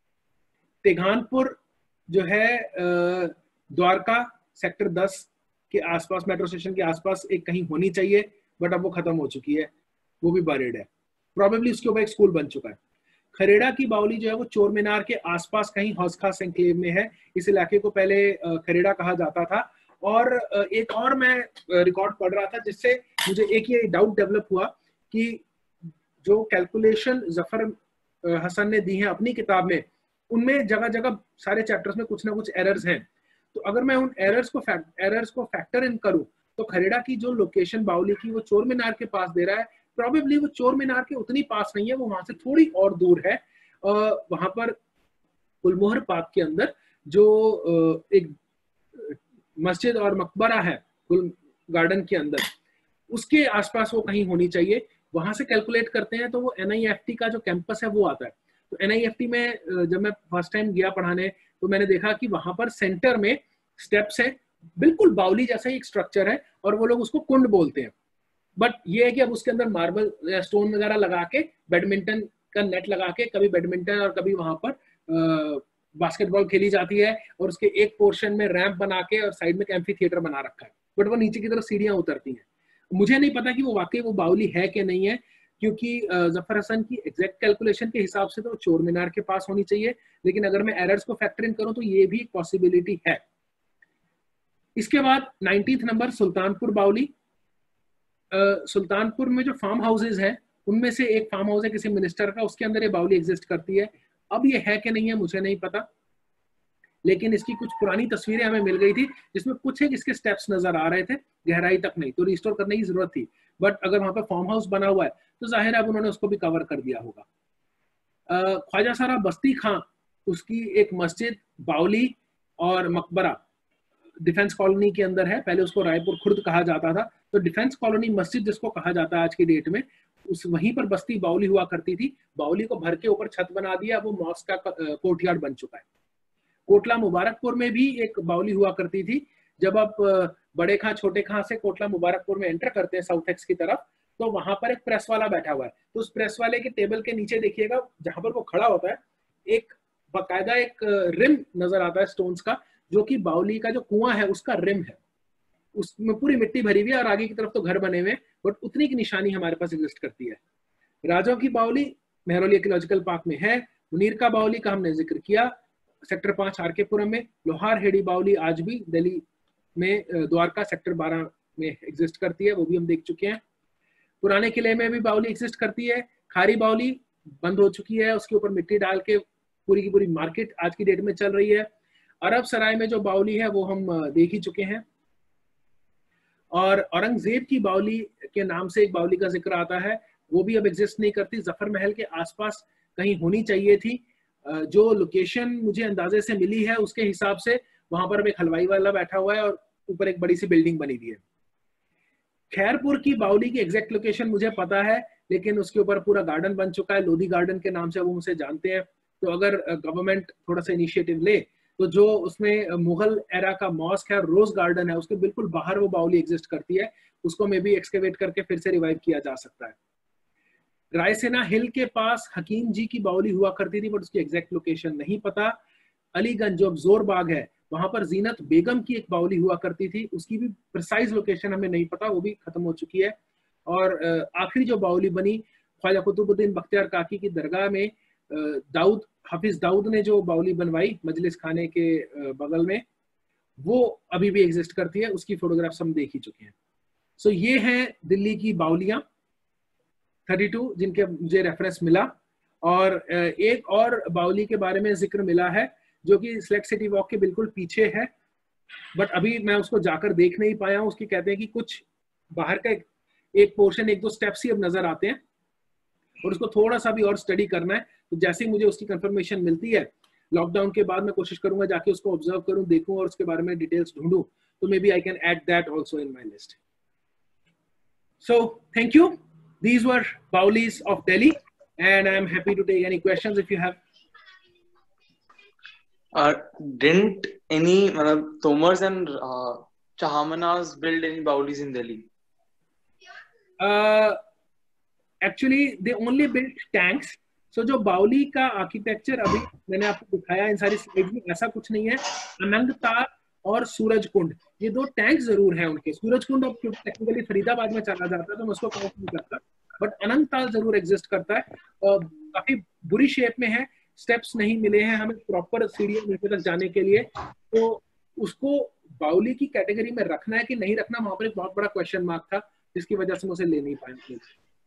तेघानपुर जो है द्वारका सेक्टर 10 के आसपास, मेट्रो स्टेशन के आसपास एक कहीं होनी चाहिए, बट अब वो खत्म हो चुकी है, वो भी बरीड है, प्रोबेबली उसके ऊपर एक स्कूल बन चुका है। खरेड़ा की बावली जो है वो चोर मीनार के आसपास कहीं हौस खास एन्क्लेव में है। इस इलाके को पहले खरेड़ा कहा जाता था। और एक और मैं रिकॉर्ड पढ़ रहा था, जिससे मुझे एक ये डाउट डेवलप हुआ कि जो कैलकुलेशन जफर हसन ने दी है अपनी किताब में, उनमें जगह जगह सारे चैप्टर्स में कुछ ना कुछ एरर्स हैं। तो अगर मैं उन एरर्स को फैक्टर इन करूं, तो खरेड़ा की जो लोकेशन बावली की वो चोर मीनार के पास दे रहा है, प्रॉबेबली वो चोर मीनार के उतनी पास नहीं है, वो वहां से थोड़ी और दूर है। वहां पर गुलमोहर पार्क के अंदर जो एक मस्जिद और मकबरा है गुल गार्डन के अंदर, उसके आसपास वो कहीं होनी चाहिए। वहां से कैलकुलेट करते हैं तो वो NIFT का जो कैंपस है वो आता है। तो NIFT में जब मैं फर्स्ट टाइम गया पढ़ाने, तो मैंने देखा कि वहां पर सेंटर में स्टेप्स है, बिल्कुल बावली जैसा ही एक स्ट्रक्चर है, और वो लोग उसको कुंड बोलते हैं। बट ये है कि अब उसके अंदर मार्बल या स्टोन वगैरह लगा के, बैडमिंटन का नेट लगा के, कभी बैडमिंटन और कभी वहां पर बास्केटबॉल खेली जाती है, और उसके एक पोर्शन में रैंप बना के और साइड में एम्फी थिएटर बना रखा है, बट वो नीचे की तरफ सीढ़ियां उतरती हैं। मुझे नहीं पता कि वो वाकई वो बावली है कि नहीं है, क्योंकि जफर हसन की एग्जैक्ट कैलकुलेशन के हिसाब से तो चोर मीनार के पास होनी चाहिए, लेकिन अगर मैं एरर्स को फैक्टर इन करूं तो ये भी एक पॉसिबिलिटी है। इसके बाद 19th नंबर सुल्तानपुर बावली। सुल्तानपुर में जो फार्म हाउसेज है, उनमें से एक फार्म हाउस है किसी मिनिस्टर का, उसके अंदर ये बावली एग्जिस्ट करती है। अब ये है कि नहीं है मुझे नहीं पता, लेकिन इसकी कुछ पुरानी तस्वीरें हमें मिल गई थी, जिसमें कुछ है इसके स्टेप्स नजर आ रहे थे, गहराई तक नहीं, तो रिस्टोर करने की जरूरत थी। बट अगर वहां पर फार्म हाउस बना हुआ है तो जाहिर है अब उन्होंने उसको भी कवर कर दिया होगा। ख्वाजा सारा बस्ती खां, उसकी एक मस्जिद, बावली और मकबरा डिफेंस कॉलोनी के अंदर है। पहले उसको रायपुर खुर्द कहा जाता था, तो डिफेंस कॉलोनी मस्जिद जिसको कहा जाता है आज की डेट में, उस वहीं पर बस्ती बावली हुआ करती थी। बावली को भर के ऊपर छत बना दिया, वो मॉस्क का कोर्टयार्ड बन चुका है। कोटला मुबारकपुर में भी एक बावली हुआ करती थी। जब आप बड़े खां छोटे खां से कोटला मुबारकपुर में एंटर करते हैं साउथ एक्स की तरफ, तो वहां पर एक प्रेस वाला बैठा हुआ है। तो उस प्रेस वाले के टेबल के नीचे देखिएगा, जहां पर वो खड़ा होता है, एक बाकायदा एक रिम नजर आता है स्टोन्स का, जो कि बावली का जो कुआं है उसका रिम है। उसमें पूरी मिट्टी भरी हुई है और आगे की तरफ तो घर बने हुए हैं, बट उतनी की निशानी हमारे पास एग्जिस्ट करती है। राजाओं की बावली मेहरौली आर्कियोलॉजिकल पार्क में है। मुनीर का बावली का हमने जिक्र किया, सेक्टर 5 आरकेपुरम में। लोहार हेड़ी बावली आज भी दिल्ली में द्वारका सेक्टर 12 में एग्जिस्ट करती है, वो भी हम देख चुके हैं। पुराने किले में भी बावली एग्जिस्ट करती है। खारी बावली बंद हो चुकी है, उसके ऊपर मिट्टी डाल के पूरी की पूरी मार्केट आज की डेट में चल रही है। अरब सराय में जो बावली है वो हम देख ही चुके हैं। और औरंगजेब की बावली के नाम से एक बावली का जिक्र आता है, वो भी अब एग्जिस्ट नहीं करती। जफर महल के आसपास कहीं होनी चाहिए थी। जो लोकेशन मुझे अंदाजे से मिली है उसके हिसाब से वहां पर एक हलवाई वाला बैठा हुआ है और ऊपर एक बड़ी सी बिल्डिंग बनी हुई है। खैरपुर की बावली की एग्जैक्ट लोकेशन मुझे पता है, लेकिन उसके ऊपर पूरा गार्डन बन चुका है, लोधी गार्डन के नाम से वो मुझे जानते हैं। तो अगर गवर्नमेंट थोड़ा सा इनिशिएटिव ले तो जो उसमें मुगल एरा का मॉस्क है, रोज गार्डन है, उसके बिल्कुल बाहर वो बावली एग्जिस्ट करती है, उसको मे भी एक्सकेवेट करके फिर से रिवाइव किया जा सकता है। रायसेना हिल के पास हकीम जी की बावली हुआ करती थी, बट उसकी एग्जैक्ट लोकेशन नहीं पता। अलीगंज जो जोर बाग है, वहां पर जीनत बेगम की एक बावली हुआ करती थी, उसकी भी प्रिसाइज लोकेशन हमें नहीं पता, वो भी खत्म हो चुकी है। और आखिरी जो बावली बनी ख्वाजा कुतुबुद्दीन बख्तियार काकी की दरगाह में, दाऊद हाफिज दाऊद ने जो बावली बनवाई मजलिस खाने के बगल में, वो अभी भी एग्जिस्ट करती है, उसकी फोटोग्राफ्स हम देख ही चुके हैं। सो ये हैं दिल्ली की बावलियां 32 जिनके मुझे रेफरेंस मिला। और एक और बावली के बारे में जिक्र मिला है जो कि सिलेक्ट सिटी वॉक के बिल्कुल पीछे है, बट अभी मैं उसको जाकर देख नहीं पाया हूँ। उसकी कहते हैं कि कुछ बाहर का एक पोर्शन, एक दो स्टेप्स ही अब नजर आते हैं, और उसको थोड़ा सा भी और स्टडी करना है। तो जैसे ही मुझे उसकी कंफर्मेशन मिलती है लॉकडाउन के बाद, मैं कोशिश करूंगा जाके उसको ऑब्जर्व करूं, देखूं और उसके बारे में डिटेल्स ढूंढूं, तो maybe I can add that also in my list. So thank you, these were Baolis of Delhi, and I am happy to take any questions if you have. Didn't any Tomars and Chahamanas build any Baolis in Delhi? Actually they only built tanks. So जो बावली का आर्किटेक्चर अभी मैंने आपको दिखाया इन सारी स्लाइड्स में, ऐसा कुछ नहीं है। अनंगता और सूरज कुंड, ये दो टैंक जरूर हैं उनके। सूरज कुंड अब टेक्निकली फरीदाबाद में चला जाता है तो मैं उसको काउंट नहीं करता, बट अनंगताल जरूर एग्जिस्ट करता है। काफी बुरी शेप में है, स्टेप्स नहीं मिले हैं हमें प्रॉपर सीढ़ियां नीचे तक जाने के लिए, तो उसको बावली की कैटेगरी में रखना है कि नहीं रखना, वहां पर एक बहुत बड़ा क्वेश्चन मार्क था, जिसकी वजह से मुझे ले नहीं पाए।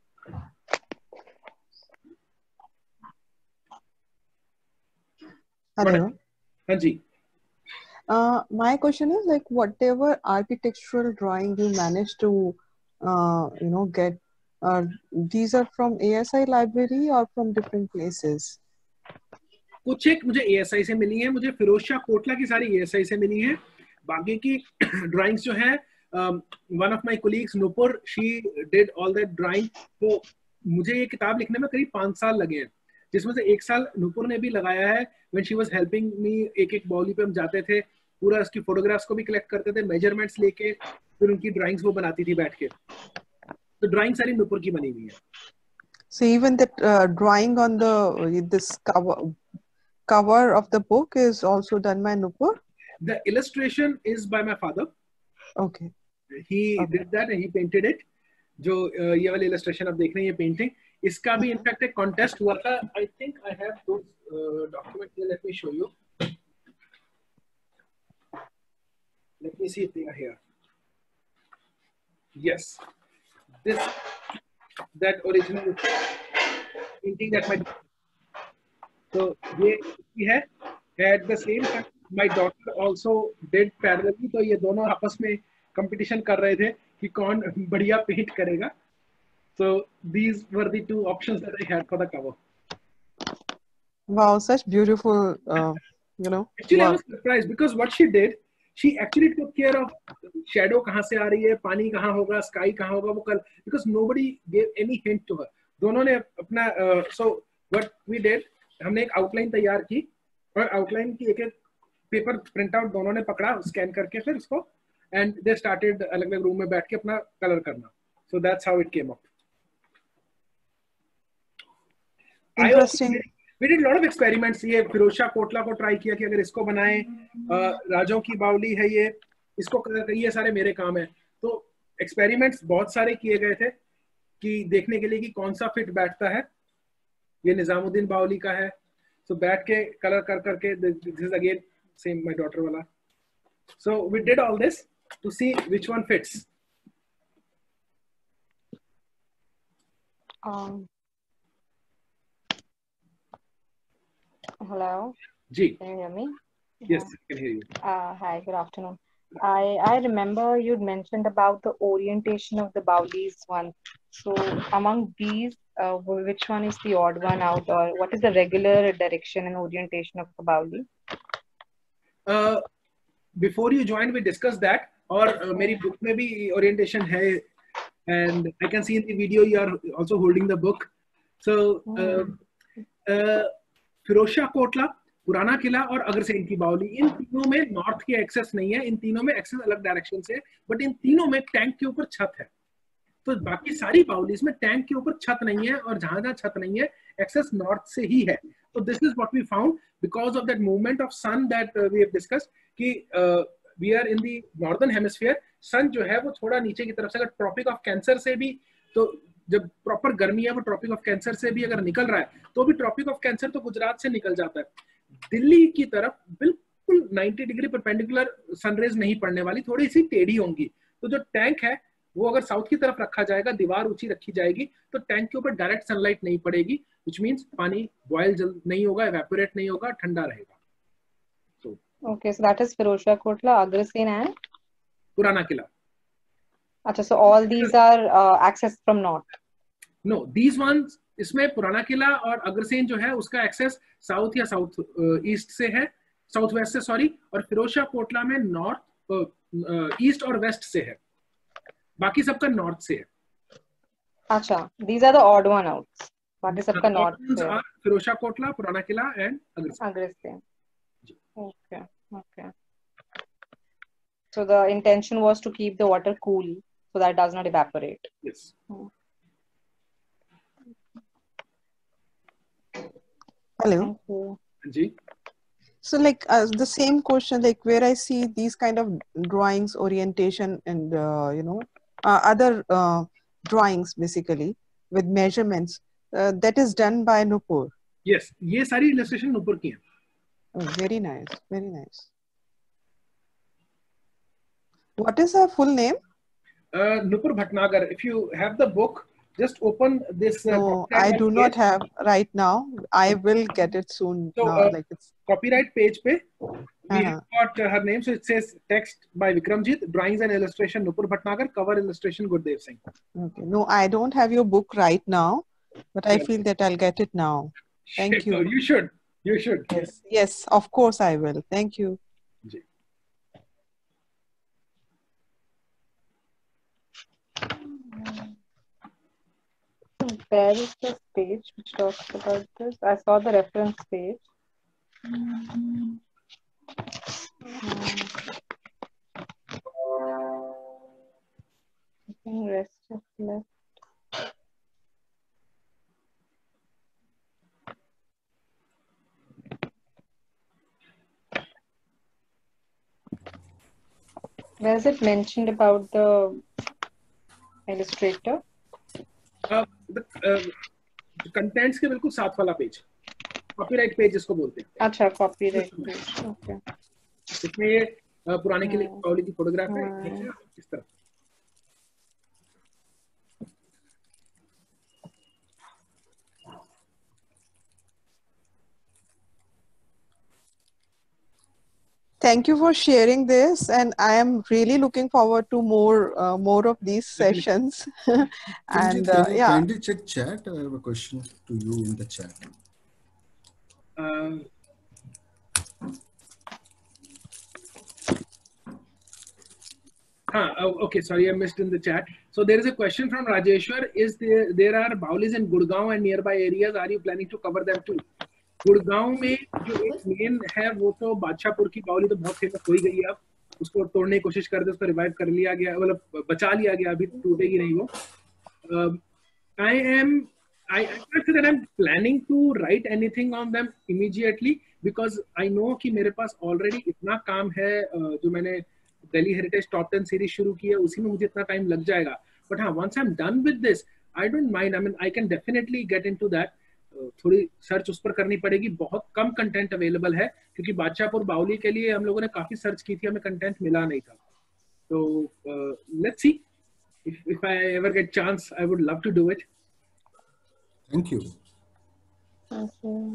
Hello. हाँ जी। My question is like whatever architectural drawing you managed to get, these are from ASI library or from different places? कुछ एक मुझे ASI से मिली है, मुझे फिरोज शाह कोटला की सारी ASI से मिली है। बाकी की ड्राइंग्स जो है, one of my colleagues Nupur, she did all that drawing. तो मुझे ये किताब लिखने में करीब 5 साल लगे हैं, जिसमें से 1 साल नुपुर ने भी लगाया है। When she was helping me, एक एक बावली पे हम जाते थे, पूरा उसकी फोटोग्राफ्स को भी कलेक्ट करते थे, मेजरमेंट्स लेके फिर उनकी ड्राइंग्स वो बनाती थी बैठ के। तो ड्राइंग सारी नुपुर की बनी हुई है। So even that drawing on this cover of the book is also done by Nupur? The illustration is by my father. Okay. He did that and he painted it. जो ये वाली illustration आप देख रहे हैं, ये painting, इसका भी इनफैक्ट एक कॉन्टेस्ट हुआ था। I think I have those document, let me show you, let me see if they are here. Yes, this that original painting that my, तो ये है। At the same time my daughter also did parallelly, तो ये दोनों आपस में कंपटीशन कर रहे थे कि कौन बढ़िया पेंट करेगा। So these were the 2 options that I had for the cover. Wow, such beautiful, Actually, wow. I was surprised because what she did, she actually took care of shadow कहाँ से आ रही है, पानी कहाँ होगा, sky कहाँ होगा, वो कल, because nobody gave any hint to her. दोनों ने अपना so what we did, हमने एक outline तैयार की और outline की एक पेपर प्रिंट आउट दोनों ने पकड़ा, स्कैन करके फिर उसको, and they started अलग अलग रूम में बैठ के अपना कलर करना. So that's how it came up. Interesting. We did a lot of experiments. ये फिरोज शाह कोटला को ट्राई किया कि अगर इसको बनाएं, राजों की बावली है ये, इसको कलर करिए, ये सारे मेरे काम है। तो एक्सपेरिमेंट्स बहुत सारे किए गए थे कि देखने के लिए कि कौन सा फिट बैठता है। ये निजामुद्दीन बावली का है, तो बैठ के कलर कर करके, this is again same my daughter वाला। So we did all this to see which one fits. Hello. Ji. Can you hear me? Yes, I can hear you. Hi, good afternoon. I remember you'd mentioned about the orientation of the Baolis one. So among these, which one is the odd one out, or what is the regular direction and orientation of the Baoli? Before you joined, we discussed that. और मेरी बुक में भी ओरिएंटेशन है, and I can see in the video you are also holding the book. So Firozshah Kotla, Purana किला और अग्रसेन की बावली, इन तीनों में नॉर्थ की एक्सेस नहीं है, इन तीनों में एक्सेस अलग डायरेक्शन से है, बट इन तीनों में टैंक के ऊपर छत है। तो बाकी सारी बाउलीज में टैंक के ऊपर छत नहीं है, और जहां जहां छत नहीं है एक्सेस नॉर्थ से ही है। तो this is what we found because of that movement of sun that we have discussed कि we are in the northern hemisphere. Sun जो है वो थोड़ा नीचे की तरफ से, अगर ट्रॉपिक ऑफ कैंसर से भी, तो जब प्रॉपर गर्मी है वो ट्रॉपिक ऑफ कैंसर से भी अगर निकल रहा है, तो भी ट्रॉपिक ऑफ कैंसर तो गुजरात से निकल जाता है। दिल्ली की तरफ बिल्कुल 90 डिग्री परपेंडिकुलर सनरेज नहीं पड़ने वाली, थोड़ी सी टेढ़ी होंगी। तो जो टैंक है वो अगर साउथ की तरफ रखा जाएगा, दीवार ऊंची रखी जाएगी, तो टैंक के ऊपर डायरेक्ट सनलाइट नहीं पड़ेगी, व्हिच मींस पानी बॉयल जल्द नहीं होगा, इवेपोरेट नहीं होगा, ठंडा रहेगा। So, Okay, so that is Firozshah Kotla, Agrasen and पुराना किला। अच्छा, so all these are accessed from north. No, these ones, इसमें पुराना किला और अग्रसेन जो है उसका एक्सेस साउथ या साउथ ईस्ट से है, साउथ वेस्ट से सॉरी, और फिरोजशाह कोटला में नॉर्थ ईस्ट और वेस्ट से है, बाकी सबका नॉर्थ से है। अच्छा, these are the odd one outs. बाकी सबका नॉर्थ से है। Firozshah Kotla, Purana Qila and Agrasen. Agrasen. Okay, okay. So the intention was to keep the water cool so that it does not evaporate. Yes. Hello. Thank you. जी। So like the same question, like where I see these kind of drawings, orientation, and other drawings basically with measurements, that is done by Nupur. Yes, ये सारी illustration नुपुर की हैं। Oh, very nice, very nice. What is her full name? Nupur Bhatnagar. If you have the book, just open this. No, I do not have right now. I will get it soon. So, now, like it's copyright page pe we have got her name. So it says text by Vikramjit, drawings and illustration Nupur Bhatnagar, cover illustration Gurdev Singh. okay. No, I don't have your book right now, but I feel that I'll get it now. Thank you. You should. You should. Yes, yes, of course I will. Thank you. जी। Where is the page which talks about this? I saw the reference page. I think rest is left. Where is it mentioned about the illustrator? Contents के बिल्कुल साथ वाला पेज, कॉपीराइट पेज इसको बोलते हैं। अच्छा, copyright page. Okay. इसमें ये पुराने किले की बावली की फोटोग्राफ है, इस तरह। Thank you for sharing this, and I am really looking forward to more of these sessions. And can you yeah, kindly check chat? I have a question to you in the chat. Okay, sorry, I missed in the chat. So there is a question from Rajeshwar. Is there are Baolis in Gurgaon and nearby areas? Are you planning to cover them too? Gurgaon में जो एक मेन है वो तो बादशाहपुर की बावली तो बहुत फेमस हो ही गई है, अब उसको तोड़ने की कोशिश कर दे, उसको रिवाइव कर लिया गया, मतलब बचा लिया गया, अभी टूटेगी नहीं वो। I can't say that I'm planning to write anything on them immediately because I know कि मेरे पास already इतना काम है, जो मैंने दिल्ली हेरिटेज टॉप 10 सीरीज शुरू की है उसी में मुझे इतना टाइम लग जाएगा। But हाँ, once I'm done with this, I don't mind. I mean, I can definitely get into that. थोड़ी सर्च उस पर करनी पड़ेगी, बहुत कम कंटेंट अवेलेबल है क्योंकि बादशाहपुर बावली के लिए हम लोगों ने काफी सर्च की थी, हमें कंटेंट मिला नहीं था। तो let's see, if I ever get chance, I would love to do it. Thank you. Okay.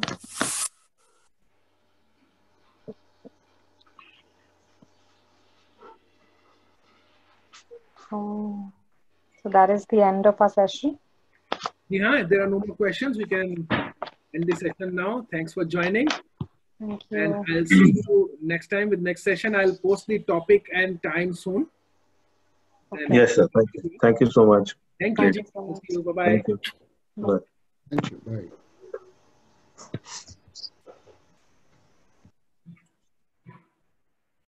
Oh, so that is the end of our session. Yeah, if there are no more questions, we can end the session now. Thanks for joining. Thank you. And I'll see you next time with next session. I'll post the topic and time soon. Okay. Yes, sir. Thank you. Thank you so much. Thank you. Thank Ji. you so Thank much. you. Bye bye. Thank you. Bye. Bye. Thank you. Bye.